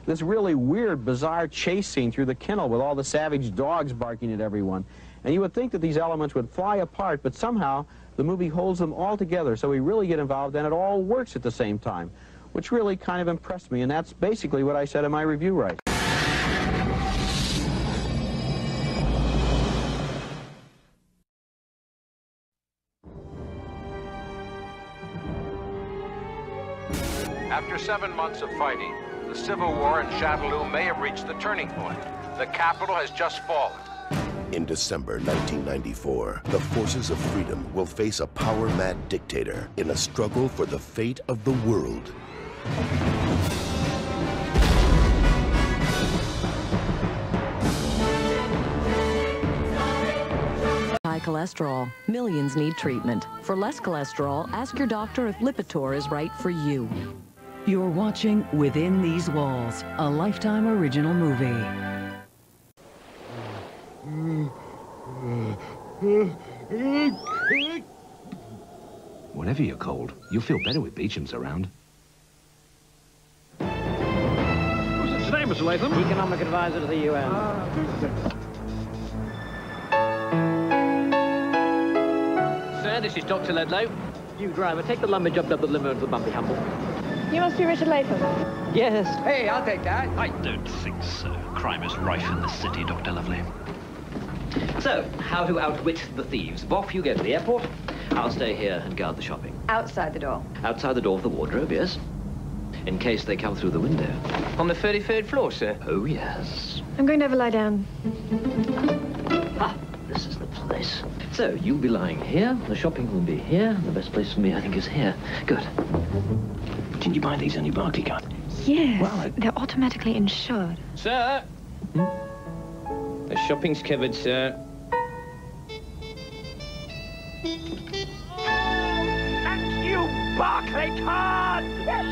this really weird, bizarre chase scene through the kennel with all the savage dogs barking at everyone. And you would think that these elements would fly apart, but somehow the movie holds them all together, so we really get involved and it all works at the same time, which really kind of impressed me, and that's basically what I said in my review right. After seven months of fighting, the civil war in Shadaloo may have reached the turning point. The capital has just fallen. In December nineteen ninety-four, the forces of freedom will face a power-mad dictator in a struggle for the fate of the world. High cholesterol. Millions need treatment. For less cholesterol, ask your doctor if Lipitor is right for you. You're watching Within These Walls, a Lifetime original movie. Whatever you're called, you'll feel better with Beecham's around. Who's it today, Mister Latham? Economic advisor to the U N. Sir, this is Doctor Ledlow. You driver, take the lumber job up the limo to the Bumpy Humble. You must be Richard Latham. Yes. Hey, I'll take that. I don't think so. Crime is rife in the city, Doctor Lovely. So, how to outwit the thieves. Boff, you go to the airport. I'll stay here and guard the shopping. Outside the door. Outside the door of the wardrobe, yes. In case they come through the window. On the thirty-third floor, sir? Oh, yes. I'm going to have a lie down. Ah, this is the place. So, you'll be lying here. The shopping will be here. The best place for me, I think, is here. Good. Didn't you buy these on your Barclay card? Yes. Well, I... They're automatically insured. Sir? Hmm? The shopping's covered, sir. And you Barclay card!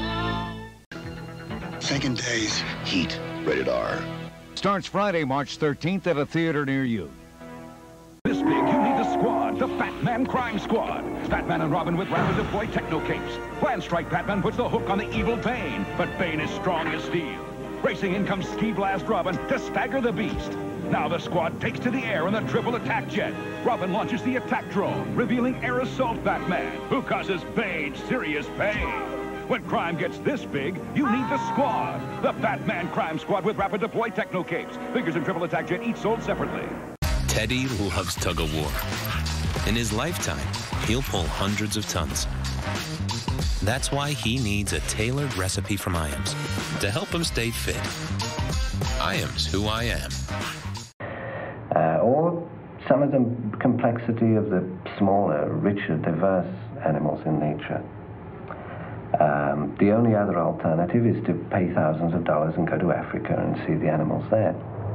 Second day's Heat, rated R. Starts Friday, March thirteenth at a theater near you. This big, you need the squad, the Fat Man Crime Squad. Batman and Robin with rapid deploy techno capes. Plan Strike Batman puts the hook on the evil Bane, but Bane is strong as steel. Racing in comes Ski Blast Robin to stagger the beast. Now the squad takes to the air in the triple attack jet. Robin launches the attack drone, revealing Air Assault Batman, who causes Bane serious pain. When crime gets this big, you need the squad. The Batman Crime Squad with rapid deploy techno capes. Figures and triple attack jet each sold separately. Teddy loves tug-of-war. In his lifetime, he'll pull hundreds of tons. That's why he needs a tailored recipe from I A M S to help him stay fit. I A M S who I am. Uh, or some of the complexity of the smaller, richer, diverse animals in nature. Um, the only other alternative is to pay thousands of dollars and go to Africa and see the animals there.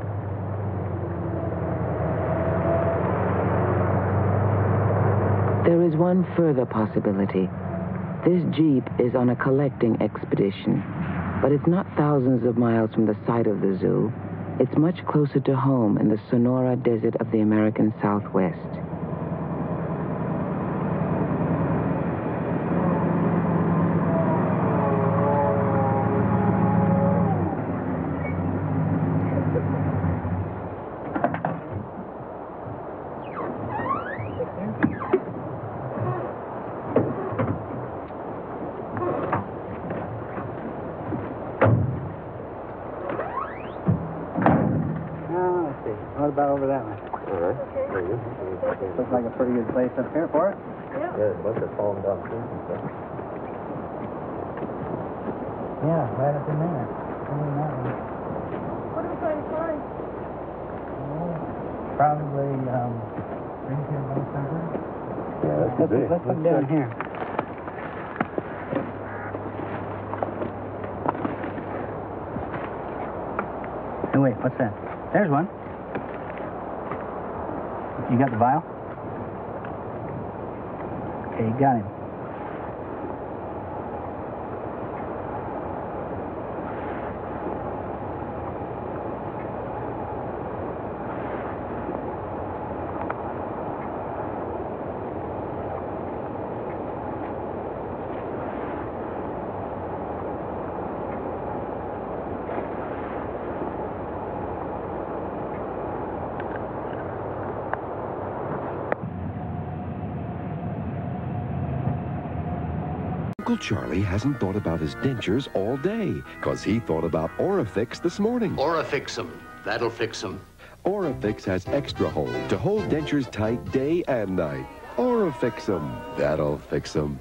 There is one further possibility. This Jeep is on a collecting expedition, but it's not thousands of miles from the site of the zoo. It's much closer to home in the Sonora Desert of the American Southwest. What about over that way? All right. Very good. Looks like a pretty good place up here for it. Yeah. Yeah, it's a bunch of fallen down trees and stuff. Yeah, right up in there. Right in that one. What are we trying to find? Oh, probably, um, greenfield bone center. Yeah, that's let's, let's, let's look down here. Hey, wait, what's that? There's one. You got the vial? Okay, you got him. Uncle Charlie hasn't thought about his dentures all day, because he thought about Orifix this morning. Orifix 'em. That'll fix 'em. Orifix has extra hold to hold dentures tight day and night. Orifix 'em. That'll fix 'em.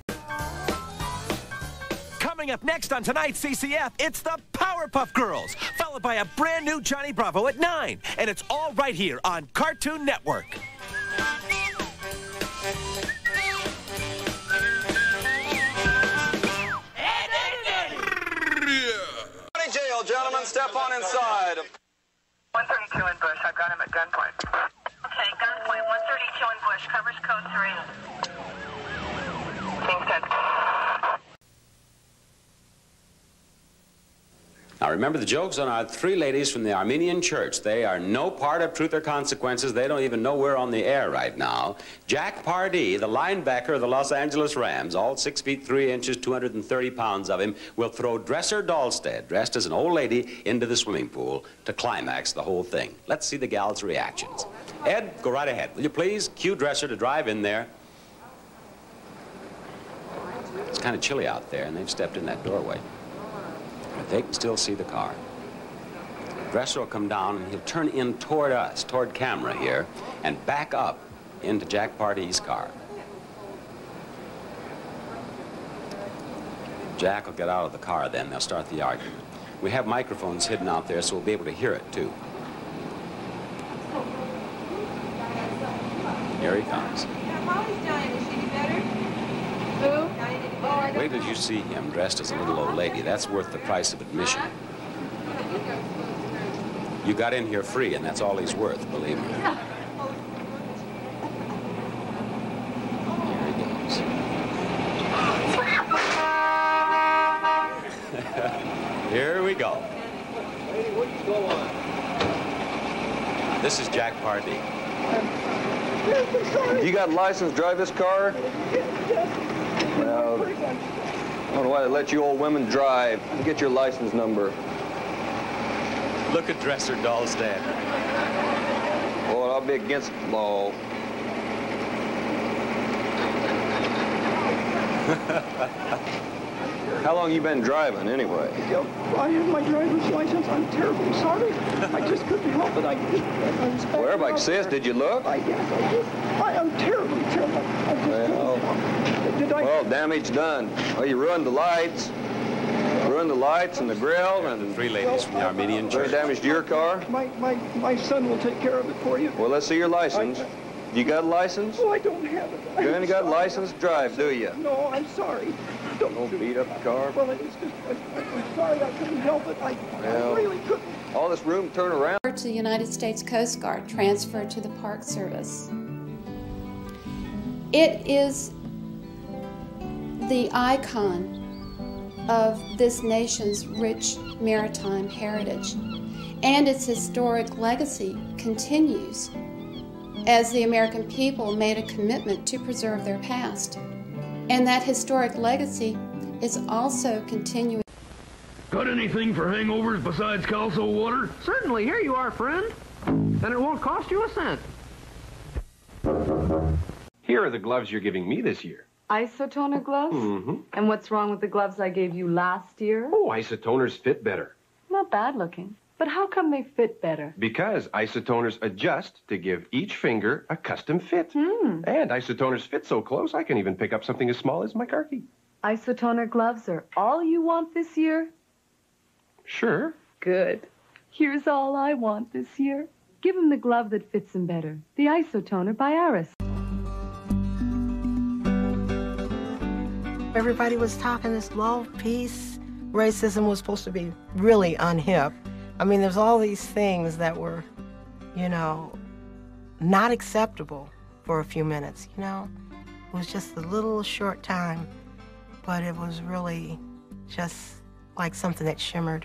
Coming up next on tonight's C C F, it's the Powerpuff Girls, followed by a brand new Johnny Bravo at nine. And it's all right here on Cartoon Network. Jail, gentlemen, step on inside. one thirty-two in Bush. I've got him at gunpoint. Okay, gunpoint, one thirty-two in Bush. Covers code three. Kingston. Now remember, the joke's on our three ladies from the Armenian church. They are no part of Truth or Consequences. They don't even know we're on the air right now. Jack Pardee, the linebacker of the Los Angeles Rams, all six feet three inches, two hundred thirty pounds of him, will throw Dresser Dahlstedt, dressed as an old lady, into the swimming pool to climax the whole thing. Let's see the gal's reactions. Ed, go right ahead, will you please? Cue Dresser to drive in there. It's kind of chilly out there, and they've stepped in that doorway. But they can still see the car. Dresser will come down and he'll turn in toward us, toward camera here, and back up into Jack Pardee's car. Jack will get out of the car then. They'll start the argument. We have microphones hidden out there, so we'll be able to hear it, too. Here he comes. Wait till you see him dressed as a little old lady. That's worth the price of admission. You got in here free, and that's all he's worth, believe me. Here he goes. Here we go. Lady, what you go on? This is Jack Pardee. You got a license to drive this car? Well, I don't know why they let you old women drive. Get your license number. Look at Dresser Dahlstedt. Well, I'll be against the law. How long you been driving, anyway? Yep, I have my driver's license. I'm terribly sorry. I just couldn't help it. I, I was Well, everybody says, did you look? I guess I did. I am terribly terrible. I just well, did I... well, damage done. Well, you ruined the lights. Ruined the lights and the grill and... The three ladies from the Armenian church. Damaged your car? My, my, my son will take care of it for you. Well, let's see your license. I, you got a license? Oh, I don't have it. You ain't got a license to drive, do you? No, I'm sorry. Don't, don't beat up the car. Well, it's just, I, I'm sorry, I couldn't help it. I, well, I really couldn't. All this room, turn around. To the United States Coast Guard, transferred to the Park Service. It is the icon of this nation's rich maritime heritage, and its historic legacy continues as the American people made a commitment to preserve their past. And that historic legacy is also continuing. Got anything for hangovers besides calso water? Certainly. Here you are, friend. And it won't cost you a cent. Here are the gloves you're giving me this year. Isotoner gloves? Mm-hmm. And what's wrong with the gloves I gave you last year? Oh, isotoners fit better. Not bad looking. But how come they fit better? Because isotoners adjust to give each finger a custom fit. Hmm. And isotoners fit so close, I can even pick up something as small as my car key. Isotoner gloves are all you want this year? Sure. Good. Here's all I want this year. Give him the glove that fits him better. The Isotoner by Aris. Everybody was talking this love, peace. Racism was supposed to be really unhip. I mean, there's all these things that were, you know, not acceptable for a few minutes, you know? It was just a little short time, but it was really just like something that shimmered.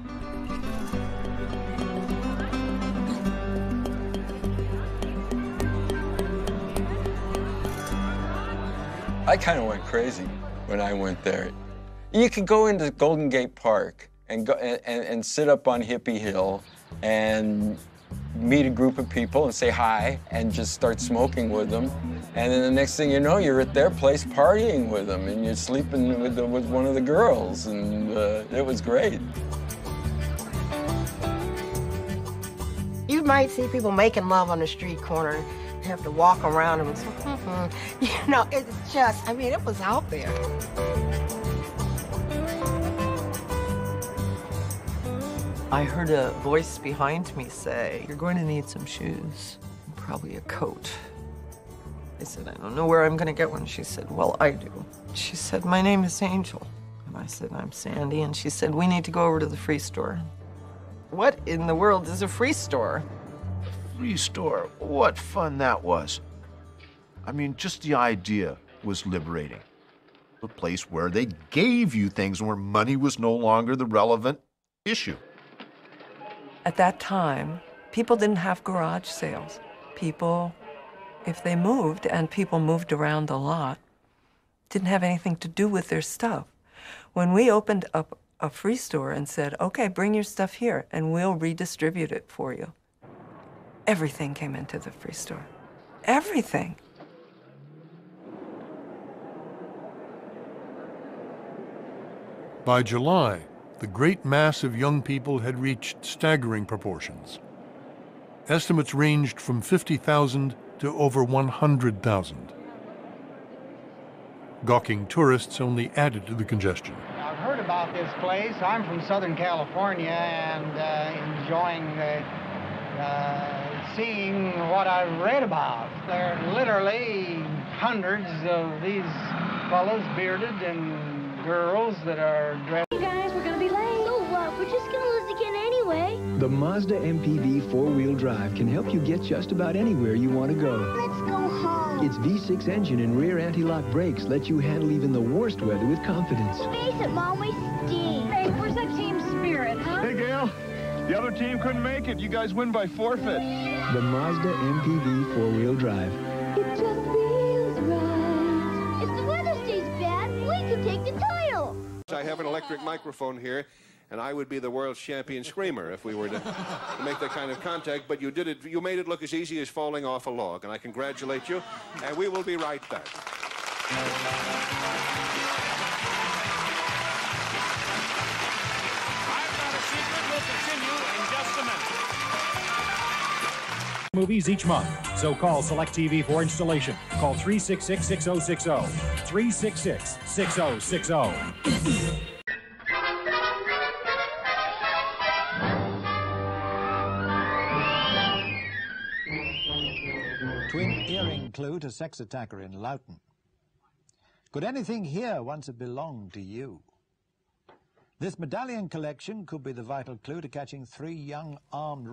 I kind of went crazy when I went there. You could go into Golden Gate Park and, go, and, and sit up on Hippie Hill and meet a group of people and say hi and just start smoking with them. And then the next thing you know, you're at their place partying with them, and you're sleeping with, the, with one of the girls, and uh, it was great. You might see people making love on the street corner. You have to walk around them and say, mm-hmm. You know, it's just, I mean, it was out there. I heard a voice behind me say, "You're going to need some shoes, and probably a coat." I said, "I don't know where I'm going to get one." She said, "Well, I do." She said, "My name is Angel." And I said, "I'm Sandy." And she said, "We need to go over to the free store." What in the world is a free store? Free store, what fun that was. I mean, just the idea was liberating. A place where they gave you things where money was no longer the relevant issue. At that time, people didn't have garage sales. People, if they moved, and people moved around a lot, didn't have anything to do with their stuff. When we opened up a free store and said, "Okay, bring your stuff here and we'll redistribute it for you," everything came into the free store. Everything. By July, the great mass of young people had reached staggering proportions. Estimates ranged from fifty thousand to over one hundred thousand. Gawking tourists only added to the congestion. I've heard about this place. I'm from Southern California and uh, enjoying uh, uh, seeing what I've read about. There are literally hundreds of these fellows, bearded, and girls that are dressed. Hey guys, we're gonna be late. So what? We're just gonna lose again anyway. The Mazda M P V four-wheel drive can help you get just about anywhere you want to go. Let's go home. Its V six engine and rear anti-lock brakes let you handle even the worst weather with confidence. Face it, Mom, we stink. Hey, where's that team spirit, huh? Hey, Gail. The other team couldn't make it. You guys win by forfeit. The Mazda M P V four-wheel drive. It just feels right. If the weather stays bad, we could take the title. I have an electric microphone here, and I would be the world's champion screamer if we were to, to make that kind of contact, but you did it, you made it look as easy as falling off a log, and I congratulate you, and we will be right back. I've got a secret. We'll continue in just a minute. Movies each month. So call Select T V for installation. Call three six six, six oh six oh. three six six, six oh six oh. Twin earring clue to sex attacker in Loughton. Could anything here once have belonged to you? This medallion collection could be the vital clue to catching three young armed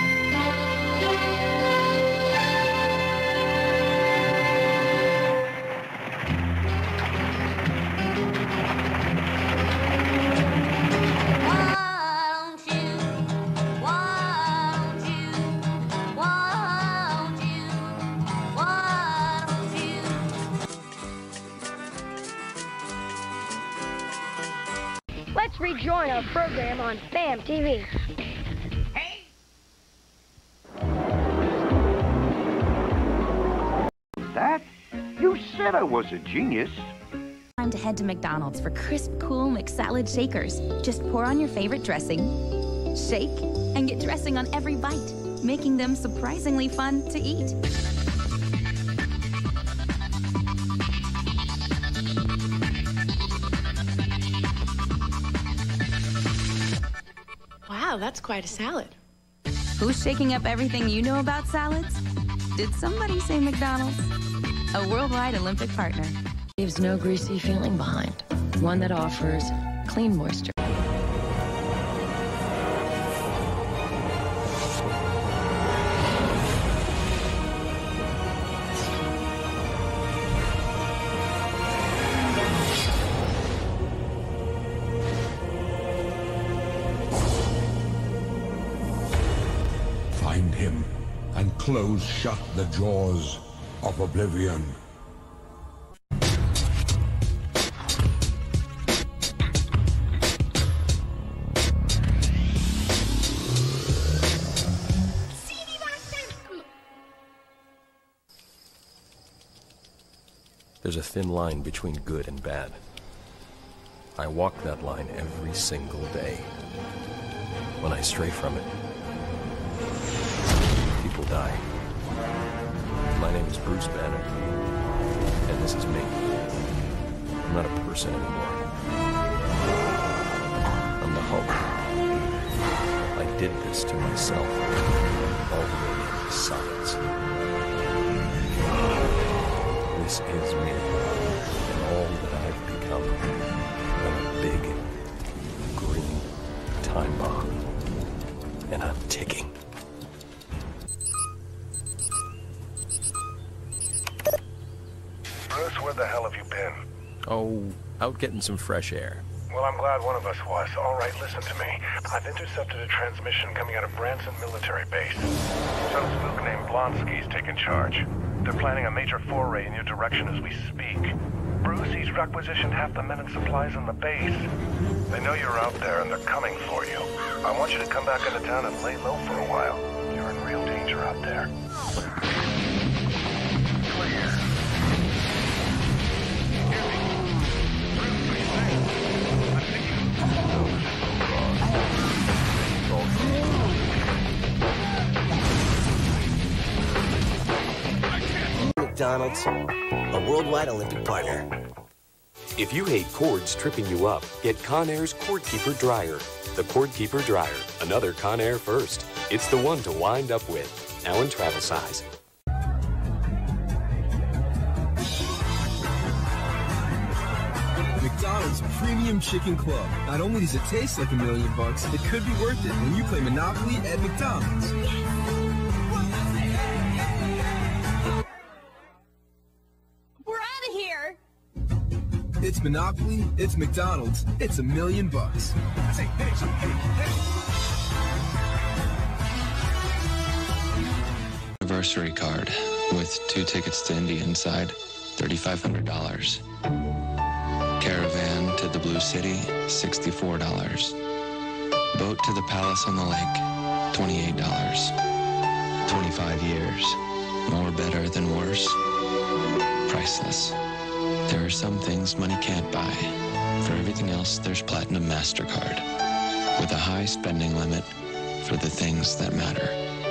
Let's rejoin our program on BAM T V. That? You said I was a genius. Time to head to McDonald's for crisp, cool McSalad shakers. Just pour on your favorite dressing, shake, and get dressing on every bite, making them surprisingly fun to eat. Wow, that's quite a salad. Who's shaking up everything you know about salads? Did somebody say McDonald's? A worldwide Olympic partner. Leaves no greasy feeling behind. One that offers clean moisture. Find him and close shut the jaws of oblivion. There's a thin line between good and bad. I walk that line every single day. When I stray from it, people die. My name is Bruce Banner, and this is me. I'm not a person anymore. I'm the Hulk. I did this to myself, all the way into science. This is me, and all that I've become. I'm a big, green time bomb, and I'm ticking. Bruce, where the hell have you been? Oh, out getting some fresh air. Well, I'm glad one of us was. All right, listen to me. I've intercepted a transmission coming out of Branson Military Base. Some spook named Blonsky's taking charge. They're planning a major foray in your direction as we speak. Bruce, he's requisitioned half the men and supplies on the base. They know you're out there and they're coming for you. I want you to come back into town and lay low for a while. You're in real danger out there. McDonald's, a worldwide Olympic partner. If you hate cords tripping you up, get Conair's Cord Keeper Dryer. The Cord Keeper Dryer, another Conair first. It's the one to wind up with. Now in travel size. McDonald's Premium Chicken Club. Not only does it taste like a million bucks, it could be worth it when you play Monopoly at McDonald's. We're out of here. It's Monopoly, it's McDonald's, it's a million bucks. Anniversary card with two tickets to India inside, thirty-five hundred dollars. Caravan to the Blue City, sixty-four dollars. Boat to the Palace on the Lake, twenty-eight dollars. twenty-five years, more better than worse. Priceless. There are some things money can't buy. For everything else, there's Platinum MasterCard, with a high spending limit for the things that matter.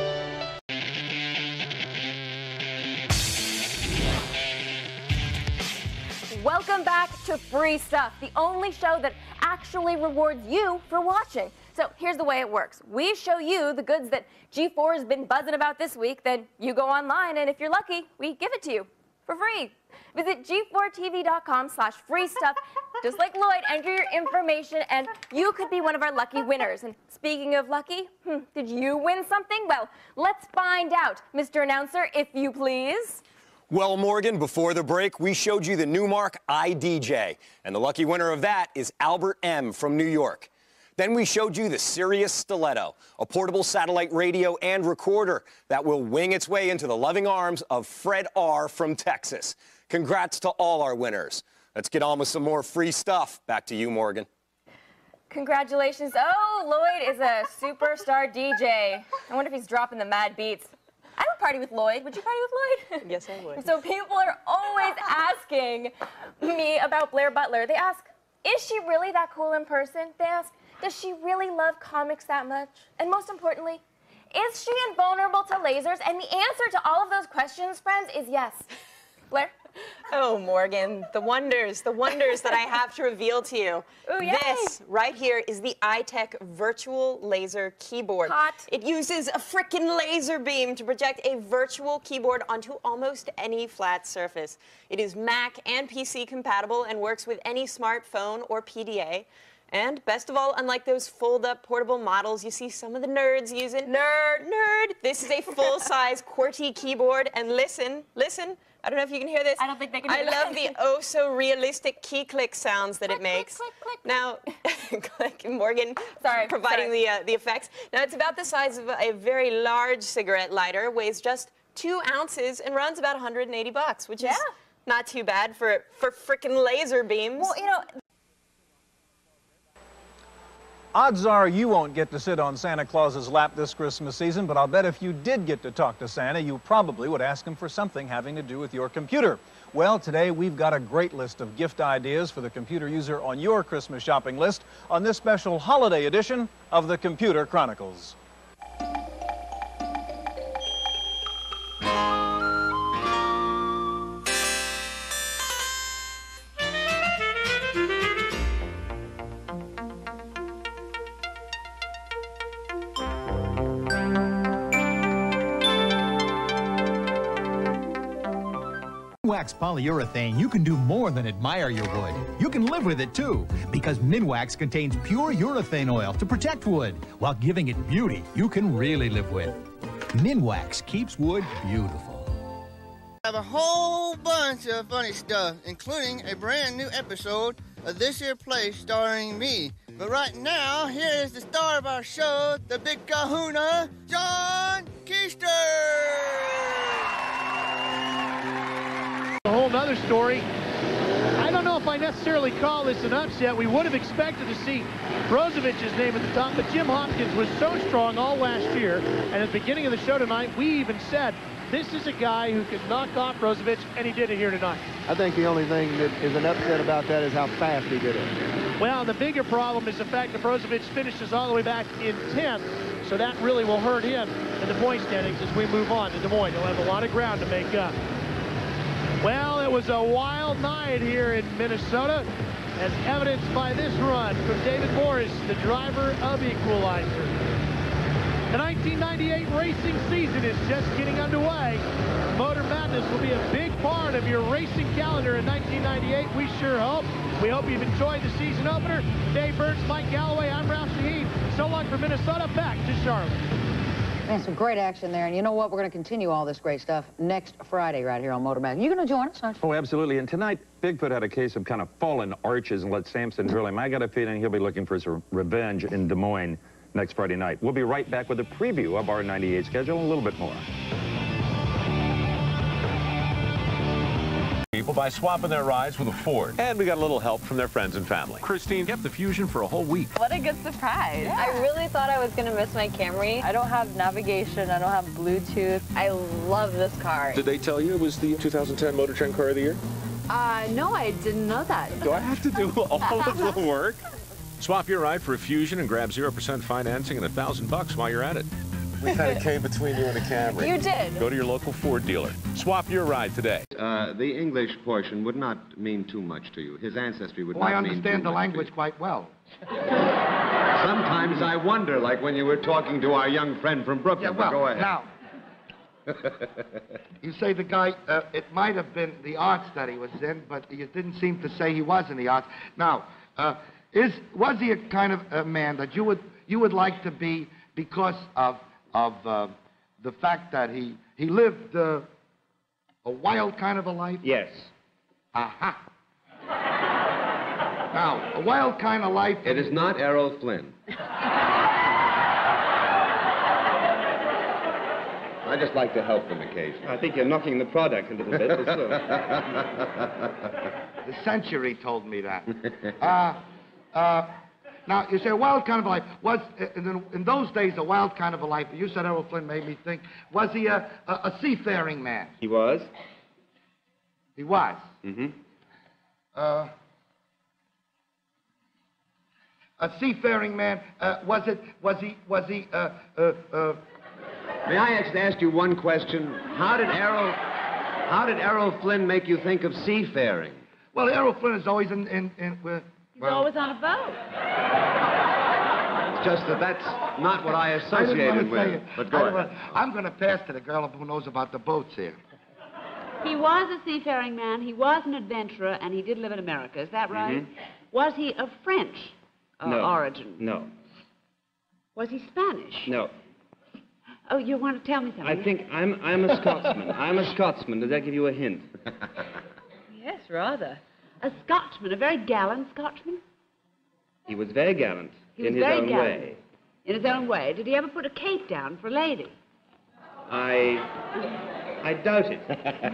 Welcome back to Free Stuff, the only show that actually rewards you for watching. So here's the way it works. We show you the goods that G four has been buzzing about this week, then you go online, and if you're lucky, we give it to you for free. Visit G four T V dot com slash free stuff. Just like Lloyd, enter your information, and you could be one of our lucky winners. And speaking of lucky, hmm, did you win something? Well, let's find out. Mister Announcer, if you please. Well, Morgan, before the break, we showed you the Newmark I D J, and the lucky winner of that is Albert M. from New York. Then we showed you the Sirius Stiletto, a portable satellite radio and recorder that will wing its way into the loving arms of Fred R. from Texas. Congrats to all our winners. Let's get on with some more free stuff. Back to you, Morgan. Congratulations. Oh, Lloyd is a superstar D J. I wonder if he's dropping the mad beats. I would party with Lloyd. Would you party with Lloyd? Yes, I would. So people are always asking me about Blair Butler. They ask, is she really that cool in person? They ask, does she really love comics that much? And most importantly, is she invulnerable to lasers? And the answer to all of those questions, friends, is yes. Blair? Oh, Morgan, the wonders, the wonders that I have to reveal to you. Ooh, yay. This right here is the iTech Virtual Laser Keyboard. Hot. It uses a frickin' laser beam to project a virtual keyboard onto almost any flat surface. It is Mac and P C compatible and works with any smartphone or P D A. And best of all, unlike those fold-up portable models you see some of the nerds using, nerd, nerd, this is a full-size QWERTY keyboard. And listen, listen, I don't know if you can hear this. I don't think they can hear I that. love the oh-so-realistic key click sounds that click, it makes. Click, click, click. Now, click, Morgan, sorry, providing sorry. the uh, the effects. Now, it's about the size of a very large cigarette lighter, weighs just two ounces, and runs about one hundred eighty bucks, which yeah. is not too bad for for frickin' laser beams. Well, you know. Odds are you won't get to sit on Santa Claus's lap this Christmas season, but I'll bet if you did get to talk to Santa, you probably would ask him for something having to do with your computer. Well, today we've got a great list of gift ideas for the computer user on your Christmas shopping list on this special holiday edition of the Computer Chronicles. Minwax polyurethane, you can do more than admire your wood. You can live with it too, because Minwax contains pure urethane oil to protect wood while giving it beauty you can really live with. Minwax keeps wood beautiful. I have a whole bunch of funny stuff, including a brand new episode of This Here Play starring me. But right now, here is the star of our show, the big kahuna, John Keister! A whole nother story. I don't know if I necessarily call this an upset. We would have expected to see Brozovic's name at the top, but Jim Hopkins was so strong all last year. And at the beginning of the show tonight, we even said, this is a guy who could knock off Brozovic, and he did it here tonight. I think the only thing that is an upset about that is how fast he did it. Well, the bigger problem is the fact that Brozovic finishes all the way back in tenth, so that really will hurt him in the point standings as we move on to Des Moines. He'll have a lot of ground to make up. Well, it was a wild night here in Minnesota, as evidenced by this run from David Morris, the driver of Equalizer. The nineteen ninety-eight racing season is just getting underway. Motor Madness will be a big part of your racing calendar in nineteen ninety-eight. We sure hope. We hope you've enjoyed the season opener. Dave Burns, Mike Galloway, I'm Ralph Shaheen. So long for Minnesota. Back to Charlotte. And some great action there. And you know what? We're going to continue all this great stuff next Friday right here on Motor Madness. You're going to join us, aren't you? Oh, absolutely. And tonight, Bigfoot had a case of kind of fallen arches and let Samson drill him. I got a feeling he'll be looking for his re revenge in Des Moines next Friday night. We'll be right back with a preview of our ninety-eight schedule and a little bit more. People by swapping their rides with a Ford. And we got a little help from their friends and family. Christine kept the Fusion for a whole week. What a good surprise. Yeah. I really thought I was going to miss my Camry. I don't have navigation. I don't have Bluetooth. I love this car. Did they tell you it was the two thousand ten Motor Trend Car of the Year? Uh, no, I didn't know that. Do I have to do all of the work? Swap your ride for a Fusion and grab zero percent financing and a thousand bucks while you're at it. We kind of came between you and a Camry. You did. Go to your local Ford dealer. Swap your ride today. Uh, the English portion would not mean too much to you. His ancestry would well, not I mean too understand the much language quite well. Sometimes I wonder, like when you were talking to our young friend from Brooklyn. Yeah, well, go ahead. Now, you say the guy, uh, it might have been the arts that he was in, but you didn't seem to say he was in the arts. Now, uh, is was he a kind of a man that you would you would like to be because of of uh, the fact that he he lived uh, a wild kind of a life? Yes. Aha. Now, a wild kind of life. It is not Errol Flynn. I just like to help them occasionally. I think you're knocking the product a little bit. The Century told me that. Uh, uh, now, you say a wild kind of a life. Was, in, in those days, a wild kind of a life, you said Errol Flynn made me think, was he a, a, a seafaring man? He was. He was? Mm-hmm. Uh, a seafaring man, uh, was it, was he, was he, uh, uh, uh... May I actually ask you one question? How did Errol, how did Errol Flynn make you think of seafaring? Well, Errol Flynn is always in, in, in uh, He's well, always on a boat. It's just that that's not what I associated with. But go ahead. I'm going to pass to the girl who knows about the boats here. He was a seafaring man, he was an adventurer, and he did live in America. Is that right? Mm-hmm. Was he of French uh, no. origin? No. Was he Spanish? No. Oh, you want to tell me something? I think I'm, I'm a Scotsman. I'm a Scotsman. Does that give you a hint? Yes, rather. A Scotchman, a very gallant Scotchman? He was very gallant He was in his very own gallant. way. In his own way. Did he ever put a cape down for a lady? I... I doubt it.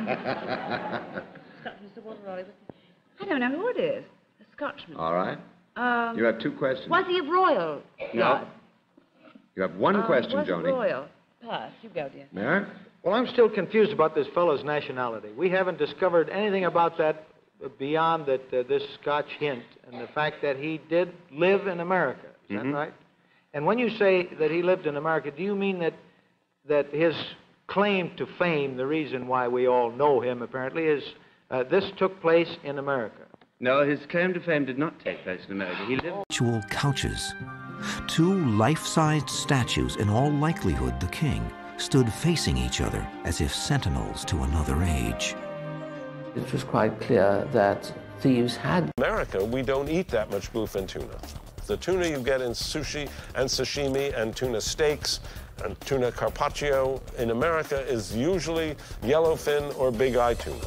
Scotchman, Sir Walter Raleigh. I don't know who it is. A Scotchman. All right. Um, You have two questions. Was he of royal No. blood? You have one Um, question, was he Joni. royal? Pass. You go, dear. May I? Well, I'm still confused about this fellow's nationality. We haven't discovered anything about that beyond that uh, this Scotch hint and the fact that he did live in America. Is Mhm. that right? And when you say that he lived in America, do you mean that that his claim to fame, the reason why we all know him apparently, is uh, this took place in America? No, his claim to fame did not take place in America. He lived... Actual couches. Two life-sized statues, in all likelihood the king, stood facing each other as if sentinels to another age. It was quite clear that thieves had. In America, we don't eat that much bluefin tuna. The tuna you get in sushi and sashimi and tuna steaks and tuna carpaccio in America is usually yellowfin or big eye tuna.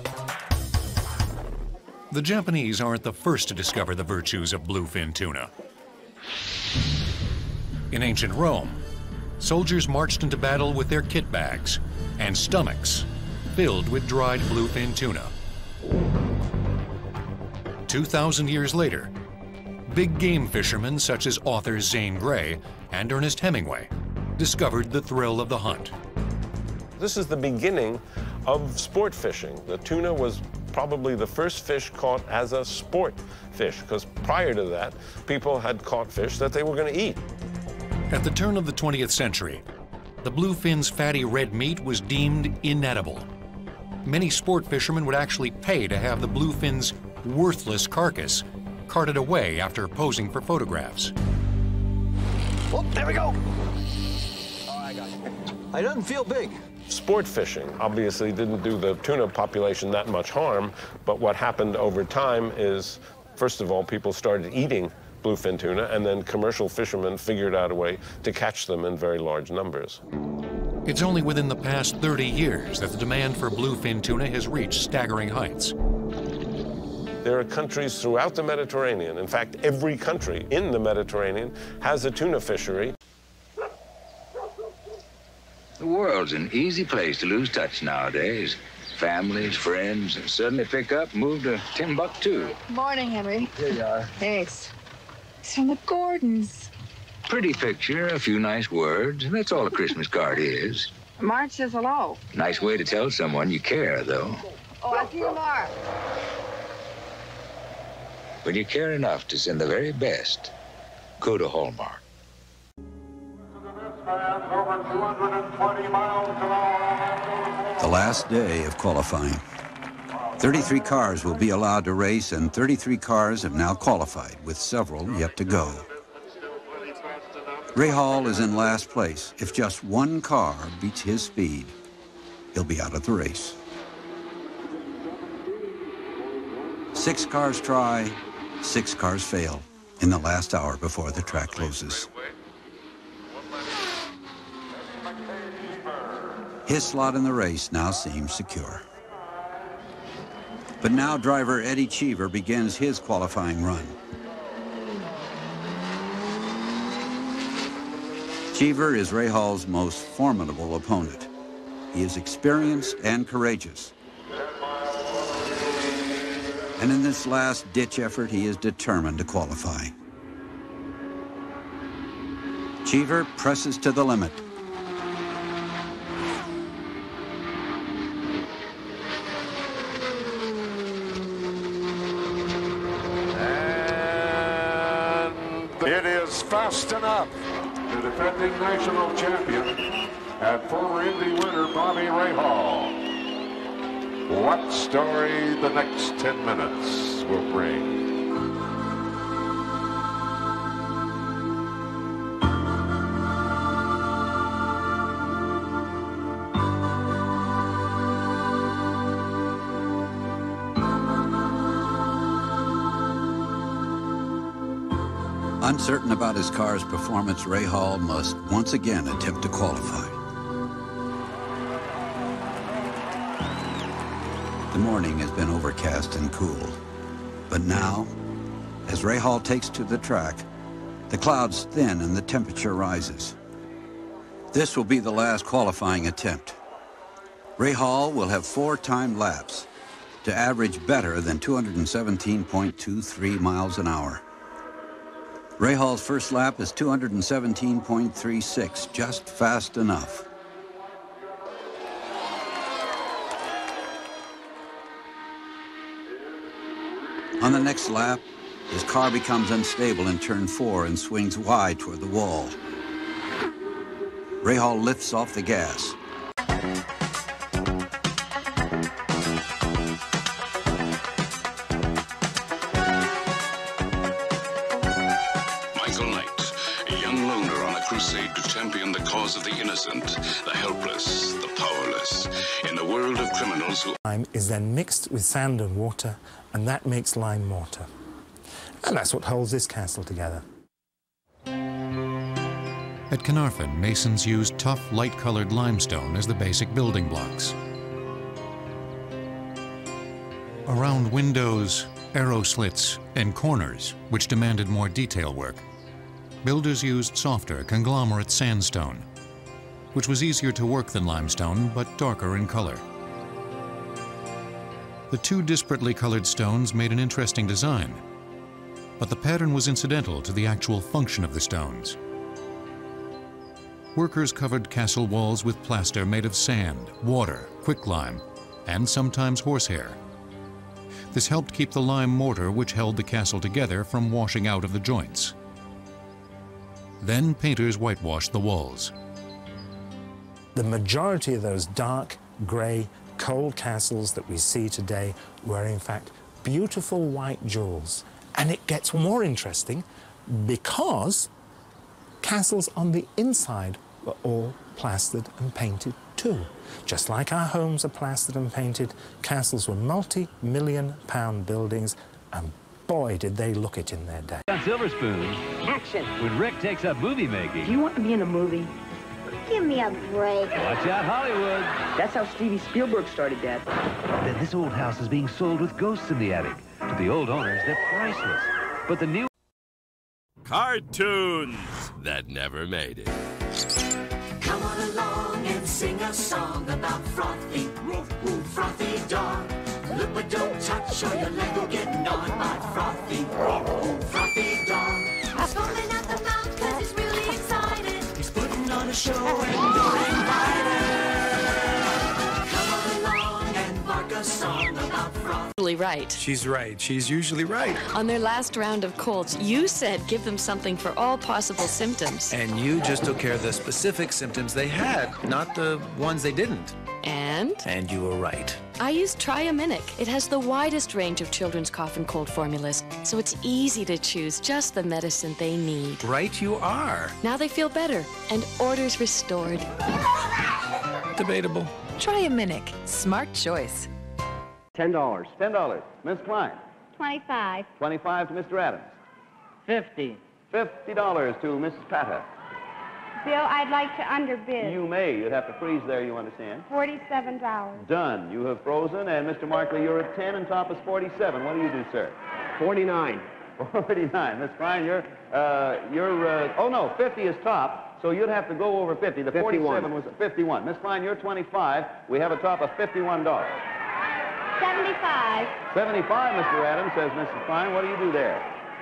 The Japanese aren't the first to discover the virtues of bluefin tuna. In ancient Rome, soldiers marched into battle with their kit bags and stomachs filled with dried bluefin tuna. Two thousand years later, big game fishermen such as authors Zane Grey and Ernest Hemingway discovered the thrill of the hunt. This is the beginning of sport fishing. The tuna was probably the first fish caught as a sport fish, because prior to that, people had caught fish that they were going to eat. At the turn of the twentieth century, the bluefin's fatty red meat was deemed inedible. Many sport fishermen would actually pay to have the bluefin's worthless carcass carted away after posing for photographs. Oh, there we go. It doesn't feel big. Sport fishing obviously didn't do the tuna population that much harm, but what happened over time is, first of all, people started eating bluefin tuna, and then commercial fishermen figured out a way to catch them in very large numbers. It's only within the past thirty years that the demand for bluefin tuna has reached staggering heights. There are countries throughout the Mediterranean, in fact, every country in the Mediterranean has a tuna fishery. The world's an easy place to lose touch nowadays. Families, friends, and suddenly pick up and move to Timbuktu. Morning, Henry. Here you are. Thanks. It's from the Gordons. Pretty picture, a few nice words, and that's all a Christmas card is. Marge says hello. Nice way to tell someone you care, though. Oh, I'll see you tomorrow. When you care enough to send the very best, go to Hallmark. The last day of qualifying. thirty-three cars will be allowed to race, and thirty-three cars have now qualified, with several yet to go. Ray Hall is in last place. If just one car beats his speed, he'll be out of the race. Six cars try, six cars fail in the last hour before the track closes. His slot in the race now seems secure. But now driver Eddie Cheever begins his qualifying run. Cheever is Ray Hall's most formidable opponent. He is experienced and courageous. And in this last-ditch effort, he is determined to qualify. Cheever presses to the limit. It is fast enough. The defending national champion and former Indy winner Bobby Rahal. What story the next ten minutes will bring? Uncertain about his car's performance, Ray Hall must once again attempt to qualify. The morning has been overcast and cool, but now, as Ray Hall takes to the track, the clouds thin and the temperature rises. This will be the last qualifying attempt. Ray Hall will have four timed laps to average better than two hundred seventeen point two three miles an hour. Rahall's first lap is two hundred seventeen point three six, just fast enough. On the next lap, his car becomes unstable in turn four and swings wide toward the wall. Rahal lifts off the gas. Michael Knight, a young loner on a crusade to champion the cause of the innocent, the helpless, the powerless, in the world of criminals who... Lime is then mixed with sand and water, and that makes lime mortar. And that's what holds this castle together. At Carnarvon, masons used tough, light-colored limestone as the basic building blocks. Around windows, arrow slits, and corners, which demanded more detail work, builders used softer, conglomerate sandstone, which was easier to work than limestone, but darker in color. The two disparately colored stones made an interesting design, but the pattern was incidental to the actual function of the stones. Workers covered castle walls with plaster made of sand, water, quicklime, and sometimes horsehair. This helped keep the lime mortar which held the castle together from washing out of the joints. Then painters whitewashed the walls. The majority of those dark, grey, cold castles that we see today were in fact beautiful white jewels. And it gets more interesting because castles on the inside were all plastered and painted too. Just like our homes are plastered and painted, castles were multi-million pound buildings, and boy did they look it in their day. On Silver Spoon. Action. When Rick takes up movie making. Do you want to be in a movie? Give me a break. Watch out, Hollywood. That's how Steven Spielberg started, Dad. Then this old house is being sold with ghosts in the attic. To the old owners, they're priceless. But the new... Cartoons that never made it. Come on along and sing a song about Frothy, Frothy dog. Look but don't touch or your leg will get gnawed by Frothy, Frothy dog. He's foaming at the mouth cause he's really excited. He's putting on a show and you're invited. Come on along and bark a song about Frothy. Right. She's right. She's usually right. On their last round of colds, you said give them something for all possible symptoms. And you just took care of the specific symptoms they had, not the ones they didn't. And? And you were right. I used Triaminic. It has the widest range of children's cough and cold formulas, so it's easy to choose just the medicine they need. Right you are. Now they feel better, and orders restored. Debatable. Triaminic. Smart choice. Ten dollars. Ten dollars. Miss Klein. Twenty-five. Twenty-five to Mister Adams. Fifty. Fifty dollars to Missus Pata. Bill, I'd like to underbid. You may. You'd have to freeze there, you understand. Forty-seven dollars. Done. You have frozen, and Mister Markley, you're at ten, and top is forty-seven. What do you do, sir? Forty-nine. Forty-nine. Miss Klein, you're uh, you're. Uh, oh no, fifty is top, so you'd have to go over fifty. The forty-seven was fifty-one. Miss Klein, you're twenty-five. We have a top of fifty-one dollars. Seventy-five. Seventy-five, Mister Adams, says Missus Klein. What do you do there?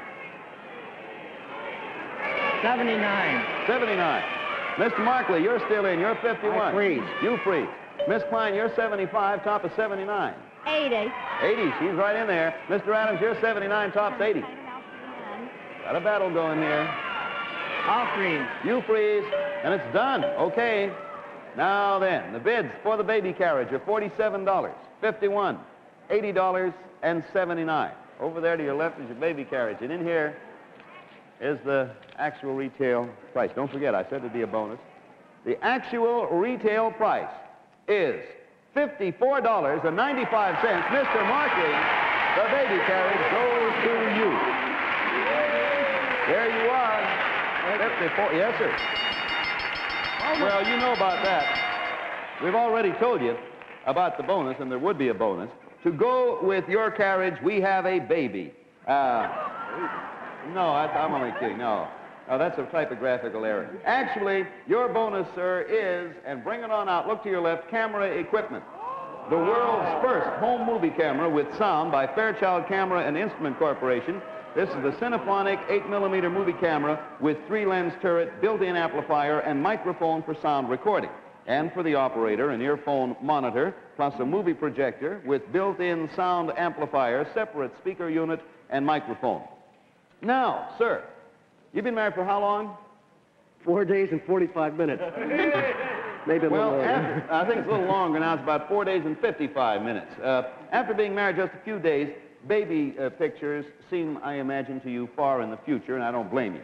Seventy-nine. Seventy-nine. Mister Markley, you're still in. You're fifty-one. I freeze. You freeze. Miss Klein, you're seventy-five. Top is seventy-nine. Eighty. Eighty. She's right in there. Mister Adams, you're seventy-nine. Top's eighty. Got a battle going here. I'll freeze. You freeze, and it's done. Okay. Now then, the bids for the baby carriage are forty-seven dollars, fifty-one dollars, eighty dollars, and seventy-nine dollars. Over there to your left is your baby carriage, and in here is the actual retail price. Don't forget, I said it'd be a bonus. The actual retail price is fifty-four dollars and ninety-five cents. Mister Markley, the baby carriage goes to you. There you are. fifty-four. Yes, sir. Well, you know about that. We've already told you about the bonus, and there would be a bonus. To go with your carriage, we have a baby. Uh, no, I, I'm only kidding. No. No, that's a typographical error. Actually, your bonus, sir, is, and bring it on out, look to your left, camera equipment. The world's first home movie camera with sound by Fairchild Camera and Instrument Corporation This is the Cinephonic eight millimeter movie camera with three-lens turret, built-in amplifier, and microphone for sound recording. And for the operator, an earphone monitor, plus a movie projector with built-in sound amplifier, separate speaker unit, and microphone. Now, sir, you've been married for how long? Four days and forty-five minutes. Maybe a well, little after, I think it's a little longer now. It's about four days and fifty-five minutes. Uh, after being married just a few days, baby uh, pictures seem, I imagine, to you far in the future, and I don't blame you.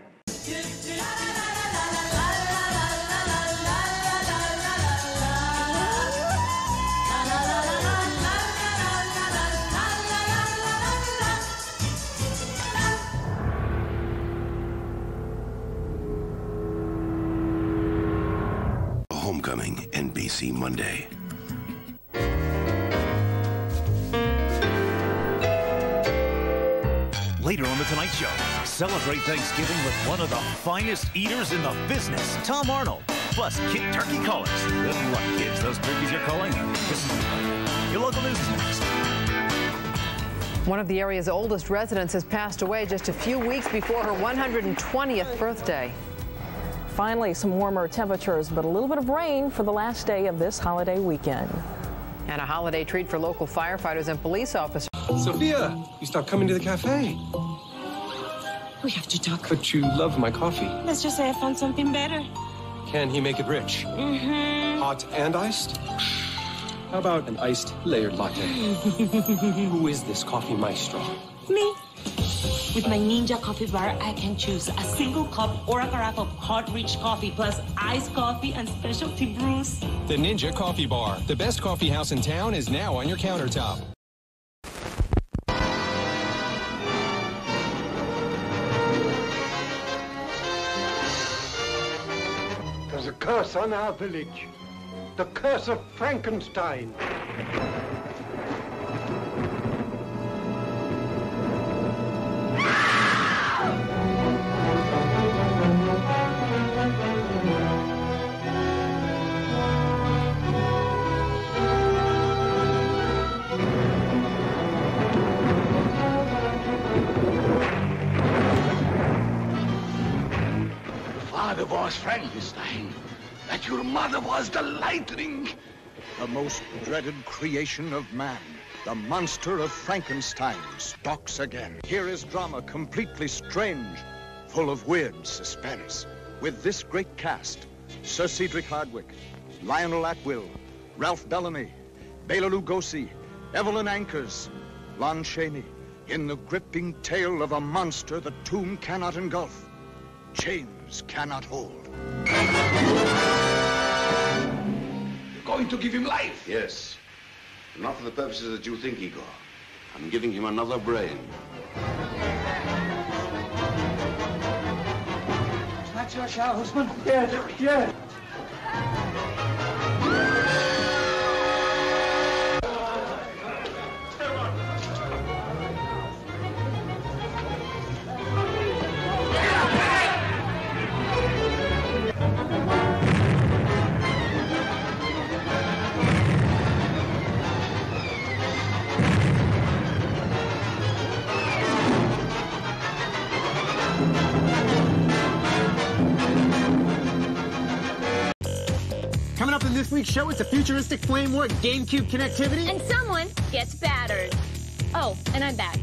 Homecoming, N B C Monday. Later on The Tonight Show, celebrate Thanksgiving with one of the finest eaters in the business, Tom Arnold, plus Kid Turkey Callers. Good luck, kids. Those turkeys you're calling, this is your local news is next. One of the area's oldest residents has passed away just a few weeks before her one hundred twentieth birthday. Finally, some warmer temperatures, but a little bit of rain for the last day of this holiday weekend. And a holiday treat for local firefighters and police officers. Sophia, you stopped coming to the cafe. We have to talk. But you love my coffee. Let's just say I found something better. Can he make it rich? Mm-hmm. Hot and iced? How about an iced layered latte? Who is this coffee maestro? Me. With my Ninja coffee bar, I can choose a single cup or a carafe of hot, rich coffee, plus iced coffee and specialty brews. The Ninja Coffee Bar, the best coffee house in town, is now on your countertop. There's a curse on our village. The curse of Frankenstein. Father was Frankenstein, that your mother was the lightning. The most dreaded creation of man, the monster of Frankenstein, stalks again. Here is drama completely strange, full of weird suspense. With this great cast, Sir Cedric Hardwicke, Lionel Atwill, Ralph Bellamy, Bela Lugosi, Evelyn Ankers, Lon Chaney, in the gripping tale of a monster the tomb cannot engulf, chains cannot hold. You're going to give him life? Yes. Not for the purposes that you think, Igor. I'm giving him another brain. Is that your shower, husband? Yes, yes. Coming up in this week's show, it's a futuristic flame war GameCube connectivity. And someone gets battered. Oh, and I'm back.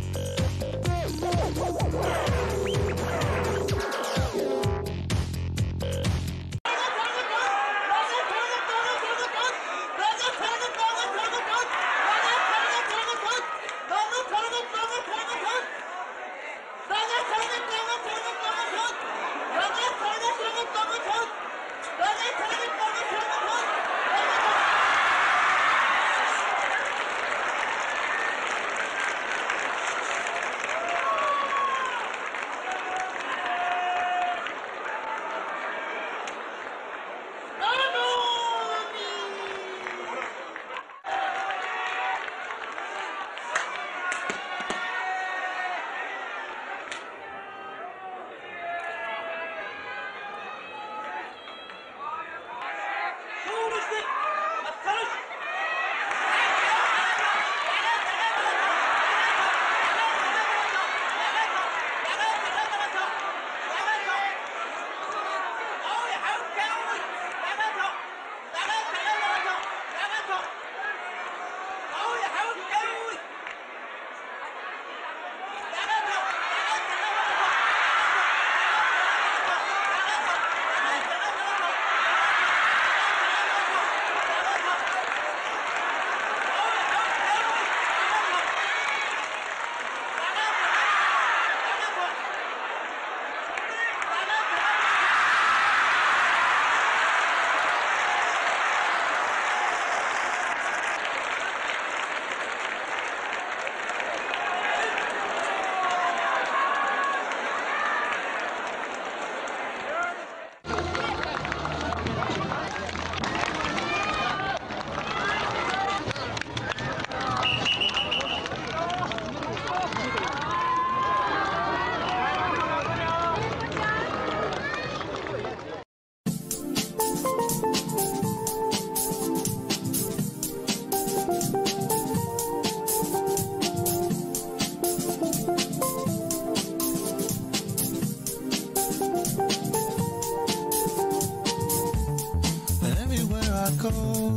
go,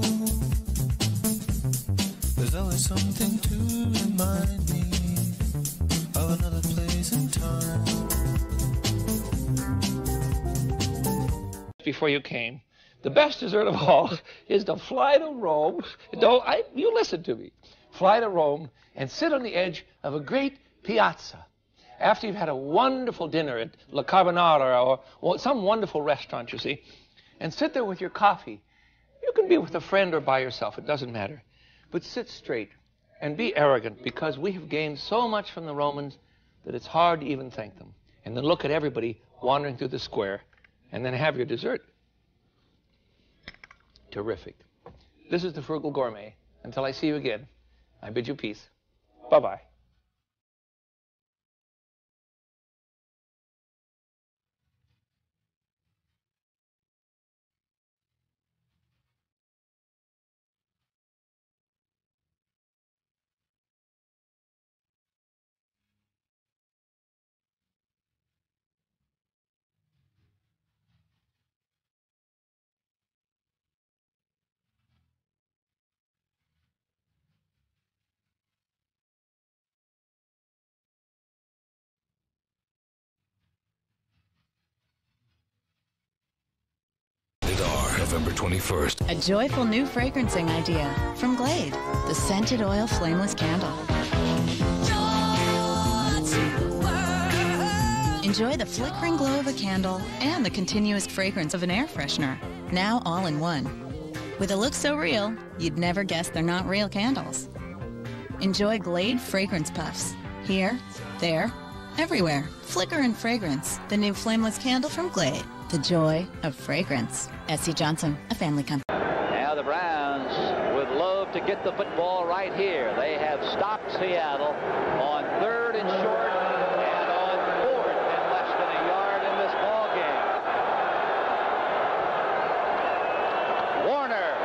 there's always something to remind me of another place and time. Before you came, the best dessert of all is to fly to Rome. Don't I? You listen to me. Fly to Rome and sit on the edge of a great piazza after you've had a wonderful dinner at La Carbonara or, or some wonderful restaurant, you see, and sit there with your coffee. You can be with a friend or by yourself, it doesn't matter. But sit straight and be arrogant, because we have gained so much from the Romans that it's hard to even thank them. And then look at everybody wandering through the square and then have your dessert. Terrific. This is the Frugal Gourmet. Until I see you again, I bid you peace. Bye-bye. November twenty-first. A joyful new fragrancing idea from Glade, the scented oil flameless candle. Enjoy the flickering glow of a candle and the continuous fragrance of an air freshener, now all in one. With a look so real, you'd never guess they're not real candles. Enjoy Glade fragrance puffs, here, there, everywhere. Flicker and fragrance, the new flameless candle from Glade. The joy of fragrance. S C Johnson, a family company. Now the Browns would love to get the football right here. They have stopped Seattle on third and short and on fourth and less than a yard in this ball game. Warner.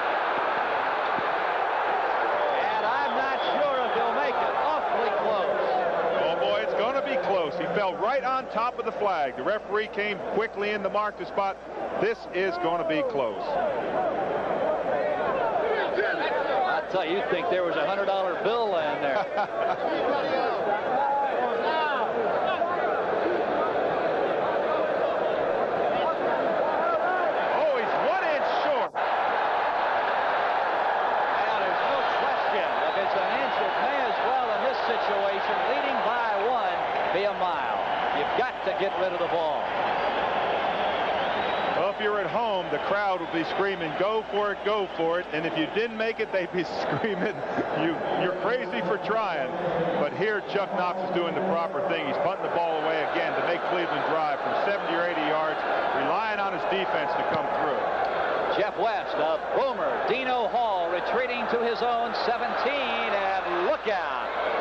And I'm not sure if he'll make it. Awfully close. Oh boy, it's going to be close. He fell right on top of the flag. The referee came quickly in to mark the spot. This is going to be close. I tell you, you'd think there was a hundred dollar bill in there. Oh, he's one inch short. Now, there's no question. If it's an inch, it may as well in this situation, leading by one, be a mile. You've got to get rid of the ball. Well, if you're at home, the crowd would be screaming, go for it, go for it. And if you didn't make it, they'd be screaming, you, you're crazy for trying. But here, Chuck Knox is doing the proper thing. He's punting the ball away again to make Cleveland drive from seventy or eighty yards, relying on his defense to come through. Jeff West, a boomer. Dino Hall retreating to his own seventeen, and look out.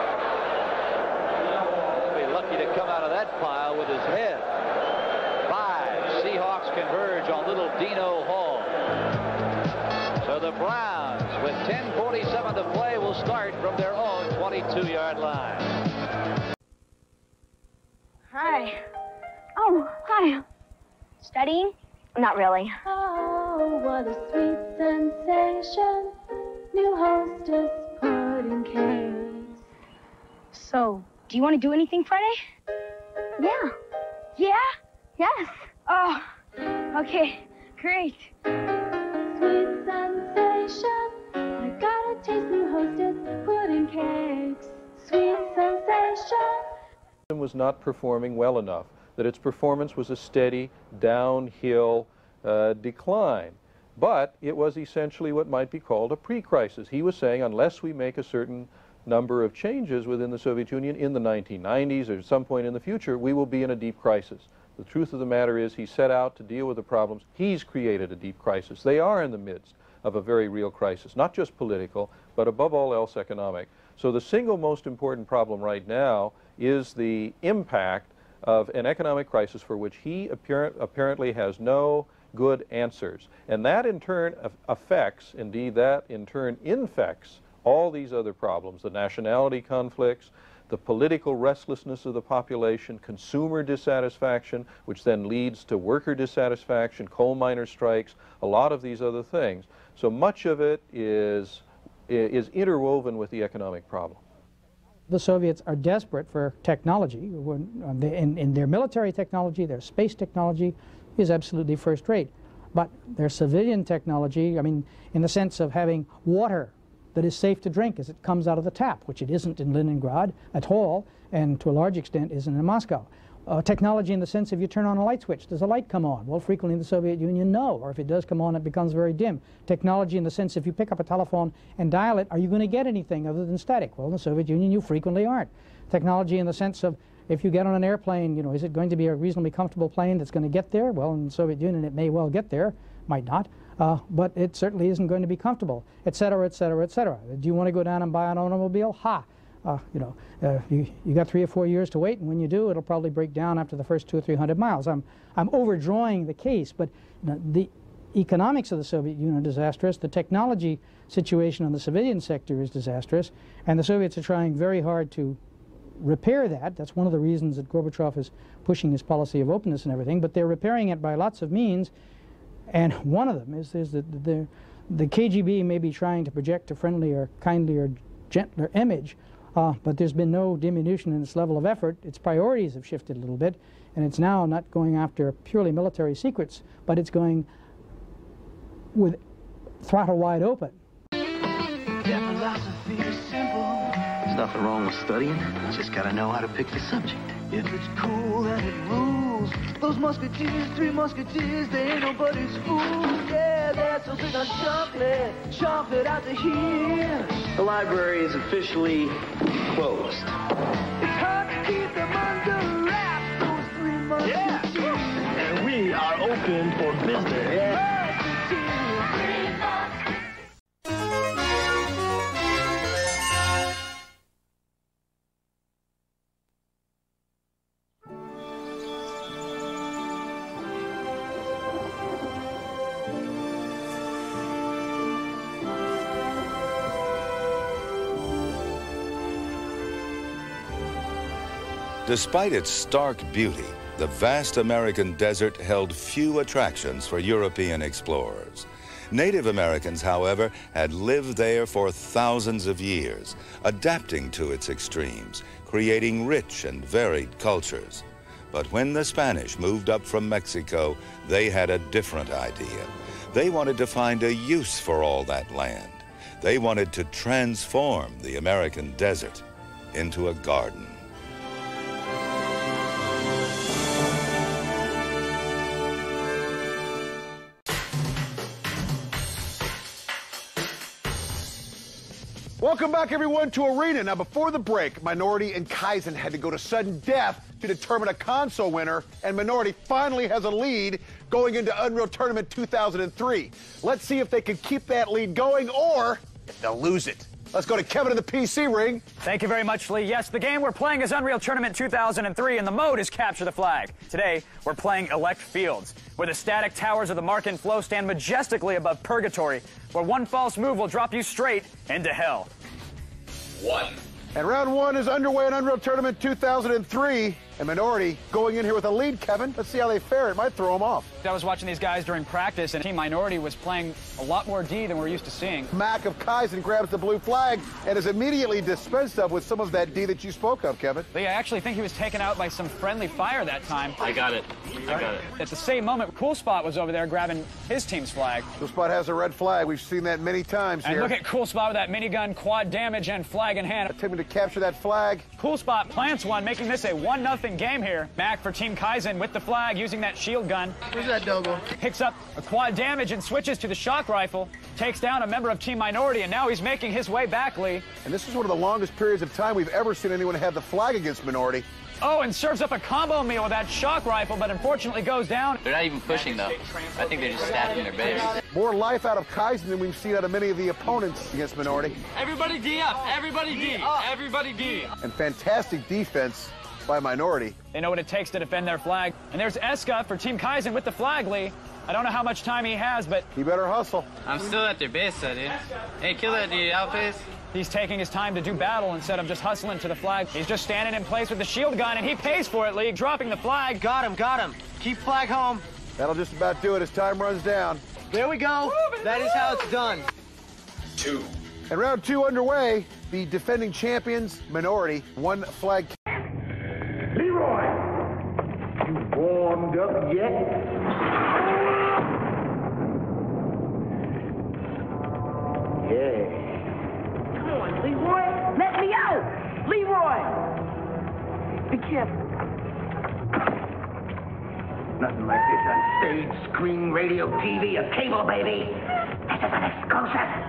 He'll be lucky to come out of that pile with his head. Seahawks converge on little Dino Hall. So the Browns, with ten forty-seven to play, will start from their own twenty-two yard line. Hi. Oh, hi. Studying? Not really. Oh, what a sweet sensation. New hostess pudding cakes. So, do you want to do anything Friday? Yeah. Yeah? Yes. Oh, okay, great. Sweet sensation, I gotta taste new hostess pudding cakes. Sweet sensation. Was not performing well enough, that its performance was a steady downhill uh, decline. But it was essentially what might be called a pre-crisis. He was saying unless we make a certain number of changes within the Soviet Union in the nineteen nineties or at some point in the future, we will be in a deep crisis. The truth of the matter is he set out to deal with the problems. He's created a deep crisis. They are in the midst of a very real crisis, not just political, but above all else economic. So the single most important problem right now is the impact of an economic crisis for which he apparent, apparently has no good answers. And that in turn affects, indeed that in turn infects all these other problems, the nationality conflicts, the political restlessness of the population, consumer dissatisfaction, which then leads to worker dissatisfaction, coal miner strikes, a lot of these other things. So much of it is, is interwoven with the economic problem. The Soviets are desperate for technology. In, in their military technology, their space technology is absolutely first rate. But their civilian technology, I mean, in the sense of having water that is safe to drink as it comes out of the tap, which it isn't in Leningrad at all, and to a large extent isn't in Moscow. Uh, technology in the sense if you turn on a light switch, does a light come on? Well, frequently in the Soviet Union, no. Or if it does come on, it becomes very dim. Technology in the sense if you pick up a telephone and dial it, are you going to get anything other than static? Well, in the Soviet Union, you frequently aren't. Technology in the sense of if you get on an airplane, you know, is it going to be a reasonably comfortable plane that's going to get there? Well, in the Soviet Union, it may well get there, might not. Uh, but it certainly isn't going to be comfortable, et cetera, et cetera, et cetera. Do you want to go down and buy an automobile? Ha! Uh, you know, uh, you, you got three or four years to wait, and when you do, it'll probably break down after the first two or three hundred miles. I'm, I'm overdrawing the case, but you know, the economics of the Soviet Union are disastrous. The technology situation in the civilian sector is disastrous, and the Soviets are trying very hard to repair that. That's one of the reasons that Gorbachev is pushing his policy of openness and everything, but they're repairing it by lots of means. And one of them is, is that the, the K G B may be trying to project a friendlier, kindlier, gentler image, uh, but there's been no diminution in its level of effort. Its priorities have shifted a little bit, and it's now not going after purely military secrets, but it's going with throttle wide open. Their philosophy is simple. There's nothing wrong with studying. You just gotta know how to pick the subject. If it's cool and it rules, those musketeers, three musketeers, they ain't nobody's fool. Yeah, they're something on chocolate, chocolate out to here. The library is officially closed. It's hard to keep them under wraps, those three musketeers. Yeah. And we are open for business. Yeah. Despite its stark beauty, the vast American desert held few attractions for European explorers. Native Americans, however, had lived there for thousands of years, adapting to its extremes, creating rich and varied cultures. But when the Spanish moved up from Mexico, they had a different idea. They wanted to find a use for all that land. They wanted to transform the American desert into a garden. Welcome back, everyone, to Arena. Now, before the break, Minority and Kaizen had to go to sudden death to determine a console winner, and Minority finally has a lead going into Unreal Tournament two thousand three. Let's see if they can keep that lead going or if they'll lose it. Let's go to Kevin in the P C ring. Thank you very much, Lee. Yes, the game we're playing is Unreal Tournament two thousand three, and the mode is Capture the Flag. Today, we're playing Elect Fields, where the static towers of the Mark and Flow stand majestically above Purgatory, where one false move will drop you straight into hell. One. And round one is underway in Unreal Tournament two thousand three. And Minority going in here with a lead, Kevin. Let's see how they fare. It might throw them off. I was watching these guys during practice, and Team Minority was playing a lot more D than we're used to seeing. Mac of Kaizen grabs the blue flag and is immediately dispensed of with some of that D that you spoke of, Kevin. Lee, I actually think he was taken out by some friendly fire that time. I got it. I got it. At the same moment, Cool Spot was over there grabbing his team's flag. Cool Spot has a red flag. We've seen that many times and here. And look at Cool Spot with that minigun, quad damage, and flag in hand. Attempting to capture that flag. Cool Spot plants one, making this a one nothing game here. Mac for Team Kaizen with the flag, using that shield gun. Where's that Dogo? Picks up a quad damage and switches to the shock rifle. Takes down a member of Team Minority, and now he's making his way back, Lee. And this is one of the longest periods of time we've ever seen anyone have the flag against Minority. Oh, and serves up a combo meal with that shock rifle, but unfortunately goes down. They're not even pushing, though. I think they're just stabbing their base. More life out of Kaizen than we've seen out of many of the opponents against Minority. Everybody D up! Everybody D! Everybody D! And fantastic defense by Minority. They know what it takes to defend their flag. And there's Eska for Team Kaizen with the flag, Lee. I don't know how much time he has, but... He better hustle. I'm still at their base, though, dude. Hey, kill that dude, outpace. He's taking his time to do battle instead of just hustling to the flag. He's just standing in place with the shield gun, and he pays for it, League, dropping the flag. Got him, got him. Keep flag home. That'll just about do it as time runs down. There we go. That is how it's done. Two. And round two underway, the defending champions, Minority, one flag. Leroy, you warmed up yet? Yeah. Come on, Leroy. Let me out. Leroy. Be careful. Nothing like this on stage, screen, radio, T V, or cable, baby. This is an exclusive.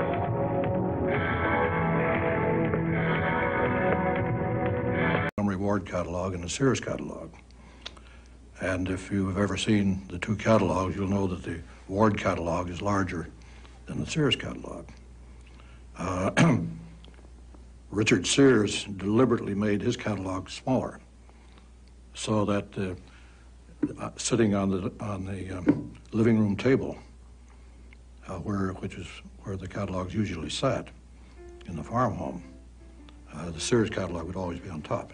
Reward catalog and the Sears catalog. And if you've ever seen the two catalogs, you'll know that the Ward catalog is larger than the Sears catalog. Uh, Richard Sears deliberately made his catalog smaller so that uh, uh, sitting on the on the um, living room table, uh, where which is where the catalogs usually sat in the farm home, uh, the Sears catalog would always be on top.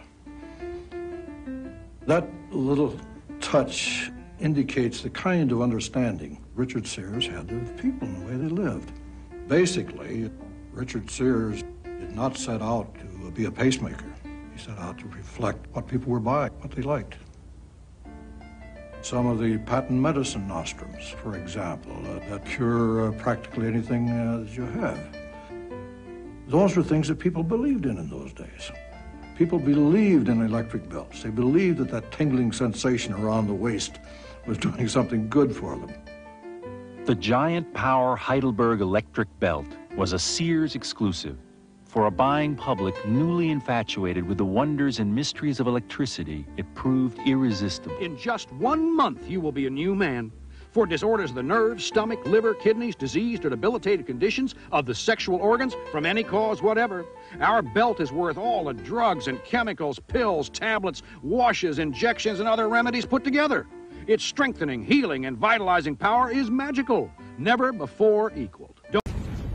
That little touch indicates the kind of understanding Richard Sears had of people and the way they lived. Basically, Richard Sears did not set out to be a pacemaker. He set out to reflect what people were buying, what they liked. Some of the patent medicine nostrums, for example, uh, that cure uh, practically anything uh, that you have. Those were things that people believed in in those days. People believed in electric belts. They believed that that tingling sensation around the waist was doing something good for them. The Giant Power Heidelberg electric belt was a Sears exclusive. For a buying public newly infatuated with the wonders and mysteries of electricity, it proved irresistible. In just one month, you will be a new man. For disorders of the nerves, stomach, liver, kidneys, diseased or debilitated conditions of the sexual organs from any cause whatever, our belt is worth all the drugs and chemicals, pills, tablets, washes, injections, and other remedies put together. Its strengthening, healing, and vitalizing power is magical, never before equaled. Don't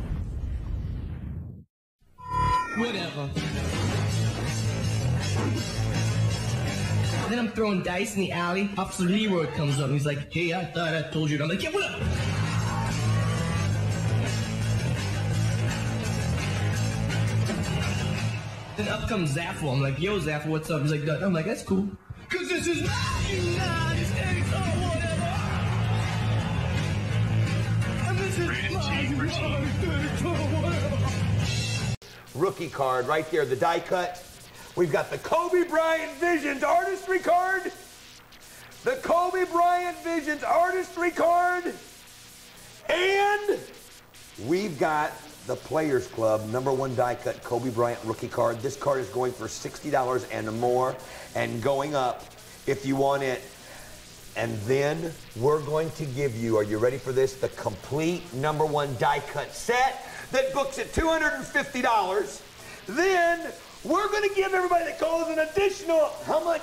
Whatever. Then I'm throwing dice in the alley. Officer Leroy comes up and he's like, hey, I thought I told you. And I'm like, yeah, what up? Then up comes Zaffle. I'm like, yo, Zaffle, what's up? He's like, I'm like, that's cool. Cause this is my United States or whatever. And this is my United States or whatever. Rookie card right there, the die cut. We've got the Kobe Bryant Visions artistry card. The Kobe Bryant Visions artistry card. And we've got the Players Club number one die cut Kobe Bryant rookie card. This card is going for sixty dollars and more and going up if you want it. And then we're going to give you, are you ready for this? The complete number one die cut set that books at two hundred fifty dollars. Then we're going to give everybody that calls an additional, how much?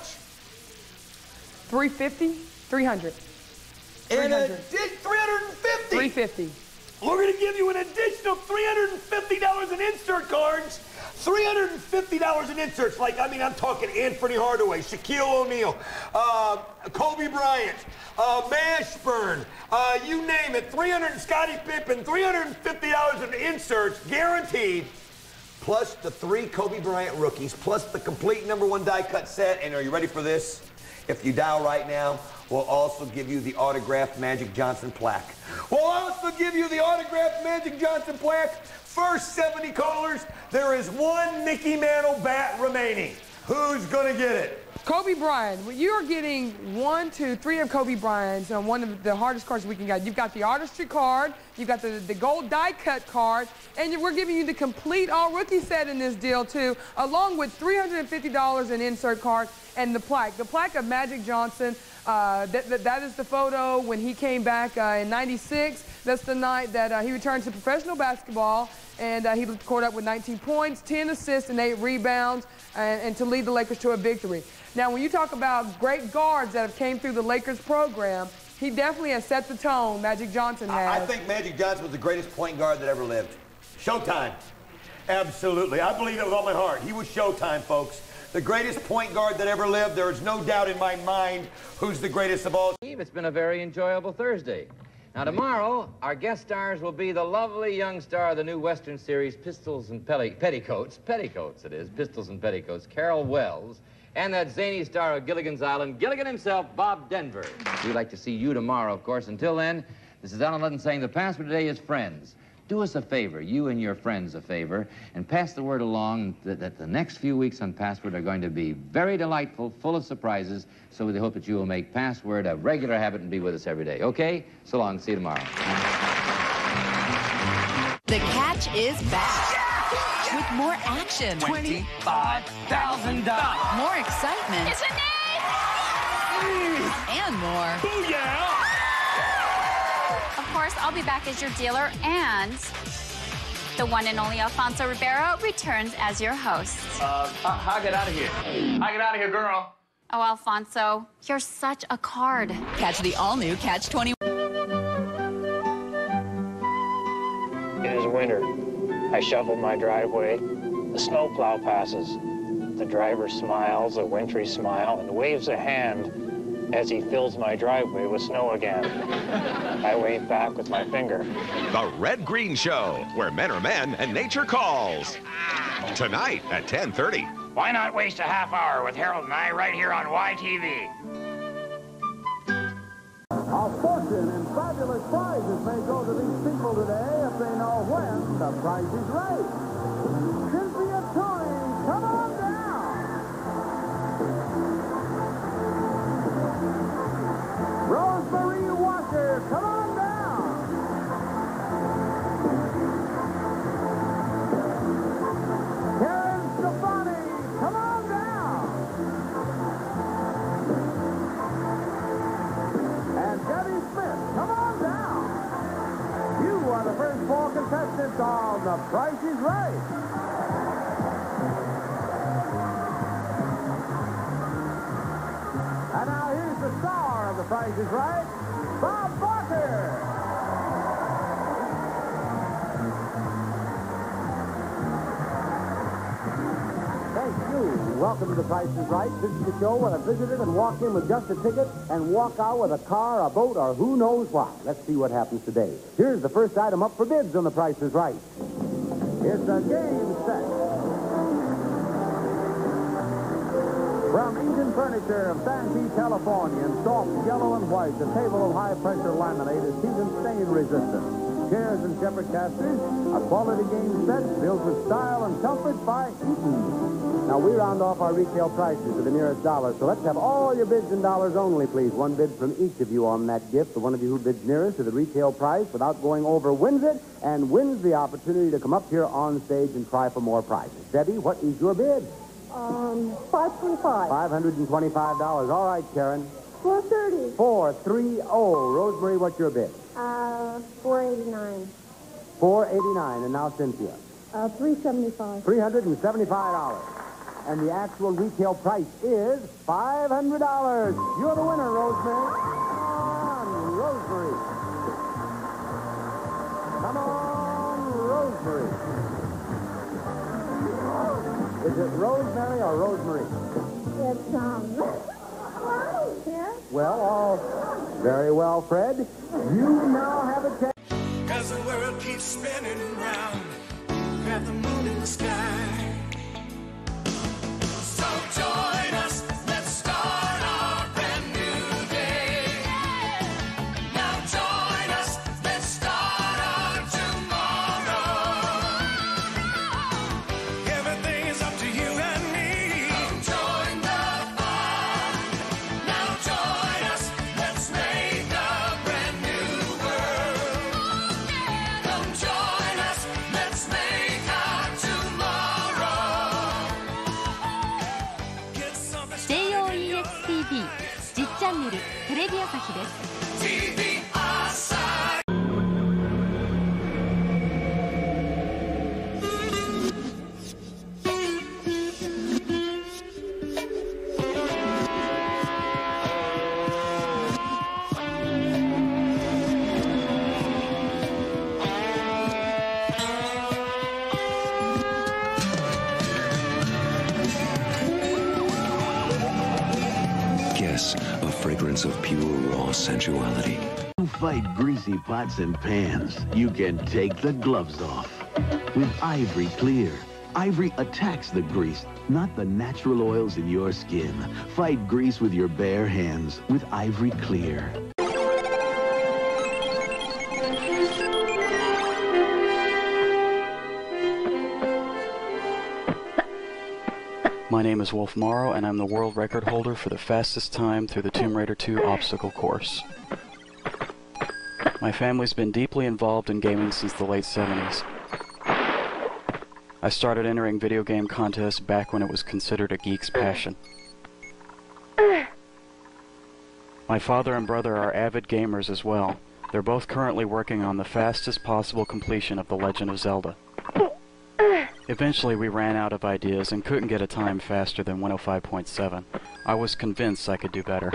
three fifty? three hundred. And a three hundred fifty. three fifty. We're going to give you an additional three hundred fifty dollars in insert cards. three hundred fifty dollars in inserts. Like, I mean, I'm talking Anthony Hardaway, Shaquille O'Neal, uh, Kobe Bryant, uh, Mashburn, uh, you name it. three hundred Scottie Pippen, three hundred fifty dollars in inserts, guaranteed. Plus the three Kobe Bryant rookies, plus the complete number one die cut set. And are you ready for this? If you dial right now, we'll also give you the autographed Magic Johnson plaque. We'll also give you the autographed Magic Johnson plaque. First seventy callers, there is one Mickey Mantle bat remaining. Who's gonna get it? Kobe Bryant. You are getting one, two, three of Kobe Bryant's on one of the hardest cards we can get. You've got the artistry card, you've got the, the gold die cut card, and we're giving you the complete all rookie set in this deal too, along with three hundred fifty dollars in insert cards and the plaque. The plaque of Magic Johnson, uh, that, that, that is the photo when he came back uh, in ninety-six. That's the night that uh, he returned to professional basketball, and uh, he scored up with nineteen points, ten assists, and eight rebounds, and, and to lead the Lakers to a victory. Now, when you talk about great guards that have came through the Lakers program, he definitely has set the tone, Magic Johnson has. I, I think Magic Johnson was the greatest point guard that ever lived. Showtime. Absolutely. I believe it with all my heart. He was Showtime, folks. The greatest point guard that ever lived. There is no doubt in my mind who's the greatest of all. It's been a very enjoyable Thursday. Now, tomorrow, our guest stars will be the lovely young star of the new Western series, Pistols and Pelli Petticoats. Petticoats, it is. Pistols and Petticoats. Carol Wells. And that zany star of Gilligan's Island, Gilligan himself, Bob Denver. We'd like to see you tomorrow, of course. Until then, this is Alan Ludden saying the password today is friends. Do us a favor, you and your friends a favor, and pass the word along that, that the next few weeks on Password are going to be very delightful, full of surprises, so we hope that you will make Password a regular habit and be with us every day. Okay? So long. See you tomorrow. The Catch is back. With more action. twenty-five thousand dollars. More excitement. It's a name! And more. Booyah! Of course, I'll be back as your dealer, and the one and only Alfonso Ribeiro returns as your host. Uh, I'll get out of here. I get out of here, girl. Oh, Alfonso, you're such a card. Catch the all-new Catch twenty-one. It is winter. I shovel my driveway. The snowplow passes. The driver smiles a wintry smile and waves a hand as he fills my driveway with snow again. I wave back with my finger. The Red Green Show, where men are men and nature calls. Tonight at ten thirty. Why not waste a half hour with Harold and I right here on Y T V? A fortune in fabulous prizes may go to these people today if they know when the price is right. Cynthia Touring, come on down. Rosemary Walker, come on down. Karen Stefani, come on down. And Debbie Smith, come on down. You are the first four contestants on The Price is Right. And now here's the star of The Price is Right, Bob Barker. Thank you. Welcome to The Price is Right. This is the show where a visitor can walk in with just a ticket and walk out with a car, a boat, or who knows what. Let's see what happens today. Here's the first item up for bids on The Price is Right. It's a game set. From Eden Furniture of Santee, California, in soft yellow and white, the table of high-pressure laminate is heat and stain resistant. Chairs and shepherd casters, a quality game set built with style and comfort by Eaton. Now, we round off our retail prices to the nearest dollar, so let's have all your bids in dollars only, please. One bid from each of you on that gift. The one of you who bids nearest to the retail price without going over wins it, and wins the opportunity to come up here on stage and try for more prizes. Debbie, what is your bid? Um, five twenty-five. five hundred twenty-five dollars. All right, Karen. four thirty. four thirty. Rosemary, what's your bid? Uh, four eighty-nine. four eighty-nine. And now Cynthia. Uh, three seventy-five. three hundred seventy-five dollars. And the actual retail price is five hundred dollars. You're the winner, Rosemary. Come on, Rosemary. Come on, Rosemary. Is it Rosemary or Rosemary? It's, um... well, I don't care. Well, all very well, Fred. You now have a chance. As the world keeps spinning around, grab the moon in the sky. So join us, let's start our brand new day. Now join us, let's start our tomorrow. Everything is up to you and me. Come join the fun. Now join us, let's make a brand new world. Come join us, let's make our tomorrow. ジェイオーイーエックスティーブイ じゅっチャンネルテレビ朝日です。 ティーブイ 朝日。 Yes, a fragrance of pure raw sensuality. To fight greasy pots and pans, you can take the gloves off. With Ivory Clear, Ivory attacks the grease, not the natural oils in your skin. Fight grease with your bare hands with Ivory Clear. My name is Wolf Morrow, and I'm the world record holder for the fastest time through the Tomb Raider two obstacle course. My family's been deeply involved in gaming since the late seventies. I started entering video game contests back when it was considered a geek's passion. My father and brother are avid gamers as well. They're both currently working on the fastest possible completion of The Legend of Zelda. Eventually we ran out of ideas and couldn't get a time faster than one oh five point seven. I was convinced I could do better.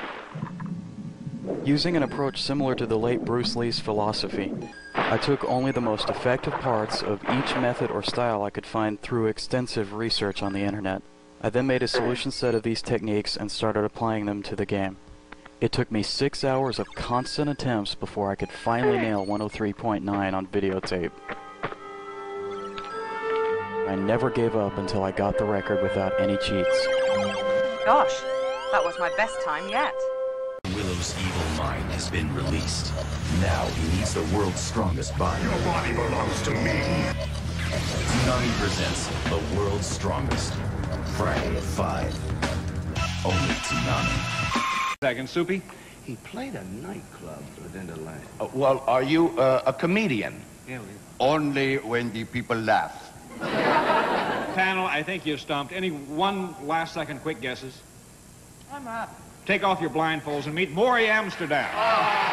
Using an approach similar to the late Bruce Lee's philosophy, I took only the most effective parts of each method or style I could find through extensive research on the internet. I then made a solution set of these techniques and started applying them to the game. It took me six hours of constant attempts before I could finally nail one oh three point nine on videotape. I never gave up until I got the record without any cheats. Gosh, that was my best time yet. Willow's evil mind has been released. Now he needs the world's strongest body. Your body belongs to me. Tsunami presents the world's strongest. Friday at five. Only Tsunami. Second, Soupy. He played a nightclub within the land. Uh, well, are you uh, a comedian? Yeah, we... Only when the people laugh. Panel, I think you've stumped. Any one last second quick guesses? I'm up. Take off your blindfolds and meet Maury Amsterdam. Oh.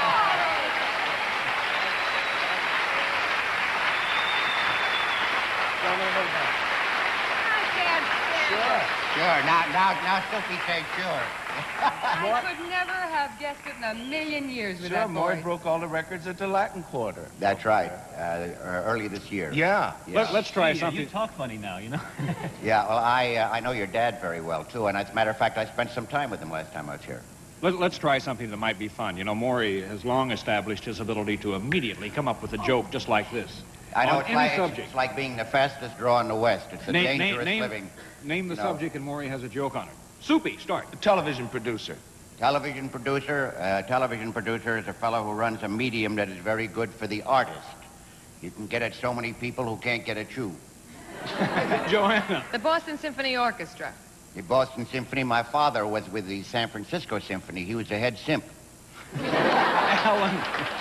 I can't stand Sure, it. sure. Now, now, now, Sophie said sure. I could never have guessed it in a million years with Sure, that Maury voice. broke all the records at the Latin Quarter. That's right. Uh, early this year. Yeah. Yeah. Let, let's try Hey, something. You talk funny now, you know. Yeah, well, I uh, I know your dad very well, too, and as a matter of fact, I spent some time with him last time I was here. Let, let's try something that might be fun. You know, Maury has long established his ability to immediately come up with a joke just like this. I know On it's any like, it's, subject. it's like being the fastest draw in the West. It's a Name- dangerous name- living. Name the you know. subject and Maury has a joke on it. Soupy, start. A television producer. Television producer. Uh, television producer is a fellow who runs a medium that is very good for the artist. You can get at so many people who can't get at you. Joanna. The Boston Symphony Orchestra. The Boston Symphony, my father was with the San Francisco Symphony. He was the head simp. Alan.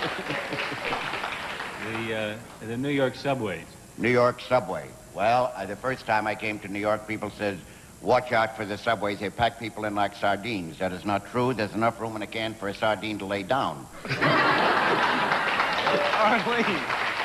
The, uh, the New York subways. New York subway. Well, uh, the first time I came to New York, people said, watch out for the subways. They pack people in like sardines. That is not true. There's enough room in a can for a sardine to lay down. Arlene.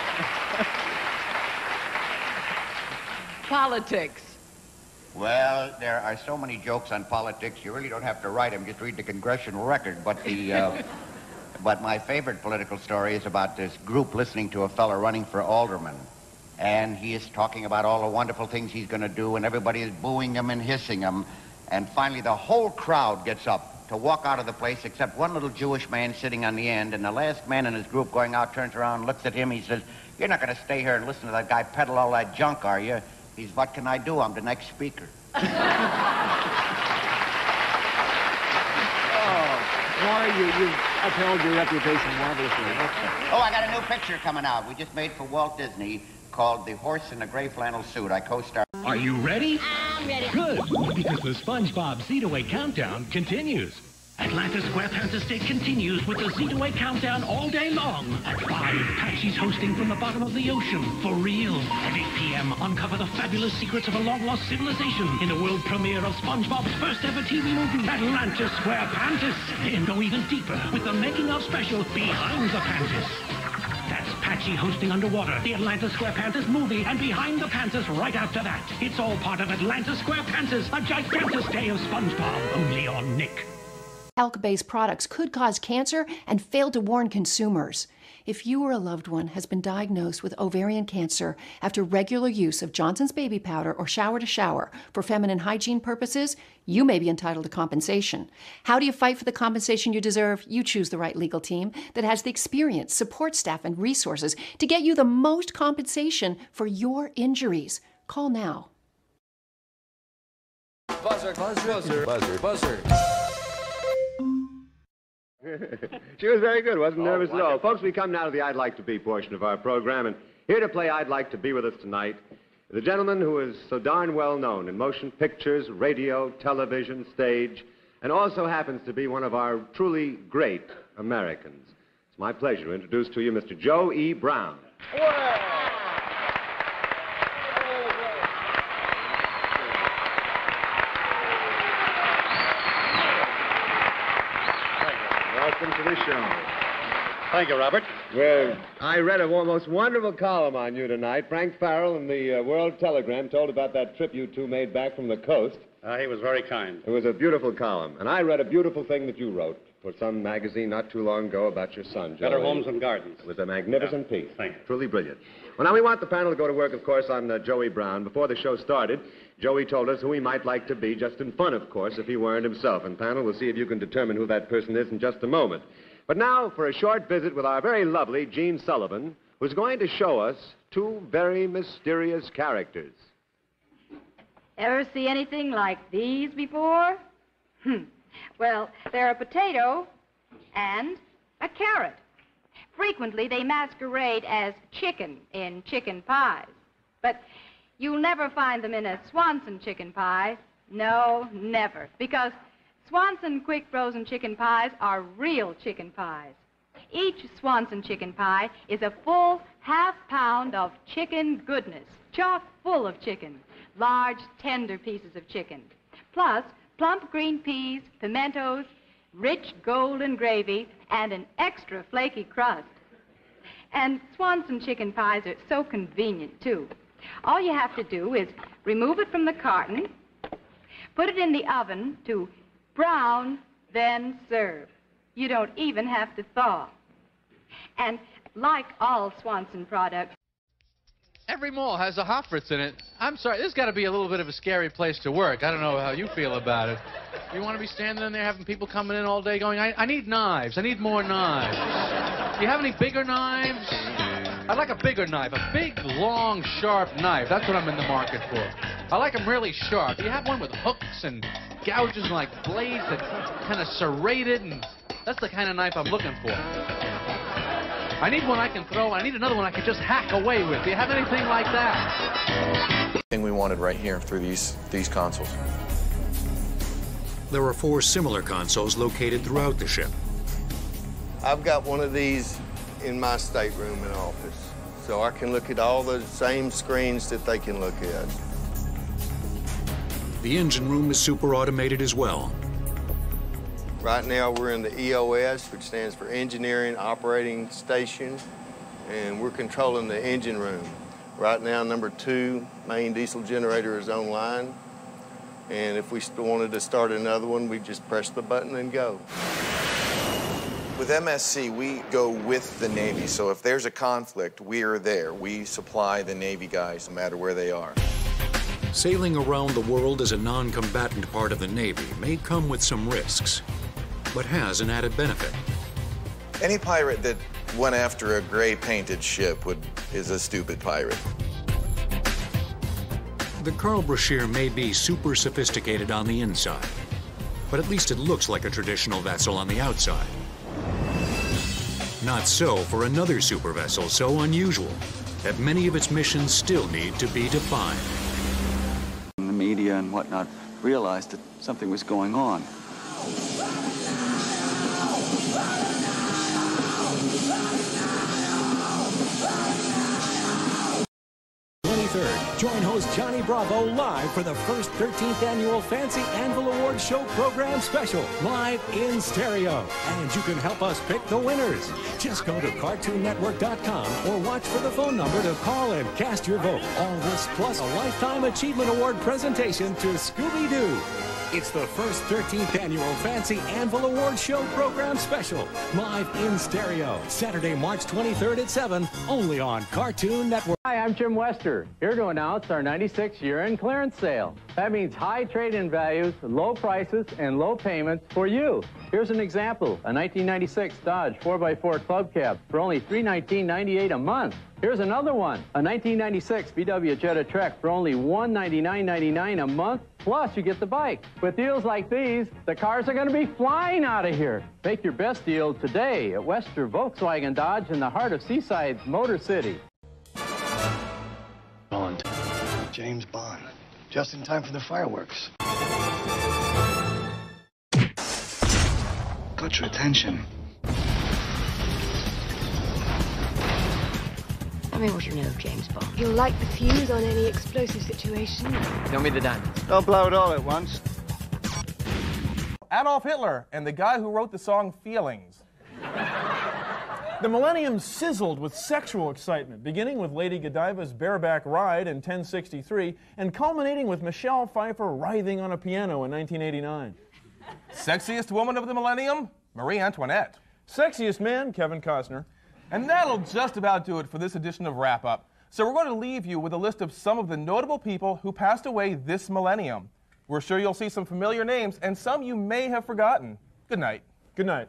Politics. Well, there are so many jokes on politics, you really don't have to write them. Just read the congressional record. But the, uh, but my favorite political story is about this group listening to a fella running for alderman. And he is talking about all the wonderful things he's going to do, and everybody is booing him and hissing him. And finally, the whole crowd gets up to walk out of the place, except one little Jewish man sitting on the end. And the last man in his group going out turns around, looks at him. He says, "You're not going to stay here and listen to that guy peddle all that junk, are you?" He's, "What can I do? I'm the next speaker." Oh, Maury, you, you upheld your reputation marvelously. Oh, I got a new picture coming out. We just made for Walt Disney called The Horse in a Gray Flannel Suit. I co-star. Are you ready? I'm ready. Good, because the SpongeBob Zeet-Away Countdown continues. Atlanta SquarePants Estate continues with the Zeet-Away Countdown all day long. At five, Patchy's hosting from the bottom of the ocean. For real. At eight p m, uncover the fabulous secrets of a long-lost civilization in the world premiere of SpongeBob's first-ever T V movie, Atlanta SquarePants. And go even deeper with the making-of special, Behind the Pantis. That's Patchy hosting underwater, the Atlanta SquarePants movie, and Behind the Pantis right after that. It's all part of Atlanta SquarePants, a gigantic day of SpongeBob, only on Nick. Talc-based products could cause cancer and fail to warn consumers. If you or a loved one has been diagnosed with ovarian cancer after regular use of Johnson's baby powder or shower to shower for feminine hygiene purposes, you may be entitled to compensation. How do you fight for the compensation you deserve? You choose the right legal team that has the experience, support staff, and resources to get you the most compensation for your injuries. Call now. Buzzer, buzzer, buzzer, buzzer. She was very good, wasn't Oh, nervous at all. wonderful. Folks, we come now to the I'd Like to Be portion of our program, and here to play I'd Like to Be with us tonight is a gentleman who is so darn well known in motion pictures, radio, television, stage, and also happens to be one of our truly great Americans. It's my pleasure to introduce to you Mister Joe E. Brown. Welcome to the show. Thank you, Robert. Well, I read a most wonderful column on you tonight. Frank Farrell in the uh, World Telegram told about that trip you two made back from the coast. Uh, he was very kind. It was a beautiful column. And I read a beautiful thing that you wrote for some magazine not too long ago about your son, Joe. Better Homes and Gardens. It was a magnificent Yeah. piece. Thank you. Truly brilliant. Well, now we want the panel to go to work, of course, on uh, Joey Brown. Before the show started, Joey told us who he might like to be, just in fun, of course, if he weren't himself. And panel, we'll see if you can determine who that person is in just a moment. But now for a short visit with our very lovely Gene Sullivan, who's going to show us two very mysterious characters. Ever see anything like these before? Hmm. Well, they're a potato and a carrot. Frequently, they masquerade as chicken in chicken pies. But you'll never find them in a Swanson chicken pie. No, never. Because Swanson quick frozen chicken pies are real chicken pies. Each Swanson chicken pie is a full half pound of chicken goodness, chock full of chicken, large, tender pieces of chicken, plus plump green peas, pimentos, rich golden gravy, and an extra flaky crust. And Swanson chicken pies are so convenient, too. All you have to do is remove it from the carton, put it in the oven to brown, then serve. You don't even have to thaw. And like all Swanson products, Every mall has a Hofritz in it. I'm sorry, this has got to be a little bit of a scary place to work. I don't know how you feel about it. You want to be standing in there having people coming in all day going, I, I need knives, I need more knives. Do you have any bigger knives? I'd like a bigger knife, a big, long, sharp knife. That's what I'm in the market for. I like them really sharp. Do you have one with hooks and gouges and like blades that kind of serrated? And that's the kind of knife I'm looking for. I need one I can throw. I need another one I can just hack away with. Do you have anything like that? Thing we wanted right here through these these consoles. There are four similar consoles located throughout the ship. I've got one of these in my stateroom and office, so I can look at all the same screens that they can look at. The engine room is super automated as well. Right now we're in the E O S, which stands for Engineering Operating Station, and we're controlling the engine room. Right now, number two main diesel generator is online, and if we wanted to start another one, we just press the button and go. With M S C, we go with the Navy, so if there's a conflict, we are there. We supply the Navy guys no matter where they are. Sailing around the world as a non-combatant part of the Navy may come with some risks, but has an added benefit. Any pirate that went after a gray-painted ship would is a stupid pirate. The Carl Brashear may be super sophisticated on the inside, but at least it looks like a traditional vessel on the outside. Not so for another super vessel so unusual that many of its missions still need to be defined. The media and whatnot realized that something was going on. twenty-third, join host Johnny Bravo live for the first thirteenth annual Fancy Anvil Awards Show Program Special, live in stereo. And you can help us pick the winners. Just go to cartoon network dot com or watch for the phone number to call and cast your vote. All this plus a Lifetime Achievement Award presentation to Scooby-Doo. It's the first thirteenth annual Fancy Anvil Award Show program special, live in stereo, Saturday, March twenty-third at seven, only on Cartoon Network. Hi, I'm Jim Wester, here to announce our ninety-six year-end clearance sale. That means high trade-in values, low prices, and low payments for you. Here's an example, a nineteen ninety-six Dodge four by four Club Cab for only three hundred nineteen ninety-eight a month. Here's another one, a nineteen ninety-six V W Jetta Trek for only one hundred ninety-nine ninety-nine a month, plus you get the bike. With deals like these, the cars are going to be flying out of here. Make your best deal today at Wester Volkswagen Dodge in the heart of Seaside's Motor City. Bond. James Bond. Just in time for the fireworks. Got your attention. Tell me what you know of James Bond. He'll light the fuse on any explosive situation. Tell me the diamonds. Don't blow it all at once. Adolf Hitler and the guy who wrote the song Feelings. The millennium sizzled with sexual excitement, beginning with Lady Godiva's bareback ride in ten sixty-three and culminating with Michelle Pfeiffer writhing on a piano in nineteen eighty-nine. Sexiest woman of the millennium? Marie Antoinette. Sexiest man? Kevin Costner. And that'll just about do it for this edition of Wrap Up. So we're going to leave you with a list of some of the notable people who passed away this millennium. We're sure you'll see some familiar names and some you may have forgotten. Good night. Good night.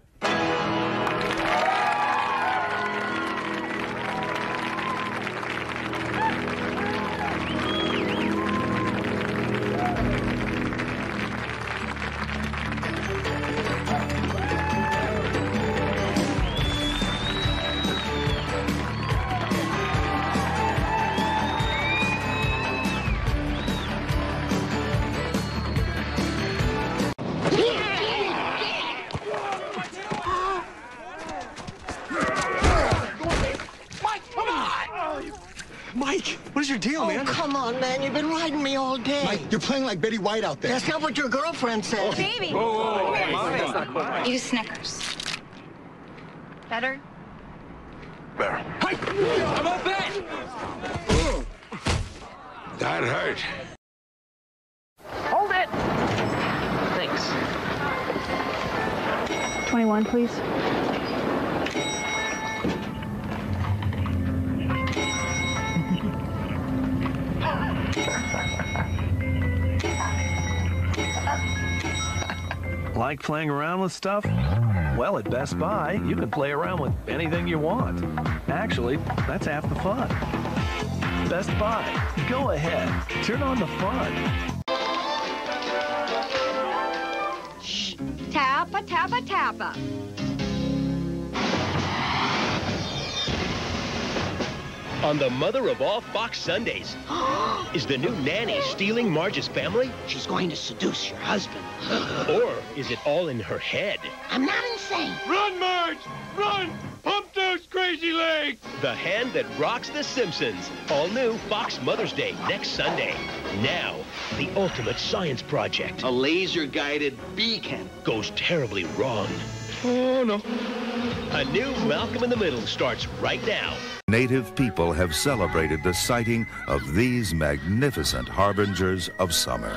Deal, man. Oh, come on, man. You've been riding me all day. Mike, you're playing like Betty White out there. That's not what your girlfriend said. Oh. Baby. Whoa, whoa, whoa. That's not quite. Use Snickers. Better? Better. Hey! How about that? That hurt. Hold it. Thanks. twenty-one, please. Like playing around with stuff? Well, at Best Buy, you can play around with anything you want. Actually, that's half the fun. Best Buy. Go ahead. Turn on the fun. Shh. Tappa, tappa, tappa. On the mother of all Fox Sundays, is the new nanny stealing Marge's family? She's going to seduce your husband. Or is it all in her head? I'm not insane. Run, Marge! Run! Pump those crazy legs! The Hand That Rocks the Simpsons. All new Fox Mother's Day next Sunday. Now, the ultimate science project. A laser-guided beacon. Goes terribly wrong. Oh, no. A new Malcolm in the Middle starts right now. Native people have celebrated the sighting of these magnificent harbingers of summer.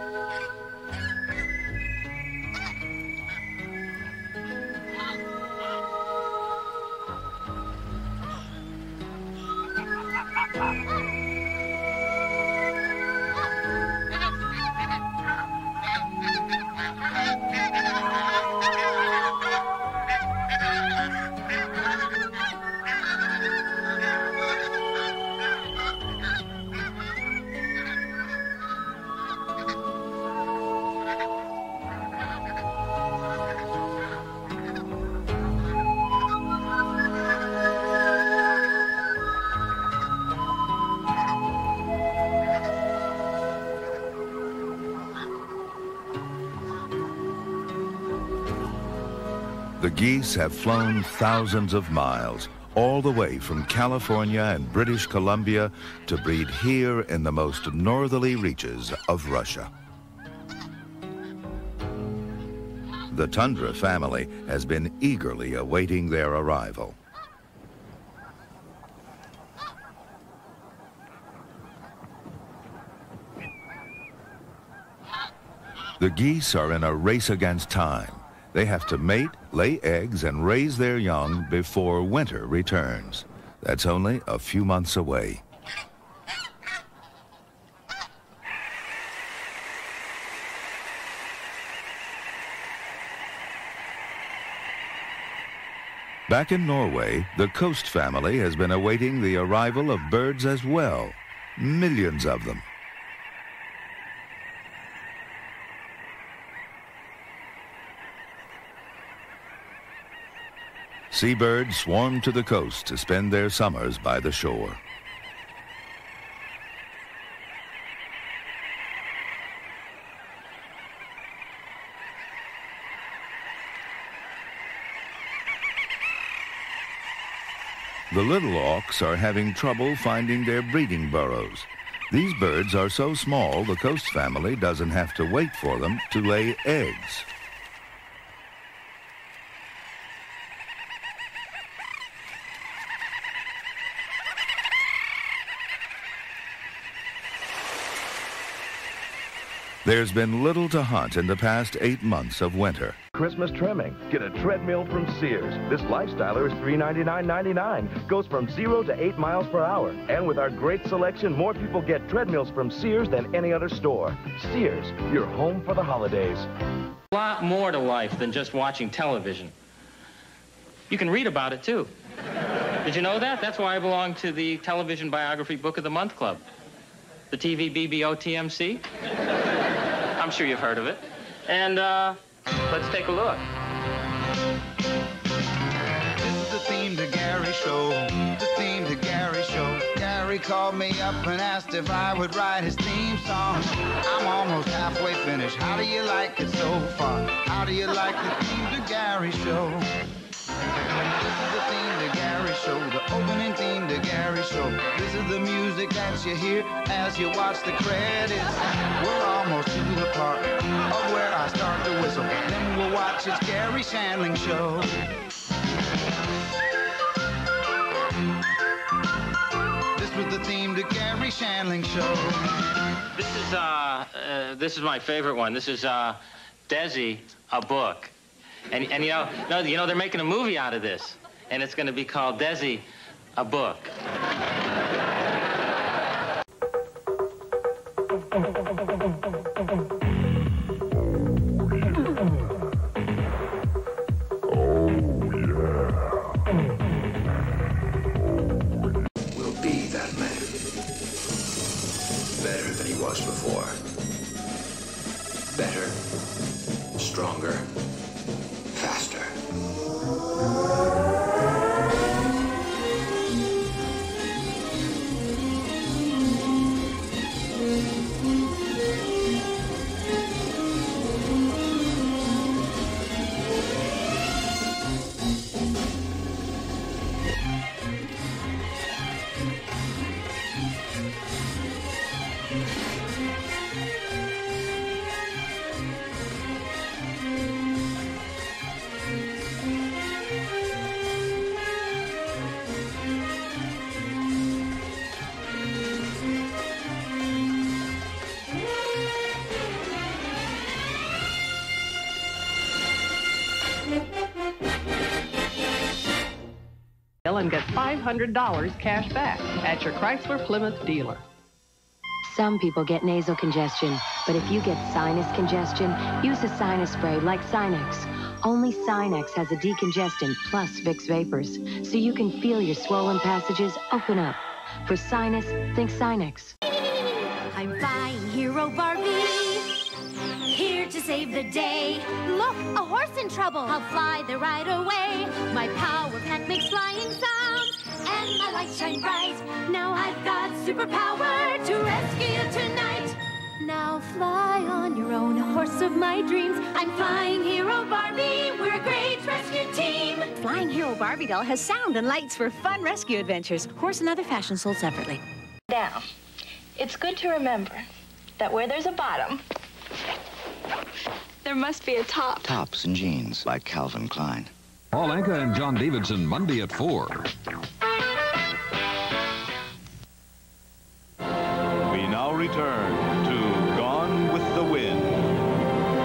The geese have flown thousands of miles, all the way from California and British Columbia to breed here in the most northerly reaches of Russia. The Tundra family has been eagerly awaiting their arrival. The geese are in a race against time. They have to mate, lay eggs, and raise their young before winter returns. That's only a few months away. Back in Norway, the Coast family has been awaiting the arrival of birds as well. Millions of them. Seabirds swarm to the coast to spend their summers by the shore. The little auks are having trouble finding their breeding burrows. These birds are so small, the Coast family doesn't have to wait for them to lay eggs. There's been little to hunt in the past eight months of winter. Christmas trimming. Get a treadmill from Sears. This lifestyler is three ninety-nine ninety-nine. Goes from zero to eight miles per hour. And with our great selection, more people get treadmills from Sears than any other store. Sears, your home for the holidays. A lot more to life than just watching television. You can read about it, too. Did you know that? That's why I belong to the Television Biography Book of the Month Club. The T V B B O T M C. I'm sure you've heard of it. And, uh, let's take a look. This is the theme to Gary Show. The theme to Gary Show. Gary called me up and asked if I would write his theme song. I'm almost halfway finished. How do you like it so far? How do you like the theme to Gary Show? This is the theme to Gary Show, the opening theme to Gary Show. This is the music that you hear as you watch the credits. We're almost to the part of where I start to whistle. Then we'll watch it's Gary Shandling Show. This was the theme to Gary Shandling Show. This is, uh, uh, this is my favorite one. This is, uh, Desi, a book. And, and you know, no, you know, they're making a movie out of this, and it's going to be called Desi, a book. Will be that man. Better than he was before. Better, stronger, faster. And get five hundred dollars cash back at your Chrysler Plymouth dealer. Some people get nasal congestion, but if you get sinus congestion, use a sinus spray like Sinex. Only Sinex has a decongestant plus Vicks Vapors, so you can feel your swollen passages open up. For sinus, think Sinex. I'm flying hero Barbie, here to save the day. Look, a horse in trouble. I'll fly there right away. My power pack makes flying sounds, and my lights shine bright. Now I've got superpower to rescue you tonight. Now fly on your own, horse of my dreams. I'm Flying Hero Barbie. We're a great rescue team. Flying Hero Barbie doll has sound and lights for fun rescue adventures. Horse and other fashion sold separately. Now, it's good to remember that where there's a bottom, there must be a top. Tops and jeans by Calvin Klein. Paul Anka and John Davidson, Monday at four. We now return to Gone with the Wind.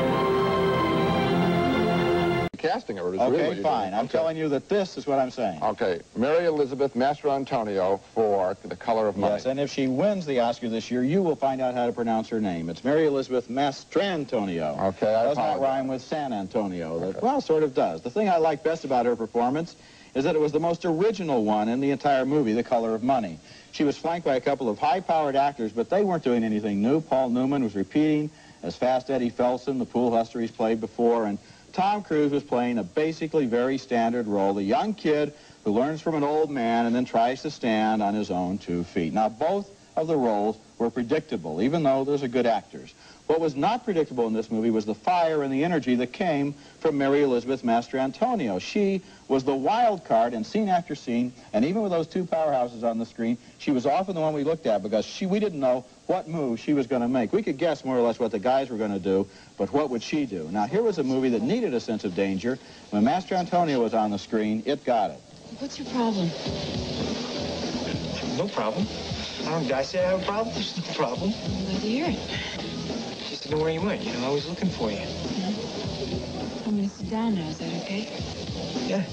casting her. Is Okay, really fine. I'm okay. telling you that this is what I'm saying. Okay, Mary Elizabeth Mastrantonio for The Color of Money. Yes, and if she wins the Oscar this year, you will find out how to pronounce her name. It's Mary Elizabeth Mastrantonio. Okay, I Does not apologize. rhyme with San Antonio. Okay. That, well, sort of does. The thing I like best about her performance is that it was the most original one in the entire movie, The Color of Money. She was flanked by a couple of high-powered actors, but they weren't doing anything new. Paul Newman was repeating as Fast Eddie Felson, the pool huster he's played before, and Tom Cruise was playing a basically very standard role, the young kid who learns from an old man and then tries to stand on his own two feet. Now, both of the roles were predictable, even though those are good actors. What was not predictable in this movie was the fire and the energy that came from Mary Elizabeth Mastrantonio. She was the wild card in scene after scene, and even with those two powerhouses on the screen, she was often the one we looked at because she, we didn't know what move she was going to make. We could guess more or less what the guys were going to do, but what would she do? Now, here was a movie that needed a sense of danger. When Mastrantonio was on the screen, it got it. What's your problem? No problem. Um, did I say I have a problem? There's no problem. I'm glad to hear it. Just to know where you went. You know, I was looking for you. Mm-hmm. I'm going to sit down now. Is that okay? Yeah.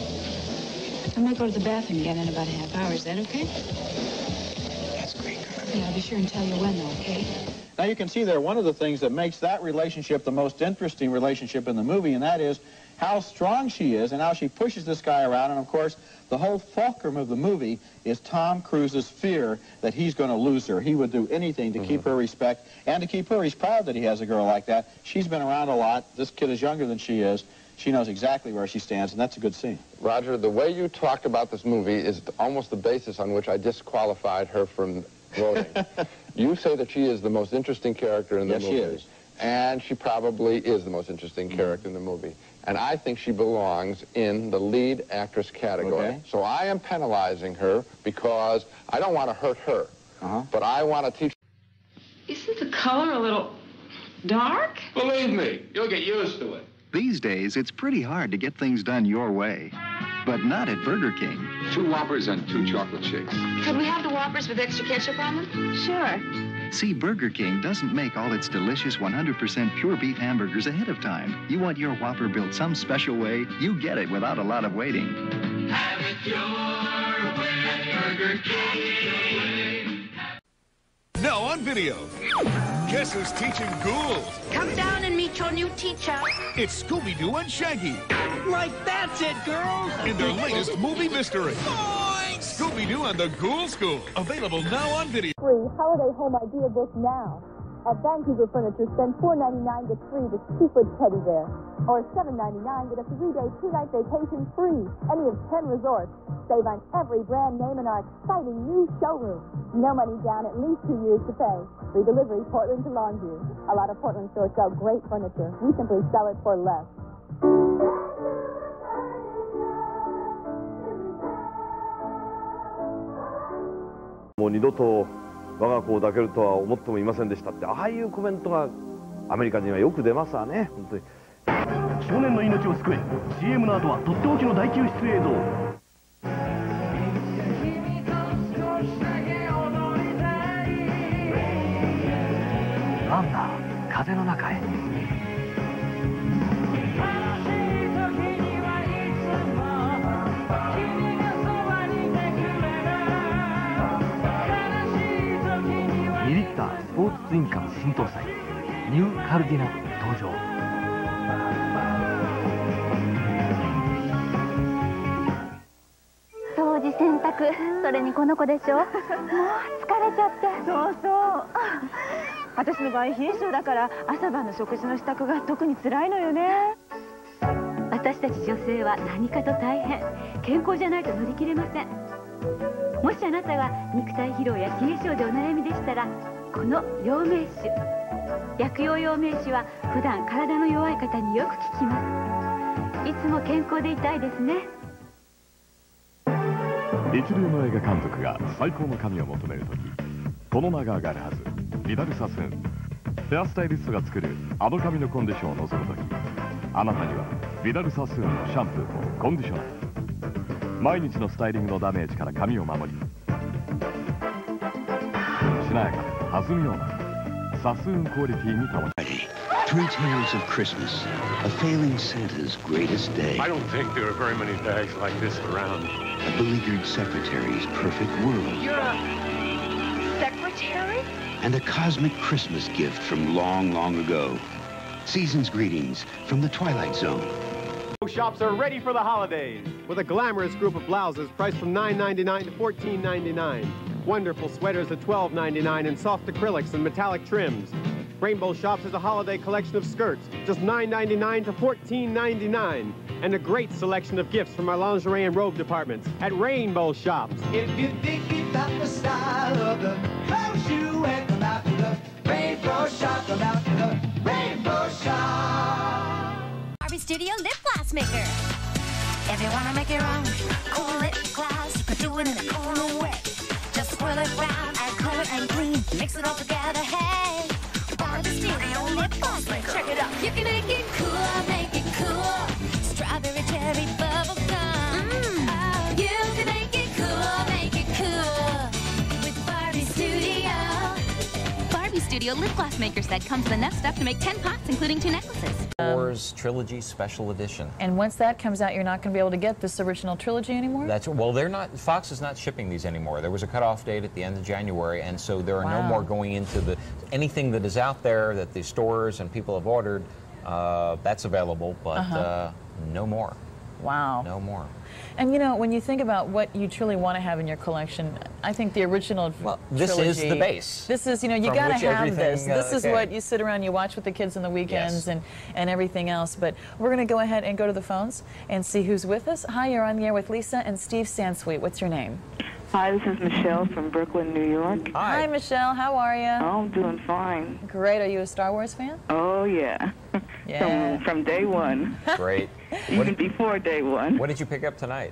I might go to the bathroom again in about a half hour. Is that okay? That's great, girl. Yeah, I'll be sure and tell you when, though, okay? Now, you can see there one of the things that makes that relationship the most interesting relationship in the movie, and that is how strong she is and how she pushes this guy around. And, of course, the whole fulcrum of the movie is Tom Cruise's fear that he's going to lose her. He would do anything to mm-hmm. keep her respect and to keep her. He's proud that he has a girl like that. She's been around a lot. This kid is younger than she is. She knows exactly where she stands, and that's a good scene. Roger, the way you talked about this movie is almost the basis on which I disqualified her from voting. You say that she is the most interesting character in the yes, movie. Yes, she is. And she probably is the most interesting mm-hmm. character in the movie. And I think she belongs in the lead actress category. Okay. So I am penalizing her because I don't want to hurt her, uh-huh. but I want to teach. Isn't the color a little dark? Believe me, you'll get used to it. These days, it's pretty hard to get things done your way. But not at Burger King. Two Whoppers and two chocolate shakes. Could we have the Whoppers with extra ketchup on them? Sure. See, Burger King doesn't make all its delicious one hundred percent pure beef hamburgers ahead of time. You want your Whopper built some special way, you get it without a lot of waiting. Have it your way at Burger King. Now on video. Guess who's teaching ghouls? Come down and meet your new teacher. It's Scooby-Doo and Shaggy. Like that's it, girls. In their latest movie mystery. Scooby-Doo and the Ghoul School. Available now on video. Free holiday home idea book now. At Vancouver Furniture, spend four ninety-nine, get free this two-foot teddy bear. Or seven ninety-nine, get a three-day, two-night vacation free. Any of ten resorts. Save on every brand name in our exciting new showroom. No money down, at least two years to pay. Free delivery, Portland to Longview. A lot of Portland stores sell great furniture. We simply sell it for less. もう二度と我が子を抱けるとは思ってもいませんでしたって、ああいうコメントがアメリカ人はよく出ますわね、本当に。少年の命を救え。 シーエム の後はとっておきの大救出映像。ランナー、風の中へ。にリッタースポーツツインカム新搭載ニューカルディナ登場。 掃除洗濯、それにこの子でしょ。もう疲れちゃって。 そうそう。私の場合冷え性だから朝晩の食事の支度が特に辛いのよね。 私たち女性は何かと大変。健康じゃないと乗り切れません。もしあなたが肉体疲労や冷え性でお悩みでしたら、この養命酒、薬用養命酒は普段体の弱い方によく効きます。いつも健康でいたいですね。 一流の映画監督が最高の髪を求めるとき、この名が上がるはず。ビダルサスーン。ヘアスタイリストが作るあの髪のコンディションを望むとき、あなたにはビダルサスーンのシャンプーとコンディショナー。毎日のスタイリングのダメージから髪を守り、しなやかで弾むようなサスーンクオリティに保ちたい。 Three tales of Christmas, a failing Santa's greatest day. I don't think there are very many bags like this around. A beleaguered secretary's perfect world. You're a secretary? And a cosmic Christmas gift from long, long ago. Season's greetings from the Twilight Zone. Shops are ready for the holidays with a glamorous group of blouses priced from nine ninety-nine to fourteen ninety-nine. Wonderful sweaters at twelve ninety-nine and soft acrylics and metallic trims. Rainbow Shops has a holiday collection of skirts, just nine ninety-nine to fourteen ninety-nine. And a great selection of gifts from our lingerie and robe departments at Rainbow Shops. If you think about the style of the clothes you wear, come out to the Rainbow Shop, come out to the Rainbow Shop. Barbie Studio Lip Gloss Maker. If you want to make your own cool lip gloss, but do it in a cool way. Just swirl it round, add color and clean, mix it all together, hey. Barbie Studio Lip Gloss Maker. Check it out. You can make it cool, make it cool. Strawberry, cherry, bubble gum. Mm. Oh, you can make it cool, make it cool. With Barbie Studio. Barbie Studio Lip Gloss Maker set comes with enough stuff to make ten pots, including two necklaces. Wars Trilogy Special Edition. And once that comes out, you're not going to be able to get this original trilogy anymore? That's well, they're not. Fox is not shipping these anymore. There was a cutoff date at the end of January, and so there are Wow. no more going into the anything that is out there that the stores and people have ordered. Uh, that's available, but Uh-huh. uh, no more. Wow. No more. And you know, when you think about what you truly want to have in your collection, I think the original well, this trilogy, is the base. This is, you know, you From got to which have everything, this. uh, This is okay. what you sit around, you watch with the kids on the weekends Yes. and, and everything else. But we're going to go ahead and go to the phones and see who's with us. Hi, you're on the air with Lisa and Steve Sansweet. What's your name? Hi, this is Michelle from Brooklyn, New York. Hi, Hi Michelle. How are you? Oh, I'm doing fine. Great. Are you a Star Wars fan? Oh, yeah. Yeah. from, from day one. Great. Even before day one. What did you pick up tonight?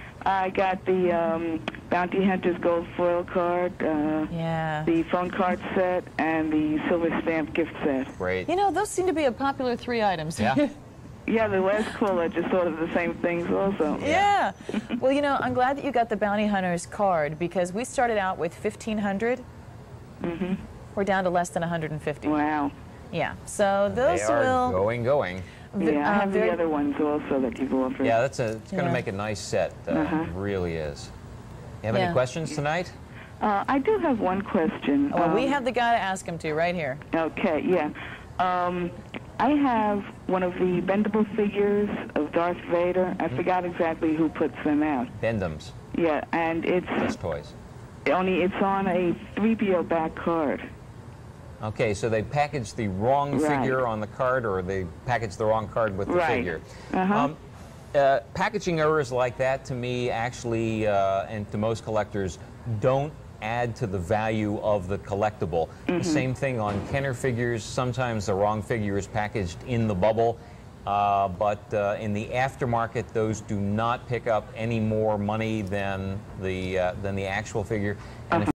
I got the um, Bounty Hunter's Gold Foil card, uh, yeah. the phone card set, and the Silver Stamp gift set. Great. You know, those seem to be a popular three items. Yeah. Yeah, the last caller just sort of the same things also. Yeah. Well, you know, I'm glad that you got the Bounty Hunter's card because we started out with fifteen hundred. Mm-hmm. We're down to less than one hundred fifty. Wow. Yeah. So those they are will going, going. Yeah, I uh, have very- the other ones also that you've offered. Yeah, that's a. It's going to Yeah. make a nice set. Uh, Uh-huh. It really is. You have Yeah. any questions tonight? Uh, I do have one question. Oh, well, we Um, have the guy to ask him to right here. Okay, yeah. Um, I have one of the bendable figures of Darth Vader. I forgot exactly who puts them out. Bendums. Yeah, and it's Just toys. only it's on a three P O back card. Okay, so they packaged the wrong Right. figure on the card, or they packaged the wrong card with the Right. figure. Uh-huh. Um, uh, packaging errors like that, to me, actually, uh, and to most collectors, don't add to the value of the collectible. Mhm. The same thing on Kenner figures. Sometimes the wrong figure is packaged in the bubble, uh, but uh, in the aftermarket, those do not pick up any more money than the uh, than the actual figure. And if